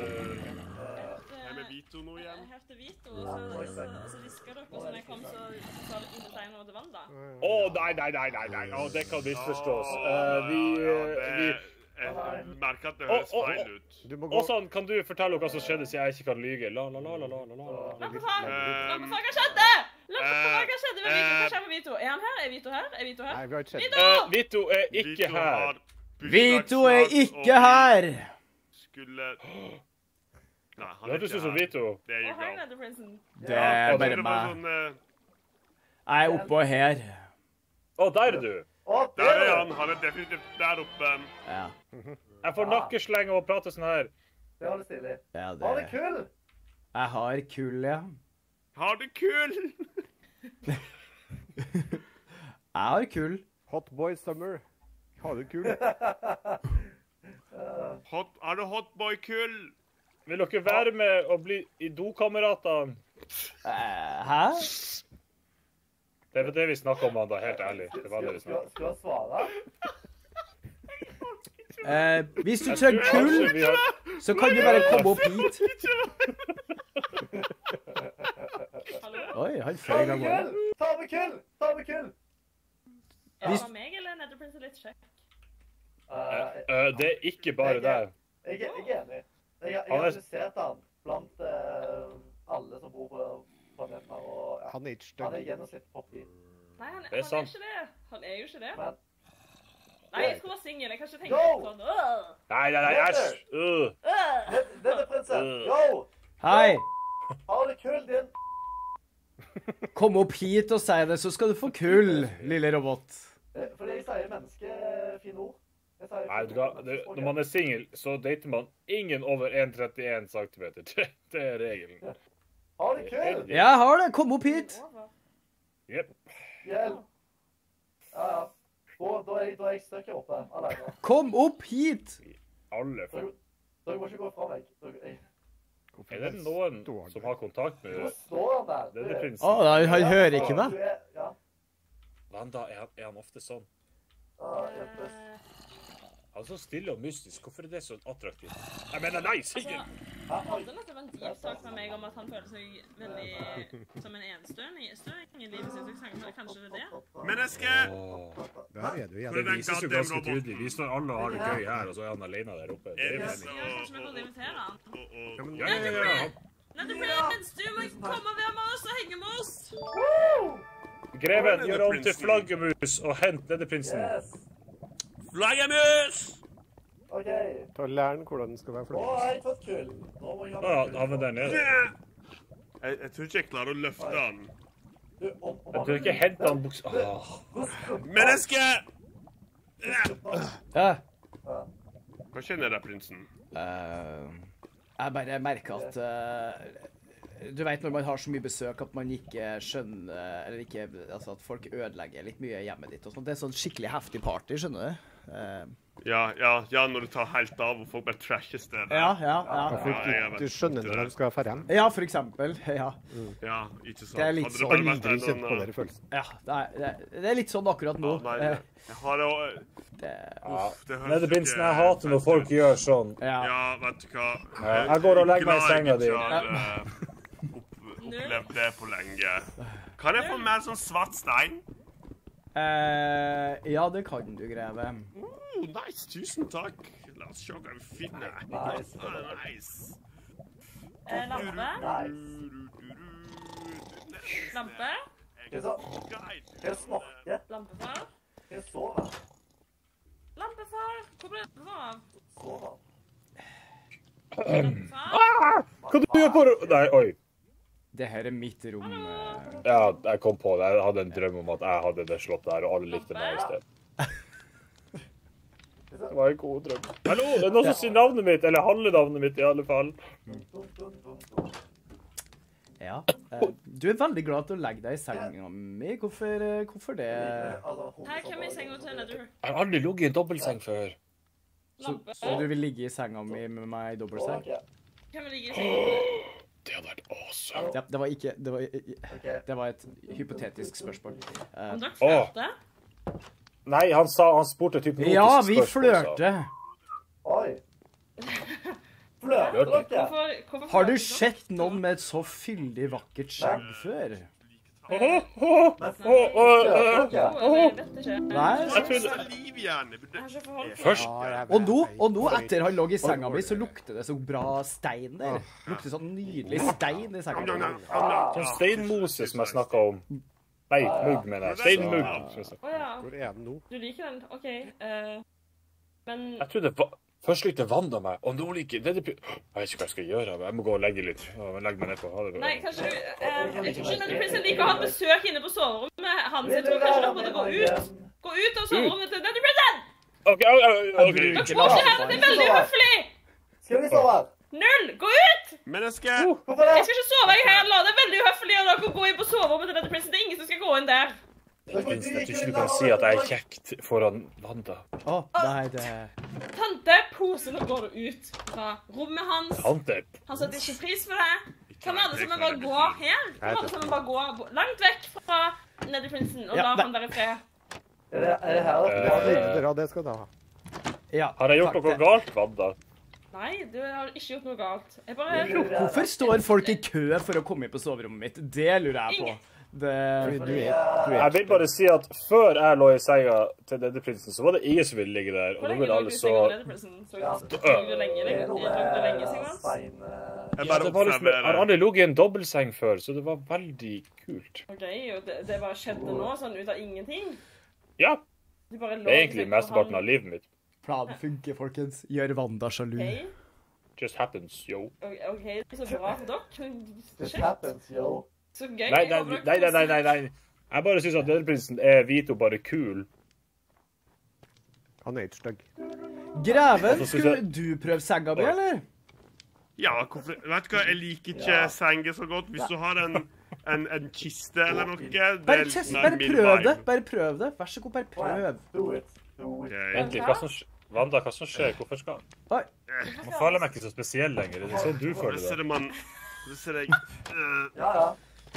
Er med Vito nå igjen? Jeg hørte Vito, og så, så visker dere, og så når jeg kom, så sa dere ikke tegn over til Wanda. Å, nei, nei, nei, nei, nei. Å, det kan misforstås. Uh, vi... vi Jeg merker at det høres feil ut. Og sånn, kan du fortelle hva som skjedde, så jeg ikke kan lyge? La, la, la, la, la, la, la. Lampefar! Lampefar, hva skjedde? Lampefar, hva skjedde med Vito? Hva skjer med Vito? Er han her? Er Vito her? Er Vito her? Nei, vi har ikke sett. Vito! Uh, Vito er ikke her. Vito er ikke her! Skulle... Nei, han Det hørtes ut som Vito. Det er Å, jo hei, galt. Netherprinsen. Det er bare Det var meg. sånn, eh, Jeg er oppå her. Å, der er du. Å, Der er han. Han er definitivt der oppe. Ja, Jeg får nakkesleng av å prate sånn her. Det var det stilig. ja Var det det... kul? Jeg har kull, ja. Ha det kul! Jeg har kull. Hotboy Summer. Ha det kul. Hot, er det hotboy-kul? Vil dere være med og bli i dokameratene? Eh, hæ? Det var det vi snakket om, da, helt ærlig. Det var det vi Skal, snakket om. skal jeg svare? Eh, hvis du trenger kull, Kanskje vi har... så kan du bare komme opp hit. Hallo? Oi, han Ta fløy med av gårde. kull! Ta med kull! Ta med kull! Er Hvis- det meg eller Netherprinsen litt kjekk? Eh, Uh, det er ikke bare der. jeg, er- jeg er enig. Jeg, jeg Han har er- analysert han blant eh, alle som bor på planeten her, og ja, Han er ikke han er stygg. gjennomsnitt poppy. Nei, han, Det er han er sant. ikke det. Han er jo ikke det. Men Nei, jeg skulle være singel. Jeg kan ikke tenke Go! sånn. Åh! Nei, nei, nei, æsj! Uh. Åh! denne prinsen, Øh. go! Hei, Ha det kul, din! kom opp hit og si det, så skal du få kull, lille robot. Eh, Fordi jeg sier menneskefine ord. Jeg sier Nei, vet du hva? Det, når man er single, så dater man ingen over en komma trettien centimeter. Det, det er regelen. Ha det kul! Jeg har det, kom opp hit. Over. Jep. Hjelp! Ja, ja. Da, da er jeg, da er jeg støkk her oppe alene. Kom opp hit. Alle får. Dere, dere må ikke gå fra meg. Dere, jeg, Hvorfor Er det noen står han som der? har kontakt med nå står han der. denne Å, prinsen? nei, han hører ikke meg. Du er, ja. Wanda, er han, er han ofte sånn? Ja, hjelpes. Eh, Han er så stille og mystisk. Hvorfor er det så attraktivt? Jeg mener, nei, Altså, single! han hadde nok en deep talk med meg om at han føler seg veldig som en enstøing støing i livet sitt. Så kanskje, kanskje det er det? Menneske! Der er du igjen. Det vises jo ganske tydelig. Vi står alle og har det gøy her, og så er han alene der oppe. Det er jo Yes. meningen. Ja, kanskje vi burde invitere han. Og, og, Ja, men- Ja, ja, ja, ja. Netherprince, du må komme og være med oss og henge med oss! Greven, gjør om til flaggermus og hent Netherprinsen. Yes. Flaggermus! OK. Ta og lær han hvordan den skal være Nå flott. har jeg fått kull. Nå må jeg ha Ja, kull. han er der nede. Jeg, jeg tror ikke jeg klarer å løfte han. Du, om, om Jeg tror ikke hente han buks... Åh. Menneske! Ja. Hva kjenner deg, prinsen? Eh, Jeg bare merker at eh, du vet når man har så mye besøk at man ikke skjønner eller ikke, altså at folk ødelegger litt mye i hjemmet ditt og sånt. Det er sånn skikkelig heftig party, skjønner du? Eh, Ja, ja, ja, når du tar helt av og folk bare trasher stedet. ja, ja, ja. Ja, for Ja, jeg du, vet du skjønner ikke når de skal fære hjem. Ja, for eksempel. Ja, Ja, ikke sant. Det er litt Hadde så bare vært Aldri en kjent på sånn, den følelsen. ja det, er, det, er, det er litt sånn akkurat nå. Ja, nei, Eh, jeg har det, det, uff, det høres Nedeprinsen, ikke jeg hater når fett folk ut. gjør sånn. ja. Ja, vet du hva. Ja, jeg går og legger meg i Glad jeg senga di. ikke har, eh, opp, opplevd det på lenge. Kan jeg få mer sånn svart stein? Eh, ja, det kan du, Greve. Oh, nice, tusen takk. La oss se hva vi finner. Nice. Ah, nice. Eh, lampe? Lampe? Hva er så? Hva snorker? Lampefar? Hva sover? Lampefar? Hvor ble det av? Sover. Lampefar? Hva du gjør på ro- Nei, oi. Det her er mitt rom. eh. Ja, jeg kom på det. Jeg hadde en drøm om at jeg hadde det slottet her, og alle likte meg i stedet. Det var en god drøm. Hallo, det er noen som sier navnet mitt, eller handlenavnet mitt i alle fall. Dun, dun, dun, dun. Ja. Eh, du er veldig glad til å legge deg i senga mi. Hvorfor, eh, hvorfor det? Altså, Her, hvem er i senga til Nedru? Jeg har aldri ligget i en dobbeltseng før. Så, Lampe? så du vil ligge i senga mi med meg i dobbeltseng? Ok, Hvem ligger i senga? Det hadde vært awesome. Ja, det var ikke Det var, ok. det var et hypotetisk spørsmål. Eh, Om dere Åh. flørter? Nei, han sa, han spurte typ hypnotisk ja, vi spørsmål, sa han. flørter. Oi. Flørter dere? Hvorfor, hvorfor Har du flørter dere? sett noen med et så fyldig vakkert skjegg før? Men Åh, flørter åh, dere? Jo, jeg vet ikke. Nei. Jeg trodde Livhjerne. Jeg har ikke forhold til Først, Ja, jeg Og nå, vet- og nå etter han lå i senga mi, så lukter det så bra stein der. Lukter sånn nydelig stein i senga mi. sånn steinmose som jeg snakket om. Nei, mugg, mener jeg. Steinmugg. som jeg sa. Å ja, Hvor er den nå? du liker den? OK. eh, men Jeg trodde va- Først likte Wanda meg, og nå liker det, det, Jeg vet ikke hva jeg skal gjøre. Jeg må gå og legge litt. Ja, legge meg nedpå. Ha det bra. Nei, kanskje du eh, Jeg tror ikke Nedru Prinsen liker å ha besøk inne på soverommet hans. Jeg tror kanskje dere burde gå ut. Gå ut av soverommet til Nedru Prinsen! Ok, ok, ok. Jeg Dere bruker må ikke her, det er veldig lampa. uhøflig! Skal vi sove her? Null! Gå ut! Men jeg skal Hvorfor Jeg det? skal ikke sove, jeg heller. Det er veldig uhøflig av dere å gå inn på soverommet til Nedru Prinsen. Det er ingen som skal gå inn der. Dere Jeg drikker tror ikke du i kan lag, si at jeg er dere. kjekt foran Wanda. Å, nei, det Tante, pose, nå går du ut fra rommet hans. Tante. Han setter ikke pris på det. Kan vi alle sammen bare gå her? Kan vi alle sammen bare gå bo- langt vekk fra Nedru Prinsen og Ja, la nei. han der i fred? Er det, er det her dere Ja, drikker? det, ja, det skal du ha. Ja. Har jeg gjort takk, noe det- galt, Wanda? Nei, du har ikke gjort noe galt. Jeg bare Hvorfor står folk i kø for å komme inn på soverommet mitt? Det lurer jeg på. Ingen. Fordi Det du er, du Jeg er vil bare si at før jeg lå i senga til Nedeprinsen, så var det ingen som ville ligge der. Og Hvor nå lenge vil lå alle du i så senga med Nedru Prinsen? Så Ja. lå du lenge, Det lenge, er noe lå du lenge i senga med hans? stein... eh, Jeg Ja, bare det var liksom, jeg har observerer. aldri ligget i en dobbeltseng før, så det var veldig kult. Ok, og det, det bare skjedde nå, sånn ut av ingenting? Ja, Du bare lå det er i egentlig senga, og mesteparten han- av livet mitt. Planen funker, folkens. Gjør Wanda sjalu. Ok, Just happens, yo. ok, ok, så bra for dere. Men This shit, happens, yo. så gøy. Nei, nei, Håper dere nei, nei, nei, nei, koser nei. Jeg bare synes at Nedeprinsen er hvit og bare kul. Han er ikke stygg. Greven, Så synes skulle jeg- du prøve senga mi, eller? Ja, hvorfor Vet du hva, jeg liker ikke senger så godt. Hvis du har en, en, en kiste eller noe det Bare er test, mer bare min prøv vibe. det. Bare prøv det. Vær så god, bare prøv. Do it. Do it. Ok. Egentlig, hva som skjer? Wanda, hva som skjer? Hvorfor skal Oi. Man føler meg ikke så spesiell lenger. Det er sånn du Så føler ser det. man Så ser jeg eh, Ja, ja.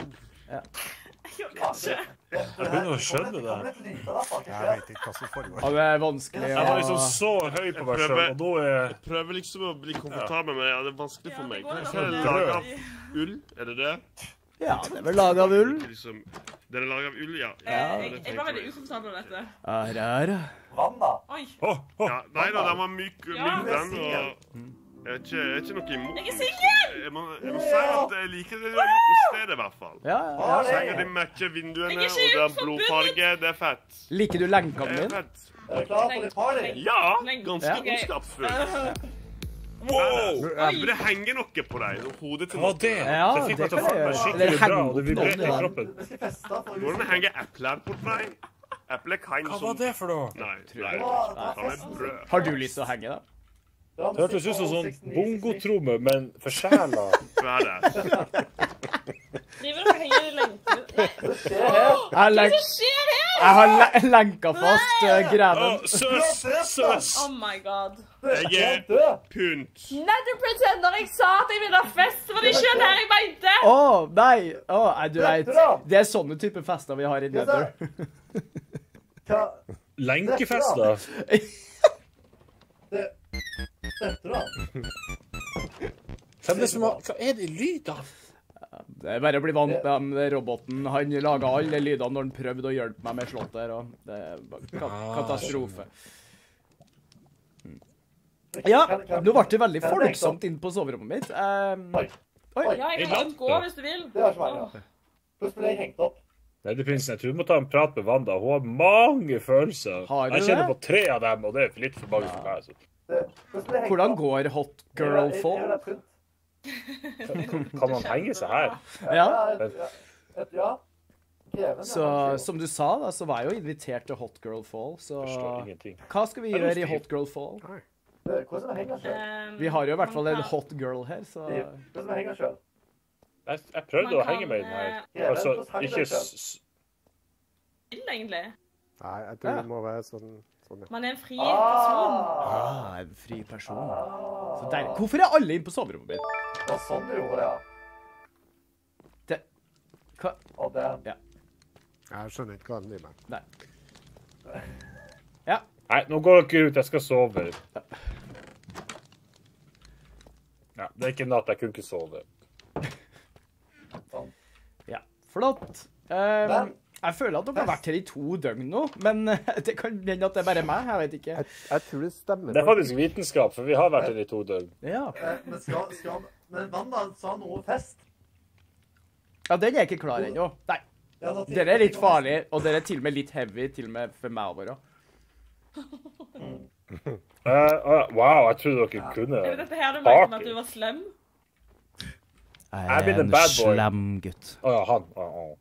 Kanskje. Jeg begynner å skjønne det. Kan litt lite da, faktisk. Jeg vet ikke hva som foregår. Ja, det er vanskelig Jeg var å liksom så høy på meg selv, og nå er Prøver liksom å bli komfortabel med det. Ja, det er vanskelig for Ja, meg. det går Kanskje da. det er laget av ull? Er det det? Ja, det er vel laga av ull. Liksom, det er laget av ull, ja. Eh, Jeg, jeg er bare veldig ukomfortabel med dette. Her er Vann, da. Oi. Åh, åh. ja nei da, den var myk, Ja. myk den, og jeg er ikke, jeg er ikke noe imot Jeg er den. singel! Jeg må, jeg må si at jeg liker det du har gjort på stedet, i hvert fall. Ja, ja. Senga di matcher vinduene, Jeg er og ikke det er utforbundet. blodfarge. Det er fett. Liker du lenkene Det er mine? fett. Er du klar for litt party? Ja! Lenge. Ganske Ok. ondskapsfullt. Wow! Det burde henge noe på deg. Noe hodet til Hva var noe. det? Ja, Det fikk meg det til å kan føle meg jeg gjøre. skikkelig Eller bra, henge og det opp vibrerte i noe. kroppen. Vi skal feste for Går det an å henge epler på deg? Eple kan Hva som var det for noe? Nei. Tror nei. jeg. Ta med brød. Har du lyst til å henge, da? Det hørtes ut som sånn bongotromme, men for sjela. Hva er det? Driver dere henger i lenken? Nei. Det skjer her. Jeg har, Hva lenk skjer her? jeg har le lenka fast uh, greven. Å, søs, søs. Oh my god. Jeg er død. pynt. Nether Pretender, jeg sa at jeg ville ha fest, så var det ikke den her jeg mente. Å, nei. Å, nei, du vet. Dette da? Det er sånne type fester vi har i Nether. Hva? Lenkefester. Det... Dette da? Hva er det som har... Hva er det lyd av? Det er bare å bli vant med den roboten. Han laget alle lydene når han prøvde å hjelpe meg med slottet, og det er bare ka katastrofe. Ja, nå ble det veldig folksomt inn på soverommet mitt. Um, Oi. oi. Ja, jeg kan gå hvis du vil. Det var ikke meg, ja. Plutselig ble jeg hengt opp. Nederprinsen, jeg tror du må ta en prat med Wanda. Hun har mange følelser. Har du Jeg kjenner det? på tre av dem, og det er litt for mange for meg. Så. Det, plutselig ble jeg hengt Hvordan opp. går Hot Jeg- Girl jeg- jeg- Fall? jeg ble prynt. Kan man henge seg her? Ja, Ja, et- ja. et- ja. Kreven, så ja. som du sa da, så var jeg jo invitert til Hot Girl Fall, så Forstår ingenting. hva skal vi gjøre i Hot Girl Fall? Det- Hvordan henger selv? Um, Vi har jo i hvert fall en man kan- hot girl her, så... Hvordan henger selv? Jeg, jeg prøvde Man å henge kan, meg i den her. eh, Altså, hvordan hang ikke deg selv? s... Vil, egentlig. Nei, jeg tror det må være sånn, sånn ja. Man er en fri person. Ah, en fri person. Så der, hvorfor er alle inne på soverommet mitt? Det var sånn du gjorde det, ja. Det... Hva? Og det... Ja. Jeg skjønner ikke hva den driver med. Nei. Ja. Nei, nå går dere ut. Jeg skal sove. Ja, det er ikke natt. Jeg kunne ikke sove. Sånn. Ja, flott. Um, jeg føler at dere har vært her i to døgn nå, men det kan hende at det er bare meg, jeg vet ikke. Jeg, jeg tror det stemmer. Det er faktisk vitenskap, for vi har vært her i to døgn. Ja, Eh, Men skal, skal... Men Wanda sa noe fest. ja den er jeg ikke klar ennå. Nei, Ja, da- dere er litt farlig, og dere er til og med litt heavy, til og med for meg å være. Uh, uh, wow, jeg trodde dere kunne Er det dette her du mente med at party. du var slem? Jeg er blitt en bad boy. slem gutt. Å ja, han. Å, å.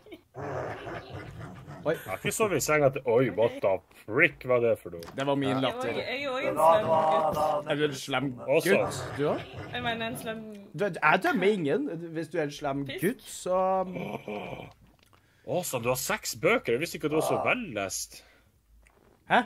Oi, Jeg har ikke sovet i senga til Oi, what the frick var det for noe? det var min Jeg er latter. også- jeg er jo Da, en da, slem gutt. da, Er du en slem Også. gutt, du også? Jeg mener en slem... Du, jeg dømmer ingen. Hvis du er en slem gutt, så... Åsa, du har seks bøker. Jeg visste ikke at du var så vellest. Hæ?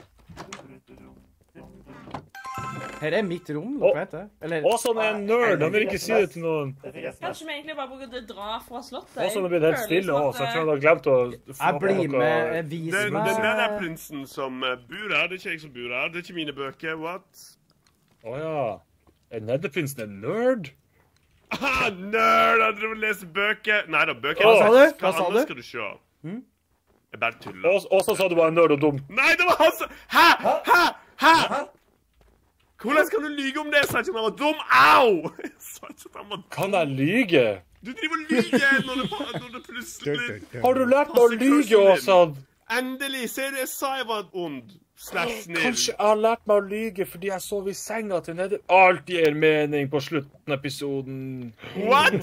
Her er mitt rom, dere vet det. Eller... Åsa er en nerd. Han vil ikke si det til noen. Det fikk jeg smash. Kanskje vi egentlig bare burde dra fra slottet? Åsa er blitt helt føler stille liksom at, også. Jeg tror eh, han har glemt å Jeg blir med, eh, vis Den, meg... den der prinsen som eh, bor her, det er ikke jeg som bor her. Det er ikke mine bøker. What? Å ja. Er Nederprinsen en nerd? Ah, nerd! Jeg driver og leser bøker. Nei da, bøker. Hva sa du? Hva Hva sa annet du? skal du se? Jeg bare tuller. Ås- Åsa sa du var en nerd og dum. Nei, det var han som... Hæ? Hæ? Hæ? Hvordan kan du lyge om det? Jeg sa ikke at han var dum. Au! Jeg sa ikke at han var dum. Kan jeg lyge? Du driver og lyger når det, når det plutselig... Har du lært meg å lyge, Åsa? Endelig! Se det, jeg sa jeg var ond. Slash snill. Kanskje jeg har lært meg å lyge fordi jeg sov i senga til Neder... Alt gir mening på slutten av episoden. What?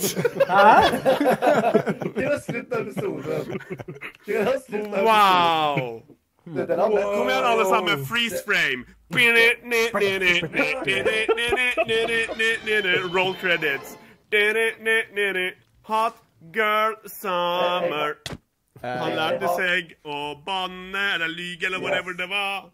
Det var slutten av episoden. Det var slutten av Wow! episoden. Det var best. Kom igjen, alle sammen. Freeze frame. Roll credits. Hot girl summer. Han lærte seg å banne eller lyge eller whatever det var.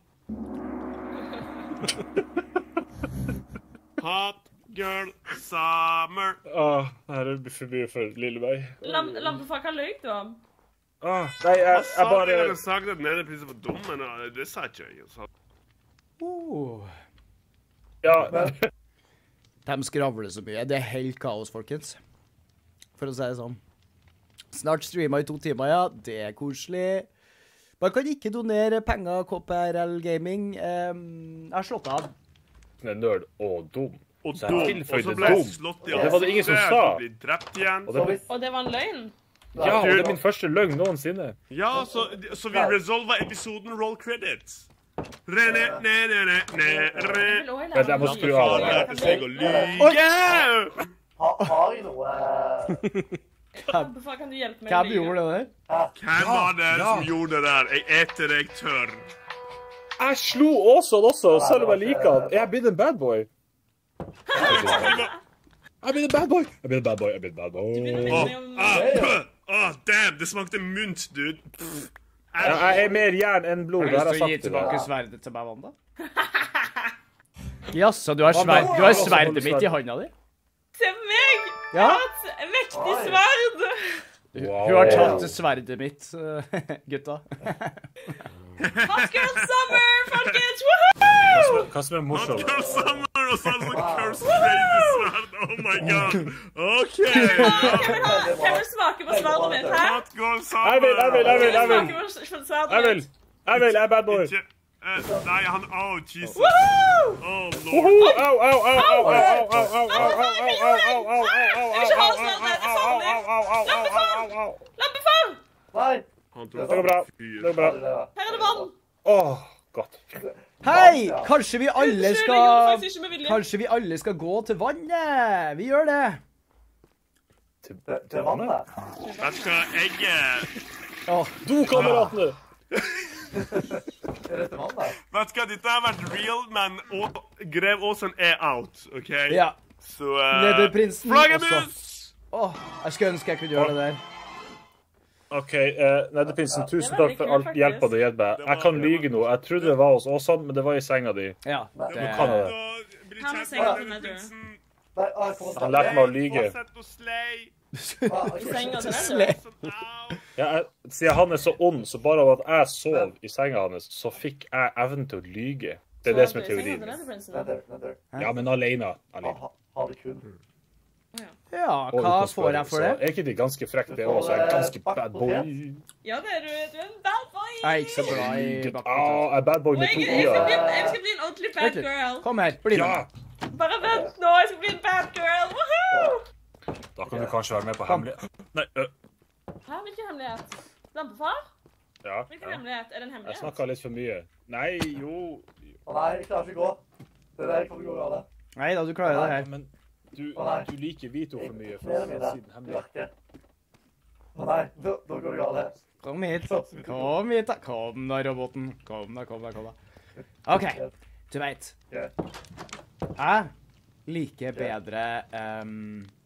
Hot girl summer. Åh, her er det for mye for lille meg. Lam Lampefar, hva løy du om? Åh, nei, jeg, Hva jeg sa du? bare... Jeg hadde sagt at nede prinsen var dum, men uh, det sa ikke jeg. Så. Oh. Ja, De skravler så mye. Det er helt kaos, folkens. For å si det sånn. Snart streamer i to timer, ja. Det er koselig. Man kan ikke donere penger K P R L Gaming. Um, jeg har slått av. han er nerd og dum. Og Så jeg dum. Og tilføyde så ble jeg dum. slått i Og det var det ingen som ansiktet, sa. og ble drept igjen. Og det, Og det var en løgn? ja, og det er min første løgn noensinne. Ja, så, så vi resolva episoden roll credits. Rene, ne, ne, ne, ne, re. Vent, jeg må skru av Han det. lærte seg å lyge! Ha, har jeg noe eh, Lampefar, kan du hjelpe meg å Hvem lyge? gjorde det der? Hvem var det som gjorde det der? Jeg eter deg tørr. Jeg slo Åsson også, selv om jeg liker han. Jeg er blitt en bad boy. Jeg er blitt en bad boy. Jeg er blitt en bad boy. Jeg er blitt en bad boy. Åh, damn, det smakte mynt, dude. Jeg er mer jern enn blod. Har du lyst til å gi tilbake sverdet til meg, Wanda? Jaså, du har sverd, du har sverdet mitt i hånda di? Se på meg! Jeg Ja. har et mektig sverd! Hun har tatt sverdet mitt, gutta. Hot girl summer, folkens! Woohoo! Hva som er morsomt? Hot girl summer, og så er det sånn curse crazy sverd. Oh my god. OK. Hvem vil smake på sverdet mitt, hæ? Hot girl summer. Jeg vil, jeg vil, jeg vil, jeg vil. Hvem vil smake på sverdet Jeg vil. mitt? Jeg vil, jeg er bad boy. Ikke, eh, nei, han, oh, Jesus. Woohoo! Oh, Woho! lord. Au, au, au, au, au, au, au, au, au, au, au, au, au, au. Lampefar! Nei! Han Det går bra. Det går bra. Her er det vann. Åh, godt. Hei! Kanskje vi alle Unnskyld, jeg gjorde skal... faktisk ikke med vilje. Kanskje vi alle skal gå til vannet? Vi gjør det. Det, det er vannet. Vet du hva, jeg... eh, Åh, Do-kameratene. Er dette vannet? Vet du hva, dette har vært real, men og, Grev Åsen er out, OK? ja. Så... Uh, Nederprinsen Flaggermus! Åh, jeg skulle ønske jeg kunne gjøre det der. OK, uh, Nederprinsen, tusen takk for alt hjelpa du gitt meg. Jeg kan lyge nå. Jeg trodde det var hos Åsan, men det var i senga di. Ja, kan det... jeg det. Da blir Han er kjent senga med til Nether. Nederprinsen. Nei, ah, jeg får Han lærte meg å lyge. Fortsett å slay. Ah, ok. Senga til Slay. Nether. Sånn, au. Ja, jeg, siden han er så ond, så bare av at jeg sov i senga hans, så fikk jeg evnen til å lyge. Det er det som er teorien. Nether, nether. Ja, men alene. Ha, alene. ha, ha det kun. Ja, Og hva uten får jeg spørsmål. for det? Så er ikke de ganske frekke, det også? Jeg er ganske bad boy. Ja, det er du. Du er en bad boy. Jeg er ikke så glad i Ah, bakpotet. jeg er bad boy Og med jeg, to jeg, skal bli, i-er. jeg skal bli en ordentlig bad Vent litt. girl. Kom her, bli Ja, med. Bare vent nå, jeg skal bli en bad girl. Woohoo! da kan du kanskje være med på hemmelig... Nei, øh, Hæ, hvilken hemmelighet? Lampefar? ja. Hvilken ja. hemmelighet? Er det en Jeg hemmelighet? snakket litt for mye. Nei, jo... Å nei, jeg klarer ikke å gå. Det der kommer til å gå galt. Nei da, du klarer det Ja, her. men du, Å, nei. du liker Vito for mye, for Knærne å mine, si den de hemmelige. verker. Å nei, da, da går det galt. Kom hit. Kom hit, da. Kom da, roboten. Kom da, kom da, kom da. OK, du vet. Jeg liker bedre um,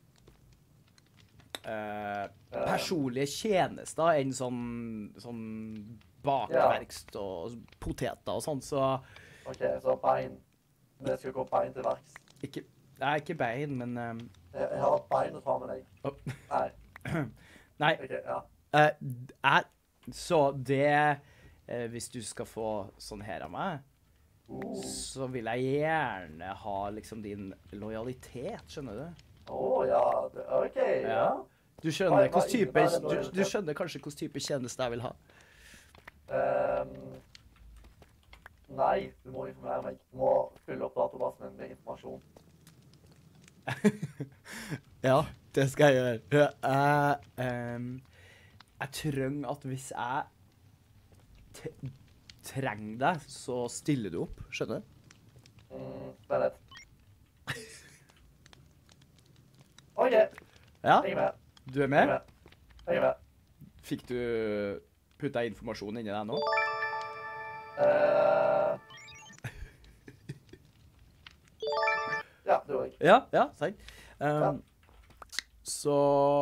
uh, personlige tjenester enn sånn, sånn bakverkst og poteter og sånn, så OK, så bein. Vi skal gå bein til verks. ikke, nei, ikke bein, men um, Jeg, jeg har et bein å ta med deg. oh, Nei, Nei, OK, ja. eh, jeg, så det eh, hvis du skal få sånn her av meg, så vil jeg gjerne ha liksom din lojalitet, skjønner du? Å ja, det, OK, ja. Du skjønner, Hva- hva hvilken type, innebærer du, lojalitet? du skjønner kanskje hvilken type tjeneste jeg vil ha. Ehm, nei, du må informere meg. Du må fylle opp databasen min med informasjon. Ja, det skal jeg gjøre. Jeg, ehm, jeg trenger at hvis jeg t trenger deg, så stiller du opp, skjønner du? Mm, vent litt. OK, Ja, jeg er med. du er Jeg er med? med. Jeg er med. Fikk du putta informasjon inni deg nå? Eh, ja, det gjorde jeg. Ja, ja, sant. Um, så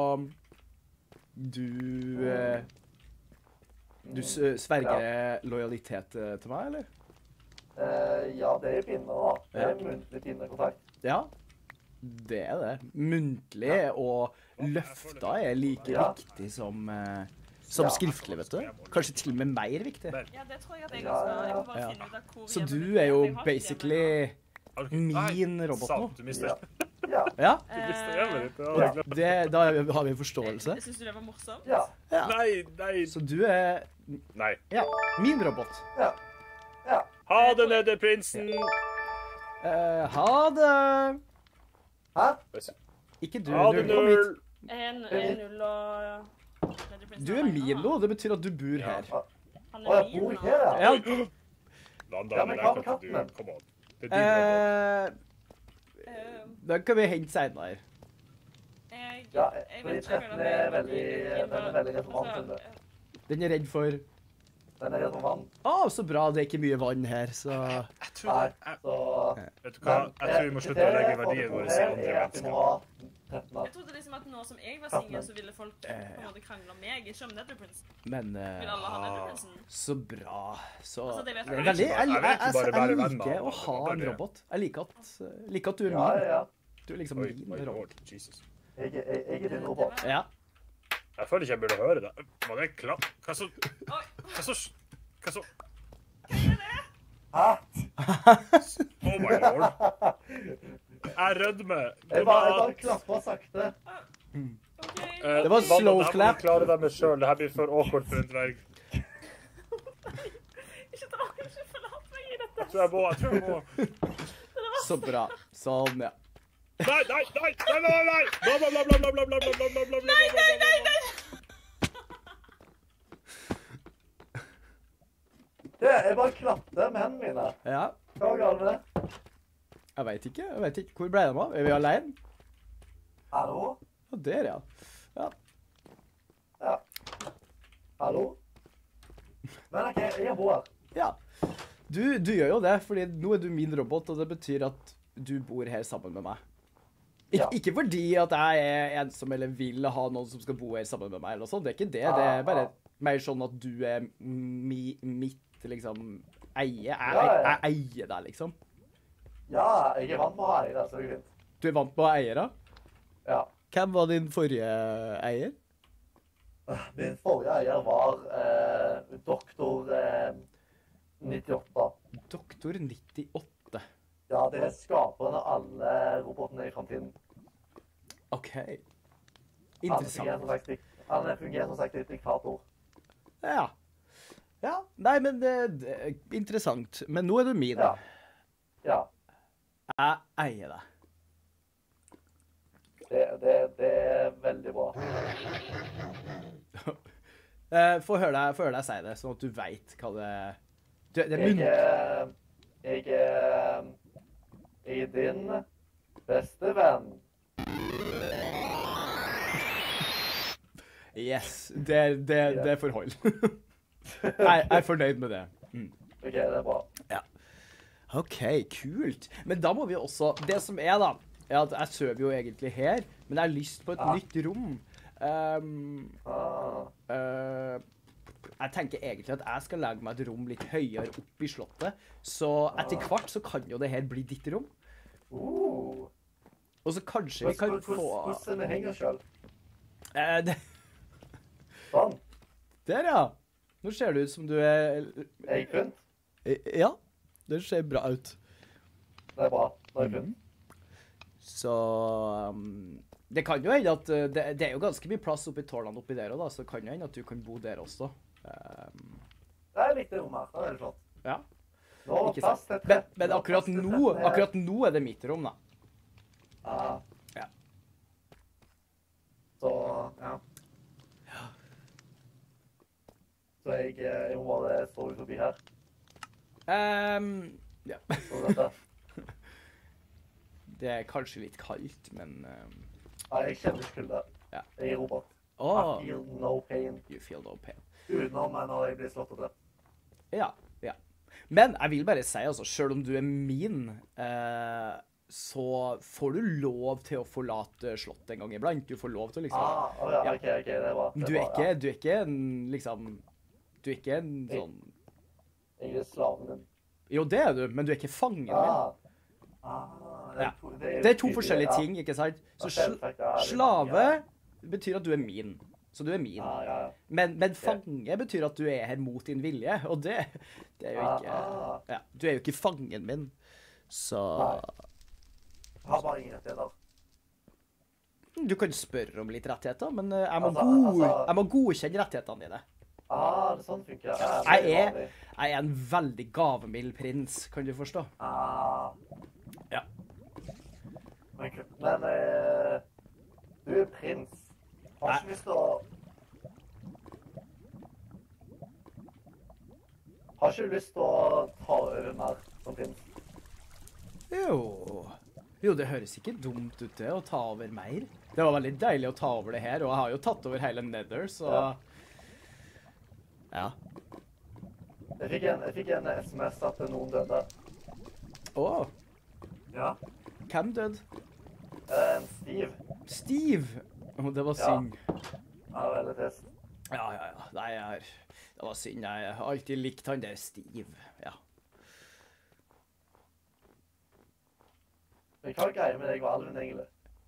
du eh, Du s- sverger lojalitet eh, til meg, eller? Eh, ja, det er pinner, da. Det er muntlig pinnekontakt. Ja, det er det. Muntlig og løfta er like Ja. viktig som, eh, som skriftlig, vet du. Kanskje til og med mer viktig. Ja, det tror jeg at jeg Ja, også ja, skal. Jeg må bare ja. finne ut av hvor Så hjemme du det er jo Jeg har ikke basically min Nei, robot nå. sant, du mister, Ja. Ja, Ja, du mister hjemmet ditt. hjemme. Det hadde jeg glemt. det, da har vi en forståelse. Eh, Syns du det var morsomt? ja, Ja. Nei, nei, Så du er nei. ja, min robot. ja. Ja. Ha det, Nederprinsen! Eh, ha det! Hæ? Ikke du, Ha det, null. Kom hit. null! En, en null og Du er min nå. Det betyr at du bor her. Han Å, er jeg bor min ikke her, nå. ja. Ja. Landa, Ja, men men der hva kan med ikke du... katten? Kom an. Det er din robot. Eh, Eh, da kan vi hente senere. Jeg, Ja, jeg fordi vet ikke tretten hvordan er det veldig- blir. den er veldig relevant Altså, til det. Den er redd for Den er som vann. Å, så bra. Det er ikke mye vann her, så Jeg tror Nei, det jeg, så... Vet du hva? Jeg tror vi må slutte å legge verdien vår i andre er at vi må mennesker. ha tretten Jeg trodde liksom at nå som jeg var singel, så ville folk på en måte krangle om meg, ikke om Netherprinsen. Men Vil eh, alle ha Netherprinsen? så bra. Så Altså, det vet det er jeg veldig, jeg, ikke. jeg, Jeg vil jeg, ikke bare jeg, være jeg venn med liker han, å det ha var en det. robot. Jeg liker at, liker at du er Ja, min. ja. Du er liksom Oi, min oi, robot. oi, Jesus. Jeg, jeg, jeg er din robot. Ja. Jeg føler ikke jeg burde høre det. Var det klart? Hva så... Oi, Hva så... Hva så... Hæ? Oh my lord. Jeg rødmer. Jeg bare, jeg bare klapper sakte. OK. Eh, Det var Vanna, slow det her må clap. du klare deg med selv. Det her blir for awkward for en dverg. Ikke dra, ikke forlat meg i dette. Jeg tror jeg må... Jeg tror jeg må... Så bra. Sånn, ja. Nei, nei, nei, nei, nei, nei! Bla, bla, bla, bla, bla, bla, bla, bla, bla, bla, bla, nei, nei, nei, nei! Det, jeg bare klapper med hendene mine. Ja. Hva var galt med det? Jeg vet ikke. Jeg vet ikke. Hvor ble de av? Er vi alene? Hallo? Ja, der, ja. Ja. Ja. Hallo? Men ok, jeg er hår. Ja. Du, du gjør jo det, fordi nå er du min robot, og det betyr at du bor her sammen med meg. Ik Ja. Ikke fordi at jeg er ensom eller vil ha noen som skal bo her sammen med meg, eller noe sånt. Det er ikke det. Det er bare mer sånn at du er mi, mitt, liksom, eie. Jeg, Ja, ja. jeg eier deg, liksom. Ja, jeg er vant med å ha eier, så det er fint. Du er vant med å ha eiere. Ja. Hvem var din forrige eier? Min forrige eier var eh, doktor eh, nittiåtte. Doktor nittiåtte. Ja, det er skaperen av alle robotene i fremtiden. OK. Han fungerer Interessant. som sagt, dik- han fungerer som sagt litt diktator. Ja. Ja. Nei, men det, det er interessant. Men nå er du min. Ja. Ja. Jeg eier deg. Det, det, det er veldig bra. Eh, Få høre deg, få høre deg si det, sånn at du vet hva det Det, det er Jeg munt... er, jeg er, jeg er din beste venn. Yes. Det, det, det er forhold. Jeg jeg er fornøyd med det. Mm. Ok, det er bra. OK, kult. Men da må vi også Det som er, da, er at jeg sover jo egentlig her, men jeg har lyst på et Ja. nytt rom. Um, Ah, eh, jeg tenker egentlig at jeg skal legge meg et rom litt høyere opp i slottet, så etter hvert så kan jo det her bli ditt rom. uh. Og så kanskje vi kan Hvordan- få hvordan- Hvordan det henger selv? Eh, det, Sånn. Der, ja. Nå ser det ut som du er Er jeg pynt? Ja, det ser bra ut. Det er bra. Nå er jeg pynt. Så um, det kan jo hende at uh, det, det er jo ganske mye plass oppi tårnene oppi der òg, da, så det kan jo hende at du kan bo der også. Um, Jeg likte det rommet her. Det er veldig flott. ja, Nå har ikke plass sant. til Men, tretten- men nå har akkurat plass til nå, tretten her. akkurat nå er det mitt rom, da. Ah. Ja. Så, ja. Så jeg, eh, jeg må bare stå ut forbi her. Um, ja. Så dette. Det er kanskje litt kaldt, men um, Nei, jeg kjenner ikke kulde. Ja. Jeg er robot. Åh, I feel no pain. you feel no pain. Utenom når jeg blir slått og drept. Ja, ja. Men jeg vil bare si, altså, selv om du er min, eh, så får du lov til å forlate slottet en gang iblant. Du får lov til å liksom... Ah, å ja, Ja. ok, ok, det er bra. Det Du er bra, ikke, ja. du er ikke en, liksom... Du er ikke en sånn... Jeg er slaven din. Jo, det er du, men du er ikke fangen min. Ah. Ah, det, Ja. er to, Det er to tydelig, forskjellige ja. ting, ikke sant? Så Ok, sl perfekt, ja, det er slave mange, betyr at du er min. Så du er min. Ja, ja, ja. Men, men fange betyr at du er her mot din vilje, og det, det er jo ikke... Ah, Ja, du er jo ikke fangen min. Så... Nei. Jeg har bare ingen rettigheter. Du kan spørre om litt rettigheter, men eh, jeg må, Altså, god, altså- jeg må godkjenne rettighetene dine. Ah, det er sånn funker. Ja, det Jeg veldig er, vanlig. jeg er en veldig gavemild prins, kan du forstå? Ah. Ja. Men, men eh, du er prins. Har ikke lyst til å... Har ikke lyst til å ta over mer som prins. Jo... Jo, det høres ikke dumt ut det, å ta over mer. Det var veldig deilig å ta over det her, og jeg har jo tatt over hele Nether, så... Ja. Ja. Jeg fikk en, jeg fikk en S M S at noen døde. Åh, Ja. hvem død? Eh, En Steve. Steve! Åh, det var Ja. synd. Ja, veldig trist. Ja, ja, ja. Nei, jeg har... Det var synd. Jeg har alltid likt han der Steve. Ja. Men hva er greia med deg og Alvin, egentlig?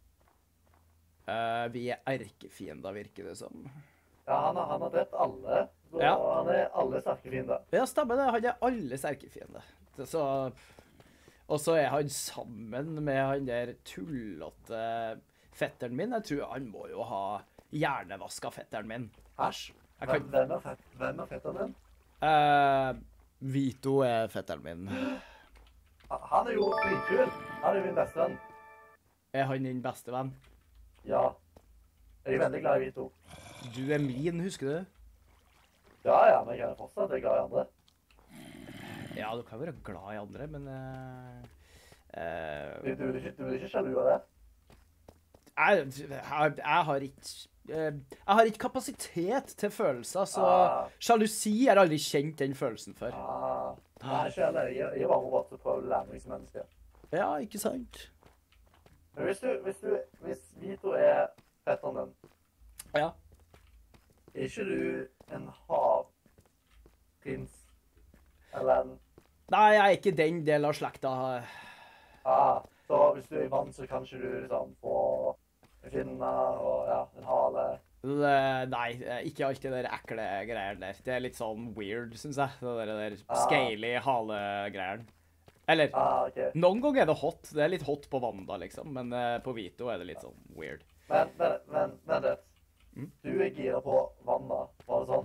Eh, vi er erkefiender, virker det som. Ja, han har, han har drept alle. Og Ja. han er alle sterke fiender. Ja, stemmer det. Han er alles erkefiende. Det- Så... Og så er han sammen med han der tullete fetteren min. Jeg tror han må jo ha hjernevaska fetteren min. Æsj. Jeg Hvem, kan... hvem er, fett, hvem er fetteren din? Eh, Vito er fetteren min. Han- Han er jo dritkul. Han er jo min beste venn. Er han din beste venn? Ja. Jeg er veldig glad i Vito. Du er min, husker du? Ja, ja, men jeg er fortsatt glad i andre. Ja, du kan være glad i andre, men... eh, eh, Du, du, blir ikke, du blir ikke sjalu av det? jeg, jeg, jeg har ikke... eh, jeg har ikke kapasitet til følelser, så Ah. sjalusi har jeg aldri kjent den følelsen før. Ah. Nei, ikke heller. Jeg, jeg er bare robot som prøver å lære meg som menneske. Ja, ikke sant? Men hvis du, hvis du, hvis Vito er fetteren din, Ja. er ikke du en havprins? Eller en... Nei, jeg er ikke den del av slekta. Ah, så hvis du er i vann, så kan ikke du liksom få en finne og ja, en hale. Eh, Nei, eh, ikke alt det der ekle greiene der. Det er litt sånn weird, synes jeg. Det der, der Ah. scaly hale-greiene. Eller, Ah, ok. noen ganger er det hot. Det er litt hot på vann da, liksom. Men eh, på Vito er det litt sånn weird. Men, men, men, men det. Mm. Du er gira på vann da, var det sånn?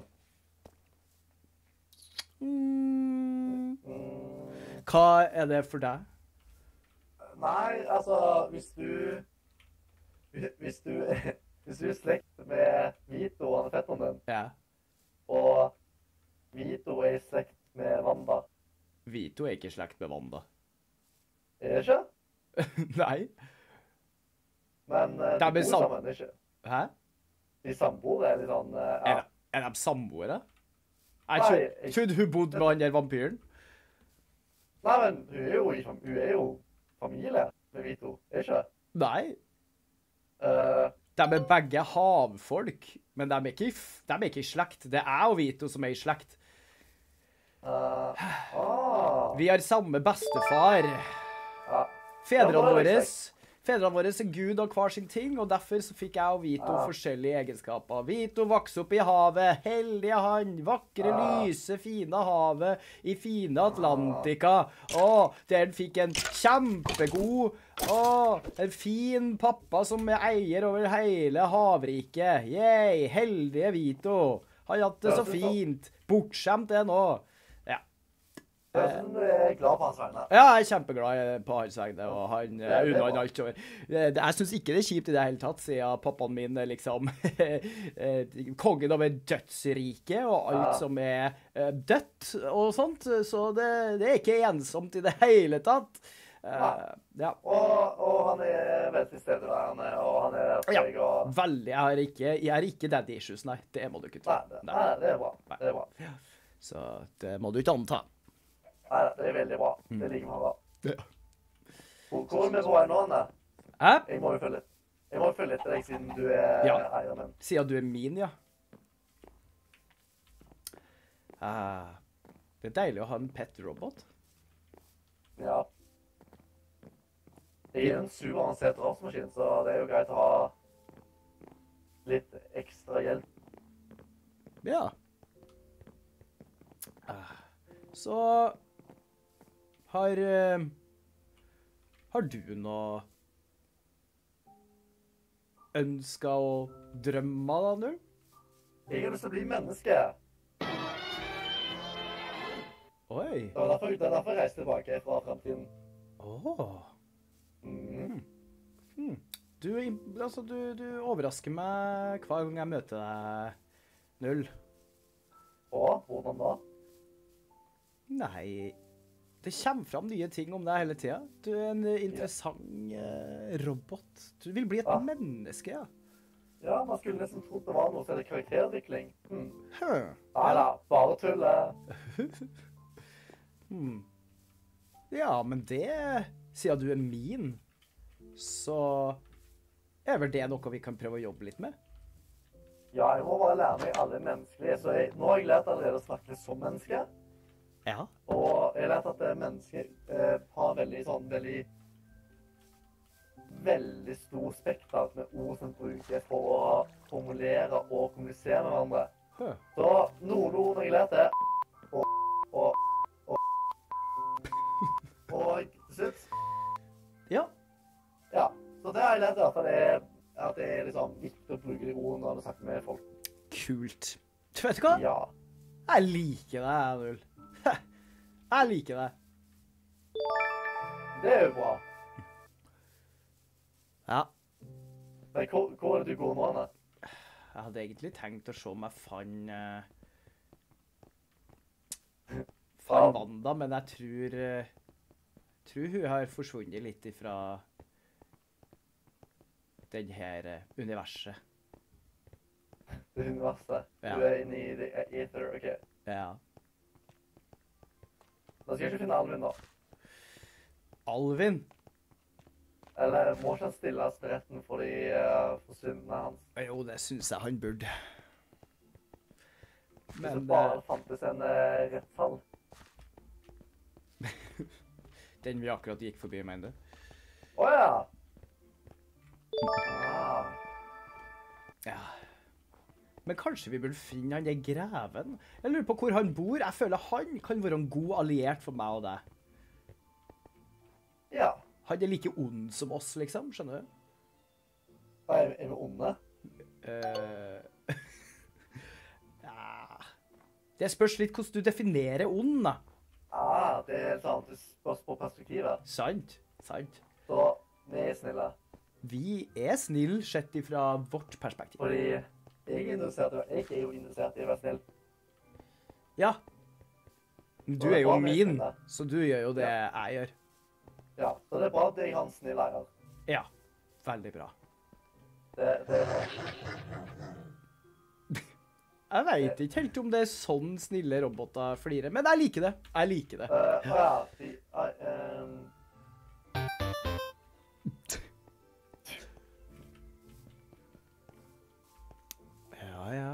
Mm. Mm. Hva er det for deg? Nei, altså, hvis du... Hvis du, hvis du er slekt med Vito og han er fetteren din, Ja. og Vito er i slekt med Wanda, Vito er ikke i slekt med Wanda. er det ikke? Nei. Men eh, De de er bor sam- sammen, ikke? Hæ? De samboere er litt sånn, eh, ja. Er, de- er de samboere? Jeg Nei, trodde, jeg- trodde hun bodde med han der vampyren. Nei, men hun er jo, i, fam- hun er jo familie med Vito, er ikke? Nei. Eh, De er begge havfolk, men de er ikke, i f- de er ikke i slekt. Det er jeg og Vito som er i slekt. eh, ah, Vi har samme bestefar. ja. Fedrene Ja, da er det våre, fedrene våre er Gud og hver sin ting, og derfor så fikk jeg og Vito Ja. forskjellige egenskaper. Vito vokste opp i havet, heldige han, vakre, Ja. lyse, fine havet i fine Atlantika. Å, der han fikk en kjempegod, å, en fin pappa som er eier over hele havriket. Yay, heldige Vito. Han har hatt det Ja, så det er sant. fint. Bortskjemt det nå. Ja. Det er sånn du er glad på hans vegne. Ja, jeg er kjempeglad på hans vegne, og han Ja, det er unna bra. han alt over. Eh, Jeg syns ikke det er kjipt i det hele tatt, siden pappaen min er liksom eh, kongen over dødsriket og alt Ja. som er eh, dødt og sånt. Så det, det er ikke ensomt i det hele tatt. Eh, Nei. Ja, Og, og han er veldig tilstedeværende, og han er der for Ja. deg, og... veldig. Jeg har ikke, jeg har ikke daddy issues, nei. Det må du ikke Nei, ta. det, Nei. nei, det er bra. Nei. Det er bra. Så det må du ikke anta. Nei, det er veldig bra. Det liker man bra. Mm. Ja. Hvor, hvor er vi på vei nå, Anne? Hæ? Jeg må jo følge litt. Jeg må jo følge etter deg, siden du er Ja. eieren min. Siden du er min, ja. Ah, det er deilig å ha en pet robot. Ja. Jeg er en superavansert drapsmaskin, så det er jo greit å ha litt ekstra hjelp. Ja. Ah, Så har eh, Har du noe ønsker og drømmer, da, nå? Jeg har lyst til å bli menneske. Oi. Det var derfor, det er derfor jeg reiste tilbake fra fremtiden. Åh. Mm. Hmm. Du, im- altså, du, du overrasker meg hver gang jeg møter deg, Null. Og hvordan da? Nei, det kommer fram nye ting om deg hele tida. Du er en interessant eh, robot. Du vil bli et Ja. menneske, ja. Ja, man skulle nesten trodd det var noe som heter karakterutvikling. Hmm. Huh. Nei da, bare tullet. Hmm. Ja, men det, siden du er min, så er vel det noe vi kan prøve å jobbe litt med? Ja, jeg må bare lære meg alle menneskelige, så jeg, nå har jeg lært allerede å snakke som menneske. Ja. Og jeg har lært at mennesker eh, har veldig sånn, veldig, veldig stor spekter med ord som brukes for å formulere og kommunisere med hverandre. Huh. Så noen ord jeg lærte og, og, og, og til slutt. Ja. Ja, så det har jeg lært i hvert fall er at det er liksom viktig å bruke de ordene når du snakker med folk. Kult. Du vet hva? Ja. Jeg liker deg, Null. Jeg liker deg. Det er jo bra. Ja. Men hvor, hvor er det du går nå, Anne? Jeg hadde egentlig tenkt å se om jeg fant uh, Fant Wanda, men jeg tror uh, tror hun har forsvunnet litt ifra den her uh, universet. Det universet. Ja. Du er inne i the ether, ok. Ja. Da skal jeg ikke finne Alvin da. Alvin? Eller må ikke han stilles til retten for de uh, forsvunne hans? Jo, det synes jeg han burde. Hvis Men det bare uh, fantes en uh, rettssal. den vi akkurat gikk forbi, mener du? Åja! Ah. Ja. Men kanskje vi burde finne han der greven? Jeg lurer på hvor han bor. Jeg føler han kan være en god alliert for meg og deg. Ja. Han er like ond som oss, liksom. Skjønner du? Er, er vi onde? Uh, ja. Det spørs litt hvordan du definerer ond, da. Ah, det er sant. Det spørs på perspektivet. Sant. Sant. Så vi er snille. Vi er snill sett ifra vårt perspektiv. Fordi jeg er, interessert, i- jeg er jo interessert i å være snill. Ja. Du er jo min, så du gjør jo det jeg gjør. Ja, så det er bra at jeg har en snill eier. Ja. Veldig bra. Det, det er bra. Jeg vet ikke helt om det er sånn snille roboter flirer, men jeg liker det. Jeg liker det. Uh, ja, de, uh, um... Ja, ja.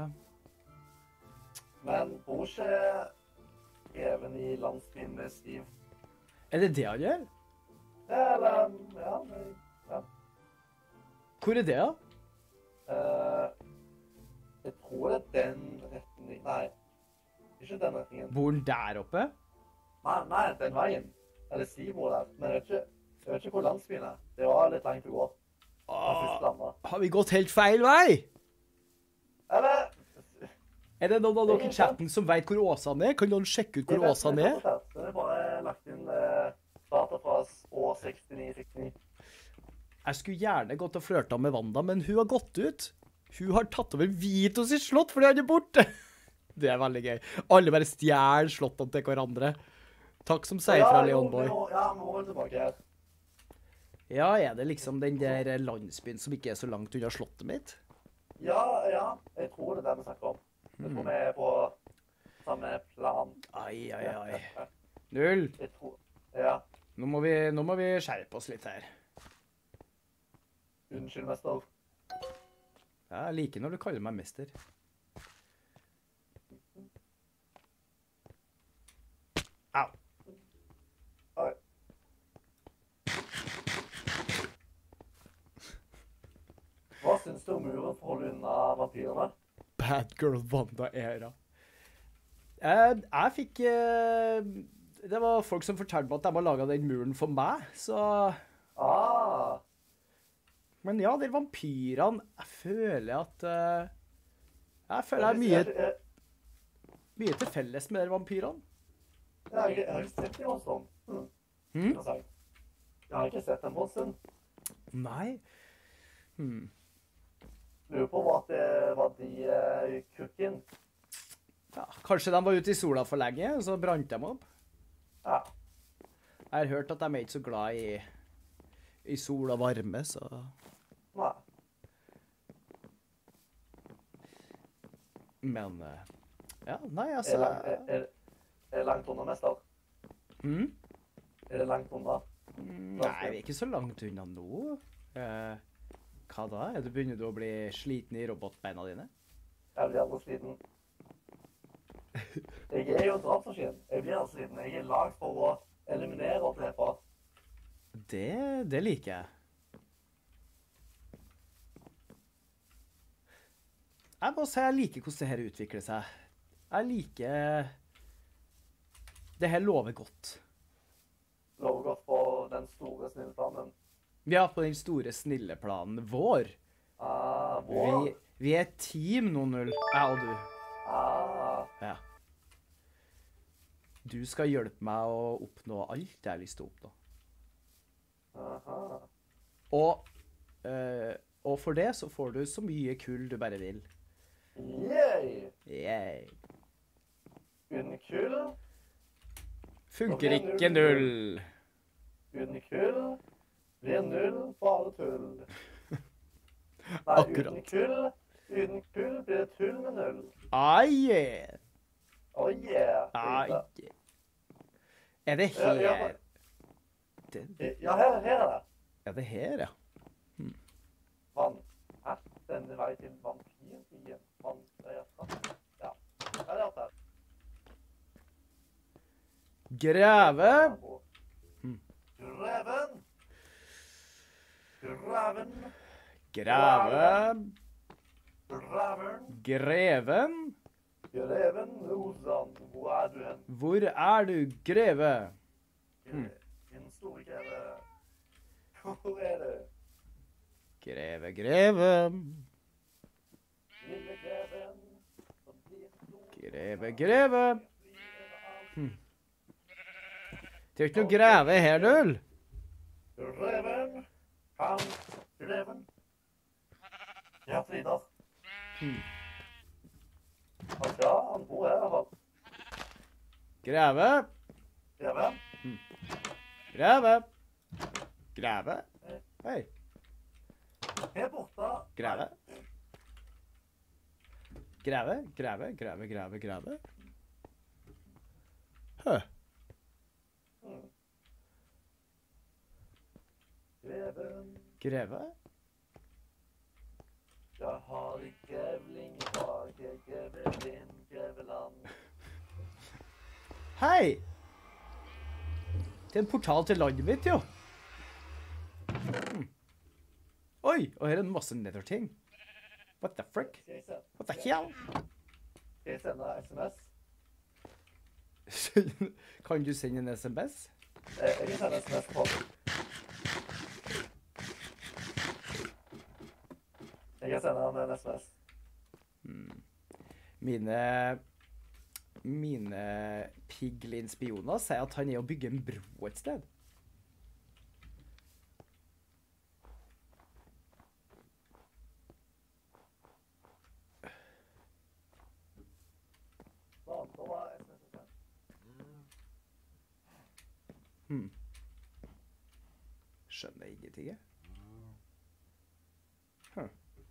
Men bor ikke greven i landsbyen med Steve? Er det det han gjør? Eller, ja, men, ja. Hvor er det, da? Uh, jeg tror det er den retningen. Nei, ikke den retningen. Bor han der oppe? Nei, nei, den veien. Eller Steve bor der. Men jeg vet ikke, jeg vet ikke hvor landsbyen er. Det var litt langt å gå. Åh, har vi gått helt feil vei? Eller... Er det noen av dere i chatten som vet hvor Åsan er? Kan noen sjekke ut hvor Åsan er? Den er bare lagt inn uh, data fra år sekstini sekstini. Jeg skulle gjerne gått og flørta med Wanda, men hun har gått ut. Hun har tatt over Vito sitt slott fordi han er borte. Det er veldig gøy. Alle bare stjæler slottene til hverandre. Takk som sier fra Leonboy. Ja, nå er vi tilbake her. Ja, er det liksom den der landsbyen som ikke er så langt unna slottet mitt? Ja, ja. Jeg tror det er det vi snakker om. Jeg tror vi er på samme plan. Ai, ai, ai. Null. Jeg tror, ja. Nå må vi, nå må vi skjerpe oss litt her. Unnskyld, mester. Jeg liker når du kaller meg mester. Au. Oi. Hva synes du om muren for å holde unna vampyrene? Bad girl Wanda-era. Eh, jeg fikk... Eh, det var folk som fortalte meg at de har laget den muren for meg, så... Ah. Men ja, de vampyrene, jeg føler at... Eh, jeg føler jeg er mye, mye til felles med de vampyrene. Jeg har ikke, jeg har ikke sett dem hos dem. Hmm. Hmm? Interessant. Jeg har ikke sett dem hos dem. Nei. Hmm. Lurer på hva det var de uh, kukken. Ja, kanskje de var ute i sola for lenge, så brant de opp. Ja. Jeg har hørt at de er ikke så glad i, i sol og varme, så... Nei. Men eh, ja, nei, Er altså det langt, er, er, er det langt unna, mester? mm? Er det langt unna? Mm, Nei, vi er ikke så langt unna nå. Eh, hva da? Er du begynner du å bli sliten i robotbeina dine? Jeg blir aldri sliten. Jeg er jo en drapsmaskin. Jeg blir aldri sliten. Jeg er lagd for å eliminere og drepe. Det, det liker jeg. Jeg må si jeg liker hvordan det her utvikler seg. Jeg liker... Det her lover godt. Lover godt på den store snilleplanen. Ja, på den store snilleplanen vår. Ah, vår. Vi, vi er team nå, null. Jeg og du. Ah, Ja. Du skal hjelpe meg å oppnå alt jeg har lyst til å oppnå. aha. Og, eh, og for det så får du så mye kull du bare vil. Yay! Yay. Uten kull, Funker ikke null. uten kull, blir null bare tull. Nei, Akkurat. uten kull, uten kull blir det tull med null. Ah, yeah. Oh yeah. Ah, yeah. Er det Ja, ja. her? Det, Ja, her, her er det. er det her, ja? Vann. Hæ? Denne vei til vampyrbyen. Vann. Ja. Ja. Her er det. Greve. Greven. Greven. Greve. Greven. Greven. Greven Rosan. Hvor er du hen? Hvor er du, greve? Din store greve. Hvor er du? Greve, greve. Lille greven. Som blir stor. Greve, greve. Hm. Det er ikke noe greve her, null. Greven. Han. Greven. Ja, Frida. Hm. Han skal, han bor her i hvert fall. Greve. Greven. Greve. Greve. Hei. Her borte. Greve. Greve, greve, greve, greve, greve. Hø. Hmm. Greven. Greve. Jeg har grevling i bak, jeg grever inn, greveland. Hei! Det er en portal til landet mitt, jo. Hmm. Oi, og her er en masse nether-ting. What the frick? Skal jeg sende, What the hell? skal jeg sende sms? Kan du sende en sms? Eh, Jeg kan sende sms på posten. Jeg kan sende han en sms. Mine... Mine piglin-spioner sier at han er å bygge en bro et sted. Sånn, da var sms sendt. Hmm. Skjønner ingenting, jeg. Huh.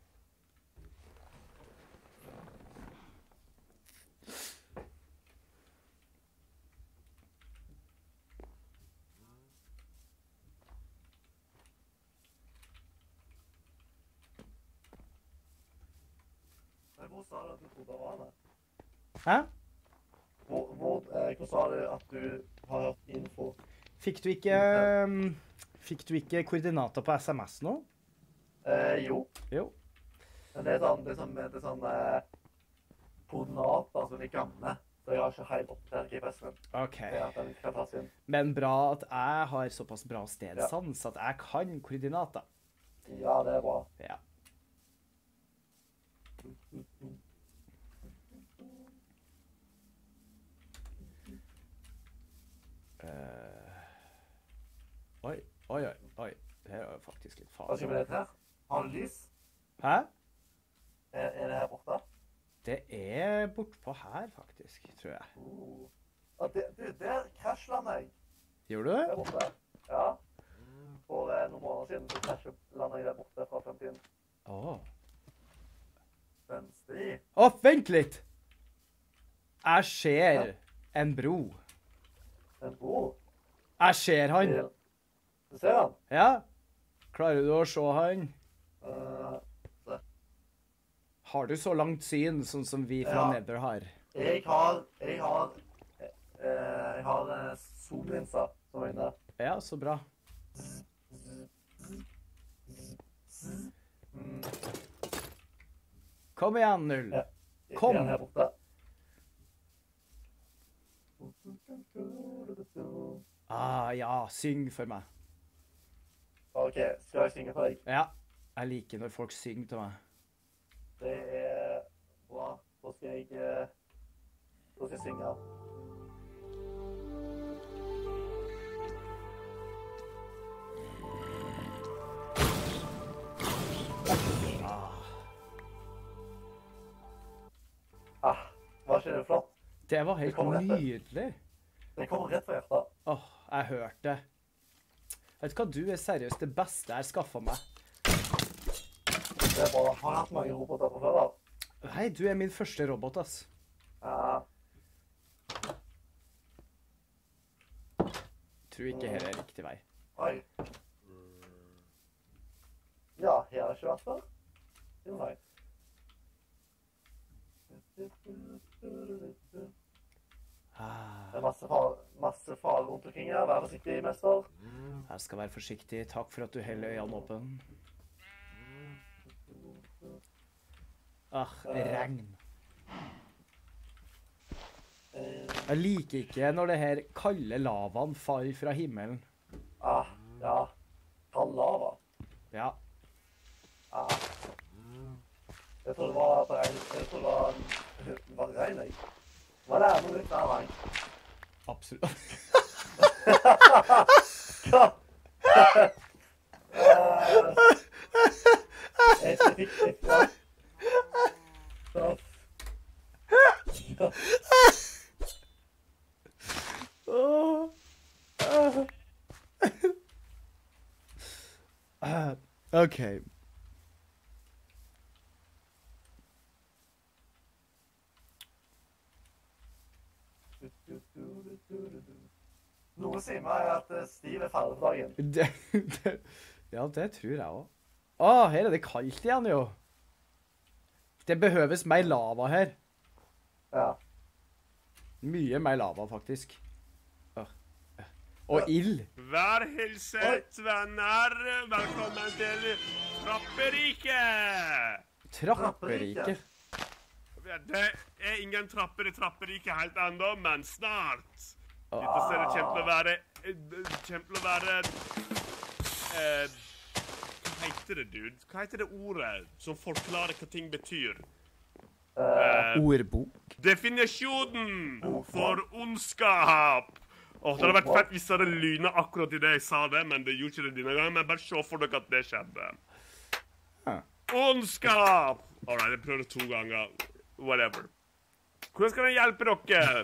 Men hvor sa du at du trodde det var det? Hæ? Hvor, hvor, eh, hvor sa du at du har hørt info? Fikk du ikke... um, Fikk du ikke koordinater på sms nå? Eh, jo. Jo. Men det er sånn, det er sånn, det er sånn eh, koordinater som er gamle. Så jeg har ikke helt oppdatert G P S-en min. Ok. Det er at den ikke kan tas inn. Men bra at jeg har såpass bra stedsans at jeg kan koordinater. Ja, det er bra. Ja. Eh, oi, oi, oi, oi. Det her er jo faktisk litt Hva skal vi farlig. lete her? Har du lys? Hæ? Er, er det her borte? Det er bortpå her, faktisk, tror jeg. Uh. Ja, det, du, der krasjlandet jeg. Gjør du Der det? borte. Ja. For eh, noen måneder siden så krasjlandet jeg der borte fra fremtiden. Åh. Mens Fy. Å, vent litt! Jeg ser en bro. En bro. Jeg ser han. Du ser han? Ja. Klarer du å se han? Uh, Har du så langt syn, sånn som vi fra Ja. Nether har? jeg har Jeg har eh, Jeg har eh, zoomlinser som er inne. Ja, så bra. Kom igjen, Null. Ja. Kom. En her borte. Ah, ja, syng for meg. OK, skal jeg synge for deg? Ja, jeg liker når folk synger til meg. Det er bra. Da skal jeg eh, Da skal jeg synge. Ah, var ikke det flott? Det var helt kommer rett. nydelig. Det kommer rett fra hjertet. Åh, jeg hørte det. Vet du hva, du er seriøst det beste jeg har skaffet meg. Det er bra. Har hatt mange roboter på før, da. Hei, du er min første robot, ass. Ja. Tror ikke her er riktig vei. Oi. Ja, her har ikke vært før. Jo, nei. Ah, Det er masse far, masse far rundt omkring her. Vær forsiktig, mester. jeg skal være forsiktig. Takk for at du holder øynene åpne. Ah, regn. Jeg liker ikke når det her kalde lavaen faller fra himmelen. Ah, ja. Kald lava. Ja, Ah. Jeg tror det var på regn. Jeg tror det var, det var regn, jeg. Hva er det noe nytt der, regn? absolutt. Ja. Jeg fikk det, ja. Så. Ja. Åh. Ah. Ah, OK. Noe sier meg at eh, Steve er ferdig for dagen. Det, det, ja, det tror jeg òg. Å, her er det kaldt igjen, jo. Det behøves mer lava her. Ja. Mye mer lava, faktisk. Åh. Og ild. Vær hilset, venner. Velkommen til Trapperiket. Trapperiket. Det er ingen trapper i Trapperiket helt ennå, men snart. Dette stedet kommer til å være Kommer til å være eh, Hva heter det, dude? Hva heter det ordet som forklarer hva ting betyr? Eh, Ordbok. definisjonen for ondskap. Åh, det hadde vært fett hvis det hadde lynet akkurat i det jeg sa det, men det gjorde ikke det denne gangen. Men bare se for dere at det skjedde. Ah. Ondskap! Alright, jeg prøvde to ganger. Whatever. Hvordan skal jeg hjelpe dere?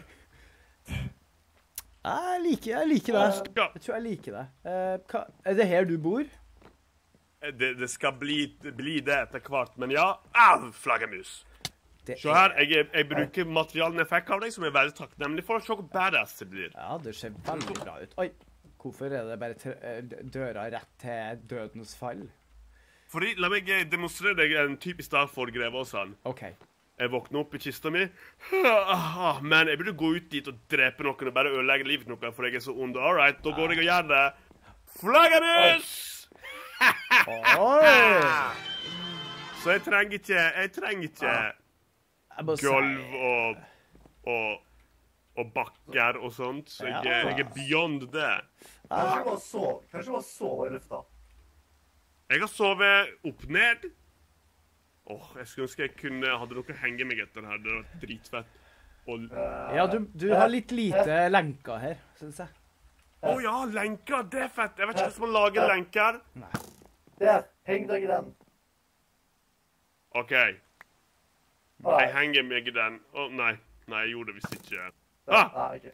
Jeg liker, jeg liker det. Jeg tror jeg liker det. Eh, hva, er det her du bor? Det, det skal bli, bli det etter hvert, men ja. Au, flaggermus. Det Se her, jeg, jeg bruker materialene jeg fikk av deg, som jeg er veldig takknemlig for. Se hvor badass det blir. Ja, det ser veldig bra ut. Oi, hvorfor er det bare tre- eh, døra rett til dødens fall? Fordi, la meg demonstrere deg en typisk dag for Grevåsene. OK. Jeg våkner opp i kista mi. Ah, Men jeg burde gå ut dit og drepe noen og bare ødelegge livet til noen, for jeg er så ond. All right, da går jeg og gjør det. Flaggermus! Oi! Så jeg trenger ikke Jeg trenger ikke Jeg må si- gulv og, og, og bakker og sånt. Så jeg, er- jeg er beyond det. Kanskje bare sove, kanskje bare sove i lufta. Jeg har sovet opp ned. Åh, jeg skulle ønske jeg kunne hadde noe å henge meg etter her. Det hadde vært dritfett. Og, Ja, du, du har litt lite lenker her, synes jeg. å ja, lenker! Det er fett! Jeg vet ikke hvordan man lager lenker. Der, heng deg i den. OK. Jeg henger meg i den. Å, nei. Nei, jeg gjorde det visst ikke. Ah, Nei, ok.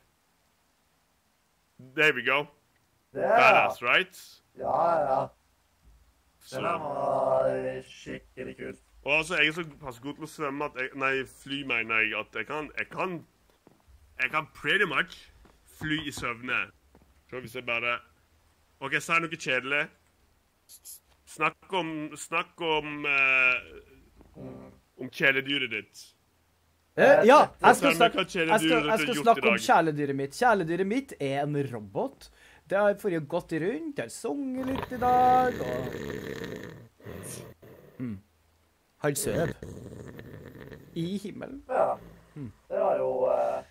there we go. Der. Badass, right? Ja, ja. Så, Den her var skikkelig kult. Og altså, jeg er såpass god til å svømme at jeg, nei, fly mener jeg at jeg kan, jeg kan, jeg kan pretty much fly i søvne. Så hvis jeg bare, ok, så er det noe kjedelig. S- Snakk om, snakk om, eh, om kjæledyret ditt. Eh, ja, jeg skal, Fortell meg snakke, hva jeg, skal, kjæledyret jeg ditt skal har gjort snakke i om dag. kjæledyret mitt. Kjæledyret mitt er en robot. Det har forrige gått rundt, det har sunget litt i dag, og... Mm. Han søv. I himmelen. Ja. Det var jo eh,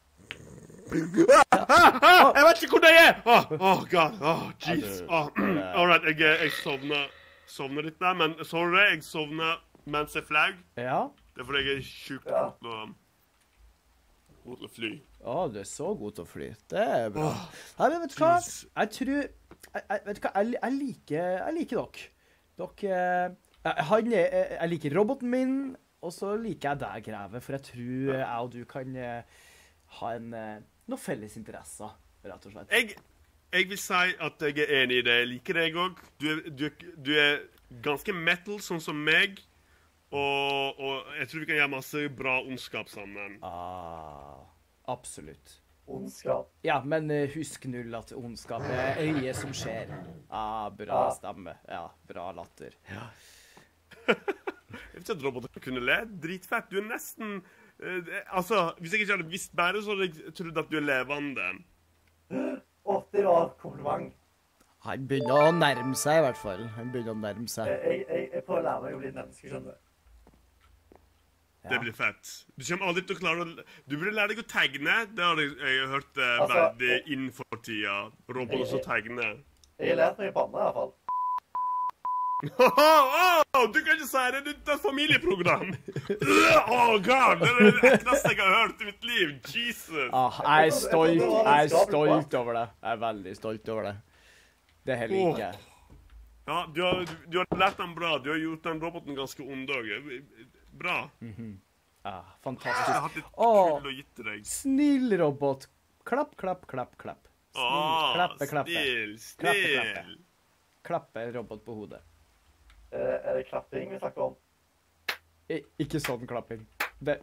Ah, jeg vet ikke hvor det er! Åh, oh, god, åh, jeez. Oh, all right, jeg, jeg sovna, sovna litt der, men sorry, jeg sovna mens jeg fløy. Ja. Det er fordi jeg er sjukt Ja. god til å, god til å fly. Å, du er så god til å fly. Det er bra. Nei, men vet du hva? jeez. Jeg tror... Jeg, jeg, vet du hva? Jeg, jeg liker, jeg liker dere. Dere... eh, Han er... eh, Jeg liker roboten min, og så liker jeg deg, Greve, for jeg tror jeg og du kan eh, ha en... eh, noen felles interesser, rett og slett. Jeg, jeg vil si at jeg er enig i det. Jeg liker deg òg. Du, er- du, er- du er ganske metal, sånn som meg. Og, og jeg tror vi kan gjøre masse bra ondskap sammen. Ah, absolutt. ondskap. Ja, men eh, husk null at ondskap er øyet som skjer. Ah, bra Ja. stemme. Ja, bra latter. Ja. Jeg vet ikke at roboter kunne le. Dritfett. Du er nesten eh, det- Altså, hvis jeg ikke hadde visst bedre, så hadde jeg trodd at du er levende. Å, det var kompliment. Han begynner å nærme seg, i hvert fall. Han begynner å nærme seg. Jeg, jeg, jeg prøver å lære meg å bli et menneske, skjønner du. Det blir fett. Du kommer aldri til å klare å Du burde lære deg å tegne. Det har jeg, jeg har hørt eh, Altså, veldig inn for tida. Roboter som tegner. Jeg har lært meg å banne, i hvert fall. Oh, du kan ikke si det! Det er et familieprogram! Oh god! Det er det ekleste jeg har hørt i mitt liv! Jesus! Ah, jeg er stolt. Jeg er stolt over det. Jeg er veldig stolt over det. Det her liker jeg. Ja, du har, du har lært den bra. Du har gjort den roboten ganske ond òg. Bra. Ja, Jeg har fantastisk. hatt litt Åh. kull å gi til deg. Snill robot. Klapp, klapp, klapp, klapp. Snill. Åh, Klappe, klappe. snill, Klappe, klappe. snill. Klappe robot på hodet. Eh, Er det klapping vi snakker om? I, ikke sånn klapping. Det...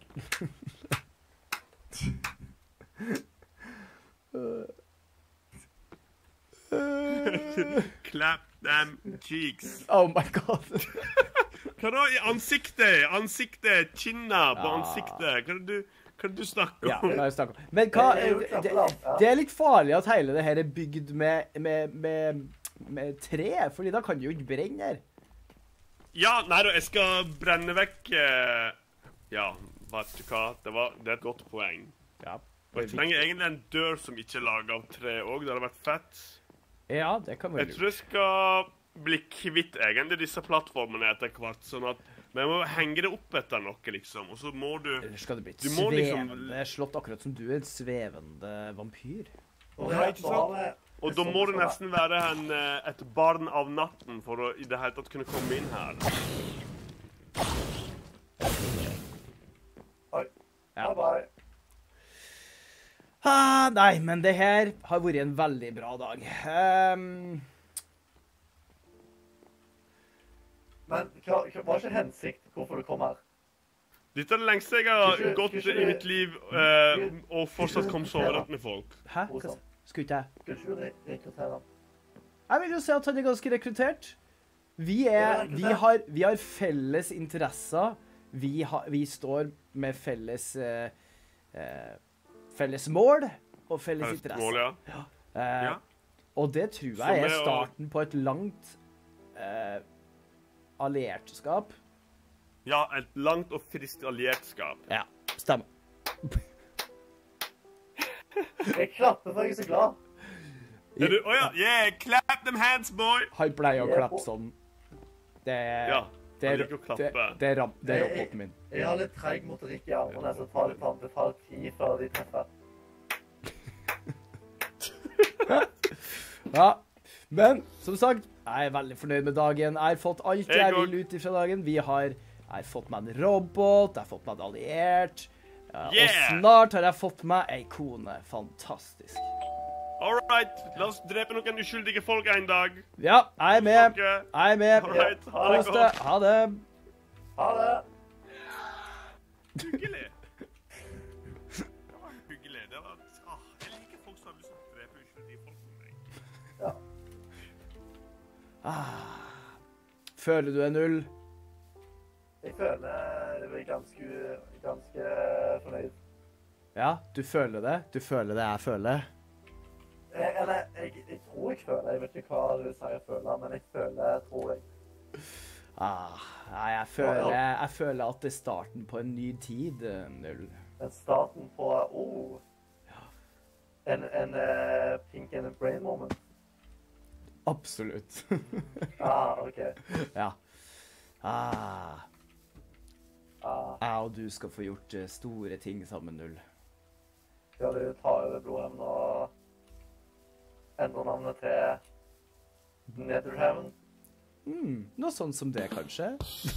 Clap them cheeks. Oh my god. Hva da? I ansiktet? Ansiktet? Kinna på Ja. ansiktet? Hva er det du, hva er det du snakker Ja, om? la oss snakke om. Men hva, Det er jo det, klappeland, ja. det er litt farlig at hele det her er bygd med, med, med, med tre, fordi da kan det jo ikke brenne her. Ja, nei da, jeg skal brenne vekk eh, Ja, vet du hva? Det, var, det er et godt poeng. Ja, Og jeg trenger egentlig en dør som ikke er laget av tre òg. Det hadde vært fett. ja det kan være Jeg lurt. tror jeg skal bli kvitt egentlig disse plattformene etter hvert. Sånn at Men jeg må henge det opp etter noe, liksom. Og så må du Eller skal det bli et Du må liksom- svevende slott, akkurat som du er en svevende vampyr? Og Ja, det- ikke så sant? har vi- Og da må du nesten være en, eh, et barn av natten for å i det hele tatt kunne komme inn her. Oi. Ja. Bye bye. Ah, nei, men det her har vært en veldig bra dag. Ehm, Men hva, hva var ikke hensikt hvorfor du kom her? Dette er det lengste jeg har Skulle ikke- gått skulle i ikke- mitt liv, eh, og fortsatt kom soverett med folk. hæ? Hva, skulle ikke jeg? Skulle ikke du re- rekruttere ham? Jeg vil jo si at han er ganske rekruttert. Vi, er, Ja, vi, rekruttert. har, vi har felles interesser. Vi, har, vi står med felles eh, eh, felles mål og felles Felles interesser. mål, ja. Eh, Ja. Og det tror Som jeg er er å- starten på et langt eh, alliertskap. Ja, et langt og friskt alliertskap. Ja, stemmer. Jeg klapper for jeg er så glad. Er du, å ja, yeah, clap them hands, boy! Han pleier å Jeg er klappe på- sånn. Det er, Ja, det han er, liker å klappe. det, det er, ram- det er Jeg- roboten min. Jeg har litt treig motorikk i armene, så tar det, tar, det tar tid før de treffer. Ja, men som sagt, jeg er veldig fornøyd med dagen. Jeg har fått alt jeg, Jeg vil ut ifra dagen. Vi har, jeg har fått meg en robot, jeg har fått meg en alliert, ja, og Yeah! snart har jeg fått meg ei kone. Fantastisk. All right, la oss drepe noen uskyldige folk en dag. Ja, jeg er med. Ok. Jeg er med. All right, ha det Kos godt. deg. Ha det. Ha det. Hyggelig. Det var hyggelig. Det var... Ah, jeg liker folk som har lyst til å drepe uskyldige folk med meg. Ja. Ah. Føler du en null? Jeg føler jeg er ganske, ganske fornøyd. Ja, du føler det? Du føler det jeg føler? Jeg, eller, jeg, jeg tror jeg føler. Jeg vet ikke hva du sier jeg føler, men jeg føler, tror jeg. Ah, nei, jeg føler, jeg føler at det er starten på en ny tid, null. Men starten på, oh, en, en uh, pink and a brain moment. Absolutt. Ah, ok. Ja. Ah. Ah, Jeg og du skal få gjort eh, store ting sammen, null. skal du ta over Blodheaven og endre navnet til Netherheaven? Hmm, noe sånn som det, kanskje.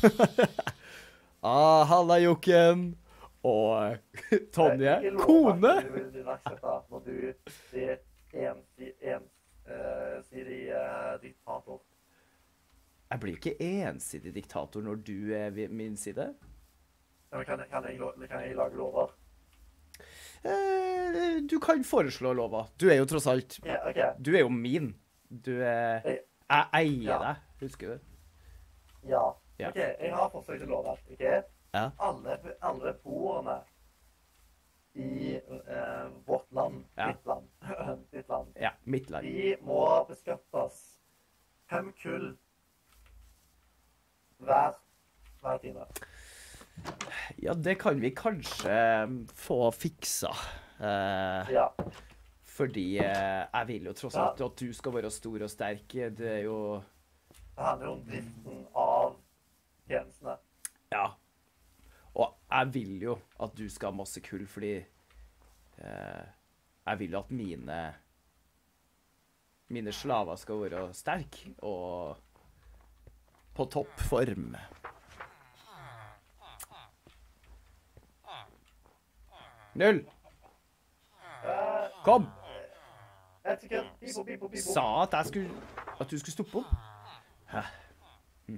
ah, halla, Jokken. Og Tonje, Ikke lov kone. at Du vil iverksette når du blir ensidig en, uh, sidig, uh, diktator. Jeg blir ikke ensidig diktator når du er ved min side. Ja, men kan, kan, jeg, lo- kan jeg lage lover? Eh, du kan foreslå lover. Du er jo tross alt... Ja, ok. Du er jo min. Du er... Jeg, Jeg eier Ja. deg, husker du? ja. Ja. Ok, jeg har forslag til lovverk, ok? Ja. Alle, alle beboerne i eh, vårt land, Ja. ditt land, ditt land, Ja, mitt lag. de må beskattes fem kull hver, hver time. Ja, det kan vi kanskje mm, få fiksa. Eh, Ja. fordi eh, jeg vil jo tross Ja. alt at du skal være stor og sterk. Det er jo... Det handler om driften av tjenestene. Ja. Og jeg vil jo at du skal ha masse kull, fordi eh, jeg vil jo at mine mine slaver skal være sterke og på topp form. Null! Kom! Et sekund. Pipo, pipo, pipo. Sa at jeg skulle at du skulle stoppe opp. Hæ? Hm.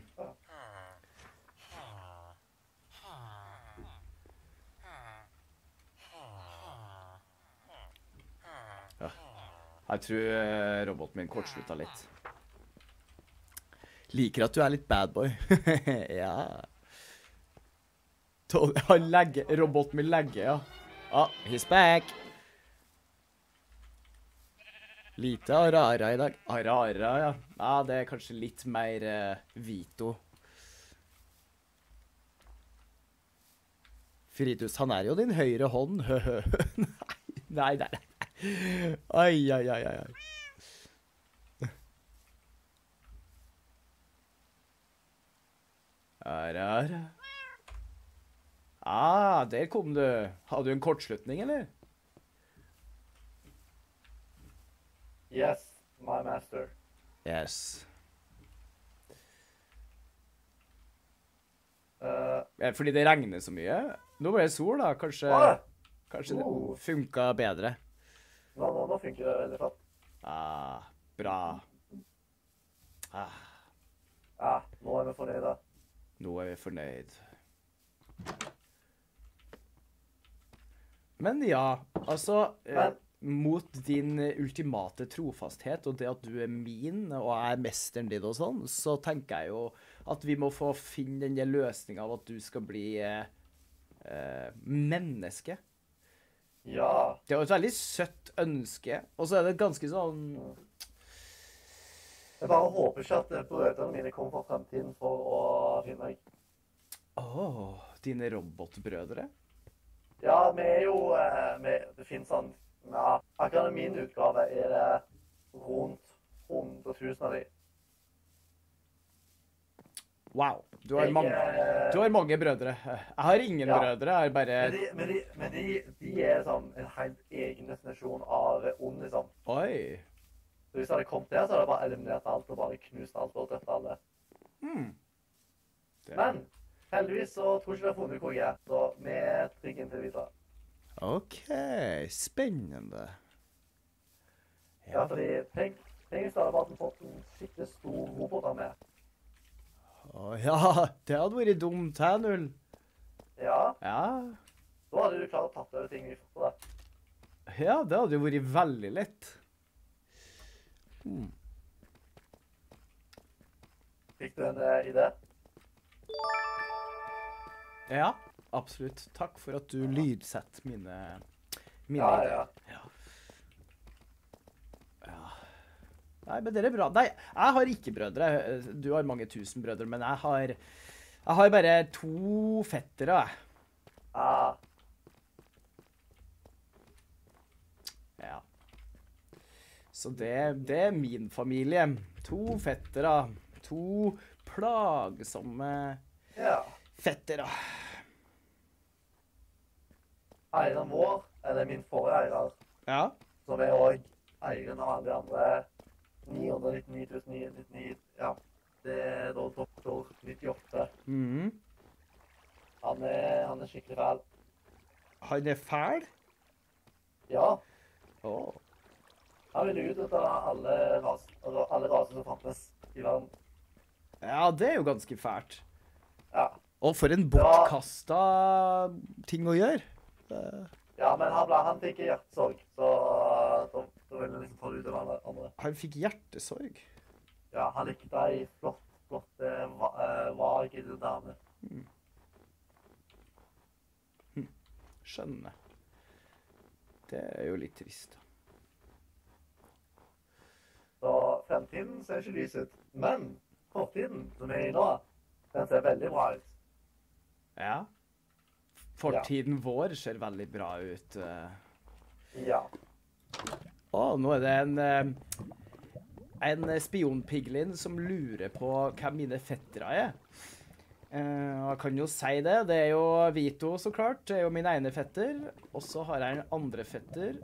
Ja. Jeg tror eh, roboten min kortslutta litt. Liker at du er litt bad boy. Ja. To- Han legger, roboten min legger, ja. Ah, he's back. Lite Arara i dag. Arara, ja. Ja, det er kanskje litt mer eh, Vito. Fritus, han er jo din høyre hånd. Nei, nei, nei. Ai, ai, ai, ai. ai. Arara. Ah, der kom du. Hadde du en kortslutning, eller? Yes, my master. Yes. Uh, Eh, Fordi det regner så mye. Nå ble det sol, da. Kanskje, Åh! kanskje det Oh. funka bedre. nå, nå, nå funker det veldig flott. Ah, bra. Ah, Ja, nå er vi fornøyde. nå er vi fornøyd. Men ja, altså eh, Men- Mot din eh, ultimate trofasthet og det at du er min og jeg er mesteren din og sånn, så tenker jeg jo at vi må få finne den der løsninga av at du skal bli eh, eh, menneske. Ja. Det er jo et veldig søtt ønske, og så er det ganske sånn Jeg bare håper ikke at eh, brødrene mine kommer fra fremtiden for å finne meg. Åh, dine robotbrødre? Ja, vi er jo eh, vi, Det finnes sånn ja, akkurat i min utgave er det rundt hundre tusen av de. Wow, du har, Jeg, mange, eh, du har mange brødre. Jeg har ingen Ja. brødre, jeg har bare... Men, de, men, de, men de, de er sånn en helt egen destinasjon av ond, liksom. Oi. Så hvis jeg hadde kommet der, så hadde jeg bare eliminert alt og bare knust alt og drept alle. Hmm. Det- Men heldigvis så tror jeg ikke de har funnet hvor jeg er, så vi er trygge inntil videre. Ok, spennende. Ja, fordi tenk, tenk hvis du hadde bare fått en skikkelig stor robot av meg. Å, ja, det hadde vært dumt, hæ, Null? Ja, Ja. da hadde du klart å tatt over ting mye fortere. Ja, det hadde jo vært veldig lett. Hmm. Fikk du en eh, idé? Ja, absolutt. Takk for at du lydsetter mine, mine Ja, ideer. ja. Ja. Nei, men det er bra. Nei, jeg har ikke brødre. Du har mange tusen brødre, men jeg har, jeg har bare to fettere. Ah, Ja. Så det, det er min familie. To fettere. To plagsomme ja. fettere. Eieren vår, eller min forrige eier, Ja. som er også eieren av alle de andre ni hundre nittini tusen ni hundre nittini, ja, det er da doktor nittiåtte. Mhm. Han er, han er skikkelig fæl. Han er fæl? Ja, Åh. han vil utrydde alle, ras, altså alle raser som fantes i verden. Ja, det er jo ganske fælt. Ja. Og for en bortkasta ting å gjøre. Ja, men han, ble, han fikk hjertesorg, så da, da ville han liksom ta det ut av alle andre. Han fikk hjertesorg. Ja, han likte ei flott, flott, eh, va, eh, vag dame. Skjønner. Det er jo litt trist. Så fremtiden ser ikke lys ut. Men fortiden, som er i nå, den ser veldig bra ut. Ja. Fortiden vår ser veldig bra ut. Ja. Å, nå er det en, eh, en spionpiglin som lurer på hvem mine fettere er. Eh, og jeg kan jo si det. Det er jo Vito, så klart. Det er jo min ene fetter. Og så har jeg en andre fetter.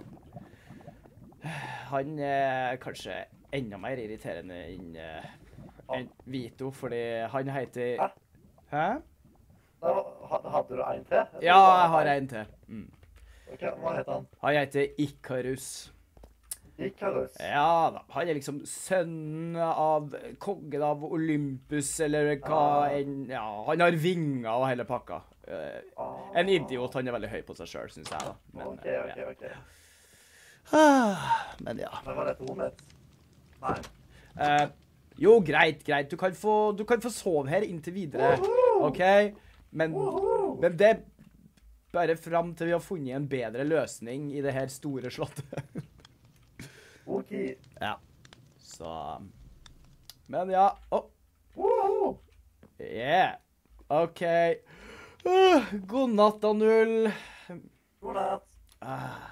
Han er kanskje enda mer irriterende enn eh, enn Vito, fordi han heter... Hæ? Hæ? Da, ha- hadde du en til? Ja, jeg har en til. Mm. Ok, hva heter han? Han heter Ikarus. Ikarus. Ja da, han er liksom sønnen av kongen av Olympus, eller hva Ah. enn. Ja, han har vinger og hele pakka. Eh, Ah. en idiot, han er veldig høy på seg selv, synes jeg da. Men, Ok, eh, ok, ja. ok. Ah, men ja. Men var dette rommet? Nei. Eh, jo, greit, greit. Du kan få, du kan få sove her inntil videre, ok? Men, men det er bare frem til vi har funnet en bedre løsning i det her store slottet. Ok. Ja. Så... Men ja. Åh. Woho! Yeah. OK. Uh, god natt, da, Null. God natt. Ah.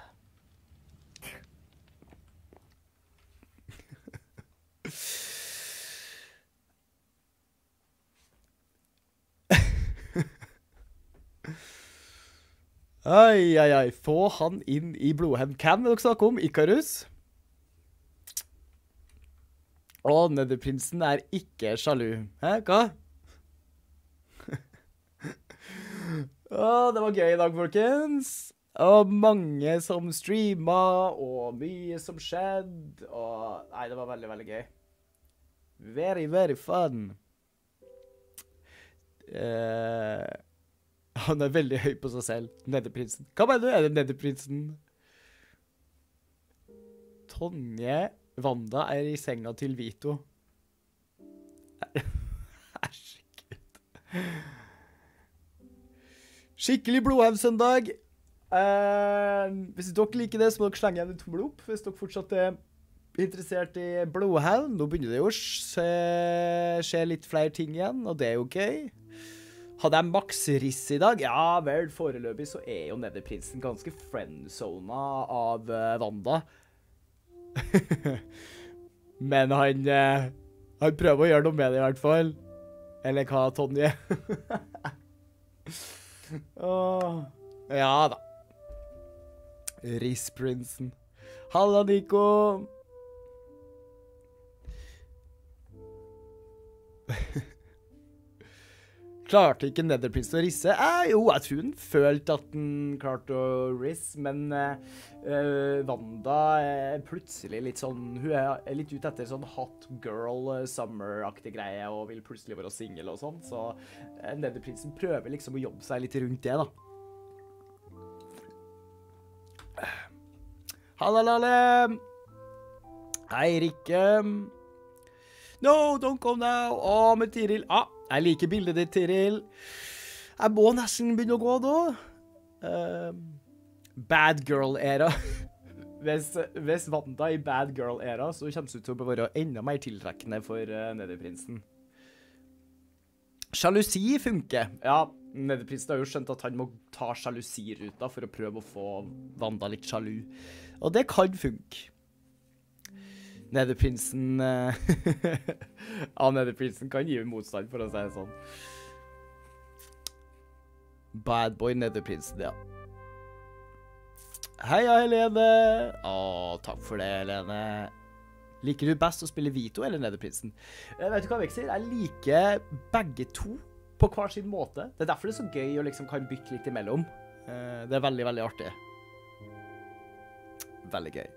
Ai, ai, ai. Få han inn i blodhevn. Hvem vil dere snakke om? Ikarus? Å, Nederprinsen er ikke sjalu. Hæ, hva? Å, det var gøy i dag, folkens. Og mange som streamet, og mye som skjedde. Og nei, det var veldig, veldig gøy. Very, very fun. Eh, han er veldig høy på seg selv, Nederprinsen. Hva mener du? Er det Nederprinsen? Tonje Wanda er i senga til Vito. Herregud. Skikkelig blodhevnsøndag. Eh, hvis dere liker det, så må dere slenge igjen en tommel opp. Hvis dere fortsatt er interessert i blodhevn, nå begynner det jo å skje, skje litt flere ting igjen, og det er jo gøy. Hadde jeg maks riss i dag? Ja vel, foreløpig så er jo Nederprinsen ganske friendzona av uh, Wanda. Men han, uh, han prøver å gjøre noe med det i hvert fall. Eller hva, Tonje? Åh, ja da. Rissprinsen. Halla, Nico. Klarte ikke Netherprinsen å risse? Eh, jo, jeg tror hun følte at den klarte å risse, men uh, Wanda er plutselig litt sånn, hun er litt ute etter sånn hot girl summer-aktig greie, og vil plutselig være single og sånn, så uh, Netherprinsen prøver liksom å jobbe seg litt rundt det da. Hallalalle! Hei, Rikke! No, don't go now! Å, men Tiril, ah! Jeg liker bildet ditt, Tiril. Jeg må nesten begynne å gå da. Uh, bad girl-æra. hvis, hvis Wanda i bad girl-æra, så kommer det ut til å være enda mer tiltrekkende for uh, Netherprinsen. Sjalusi funker. Ja, Netherprinsen har jo skjønt at han må ta sjalusiruta for å prøve å få Wanda litt sjalu. Og det kan funke. Netherprinsen uh, ja, Netherprinsen kan gi motstand, for å si det sånn. Bad boy Netherprinsen, ja. Heia, Helene! Å, takk for det, Helene. Liker du best å spille Vito eller Netherprinsen? Uh, vet du hva, Vexer? Jeg liker begge to på hver sin måte. Det er derfor det er så gøy å liksom kan bytte litt imellom. Uh, det er veldig, veldig artig. Veldig gøy.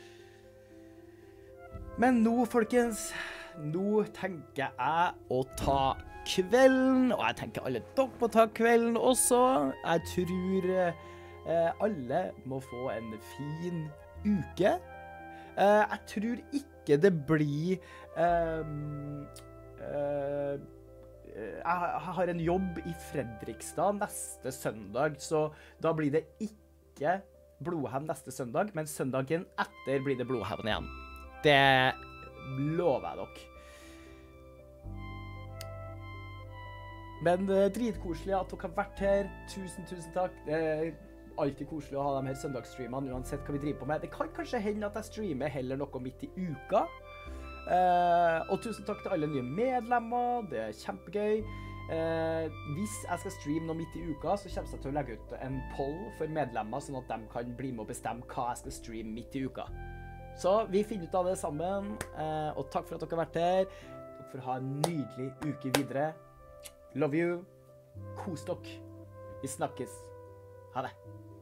Men nå, folkens, nå tenker jeg å ta kvelden, og jeg tenker alle dere må ta kvelden også. Jeg tror eh, alle må få en fin uke. Eh, jeg tror ikke det blir... Eh, eh, jeg har en jobb i Fredrikstad neste søndag, så da blir det ikke Blodhevn neste søndag, men søndagen etter blir det Blodhevn igjen. Det lover jeg dere. Men uh, dritkoselig at dere har vært her. Tusen, tusen takk. Det er alltid koselig å ha de her søndagsstreamene, uansett hva vi driver på med. Det kan kanskje hende at jeg streamer heller noe midt i uka. Uh, og tusen takk til alle nye medlemmer. Det er kjempegøy. Uh, hvis jeg skal streame noe midt i uka, så kommer jeg til å legge ut en poll for medlemmer, sånn at de kan bli med og bestemme hva jeg skal streame midt i uka. Så vi finner ut av det sammen, uh, og takk for at dere har vært her. Dere får ha en nydelig uke videre. Love you. Kos dere. Vi snakkes. Ha det.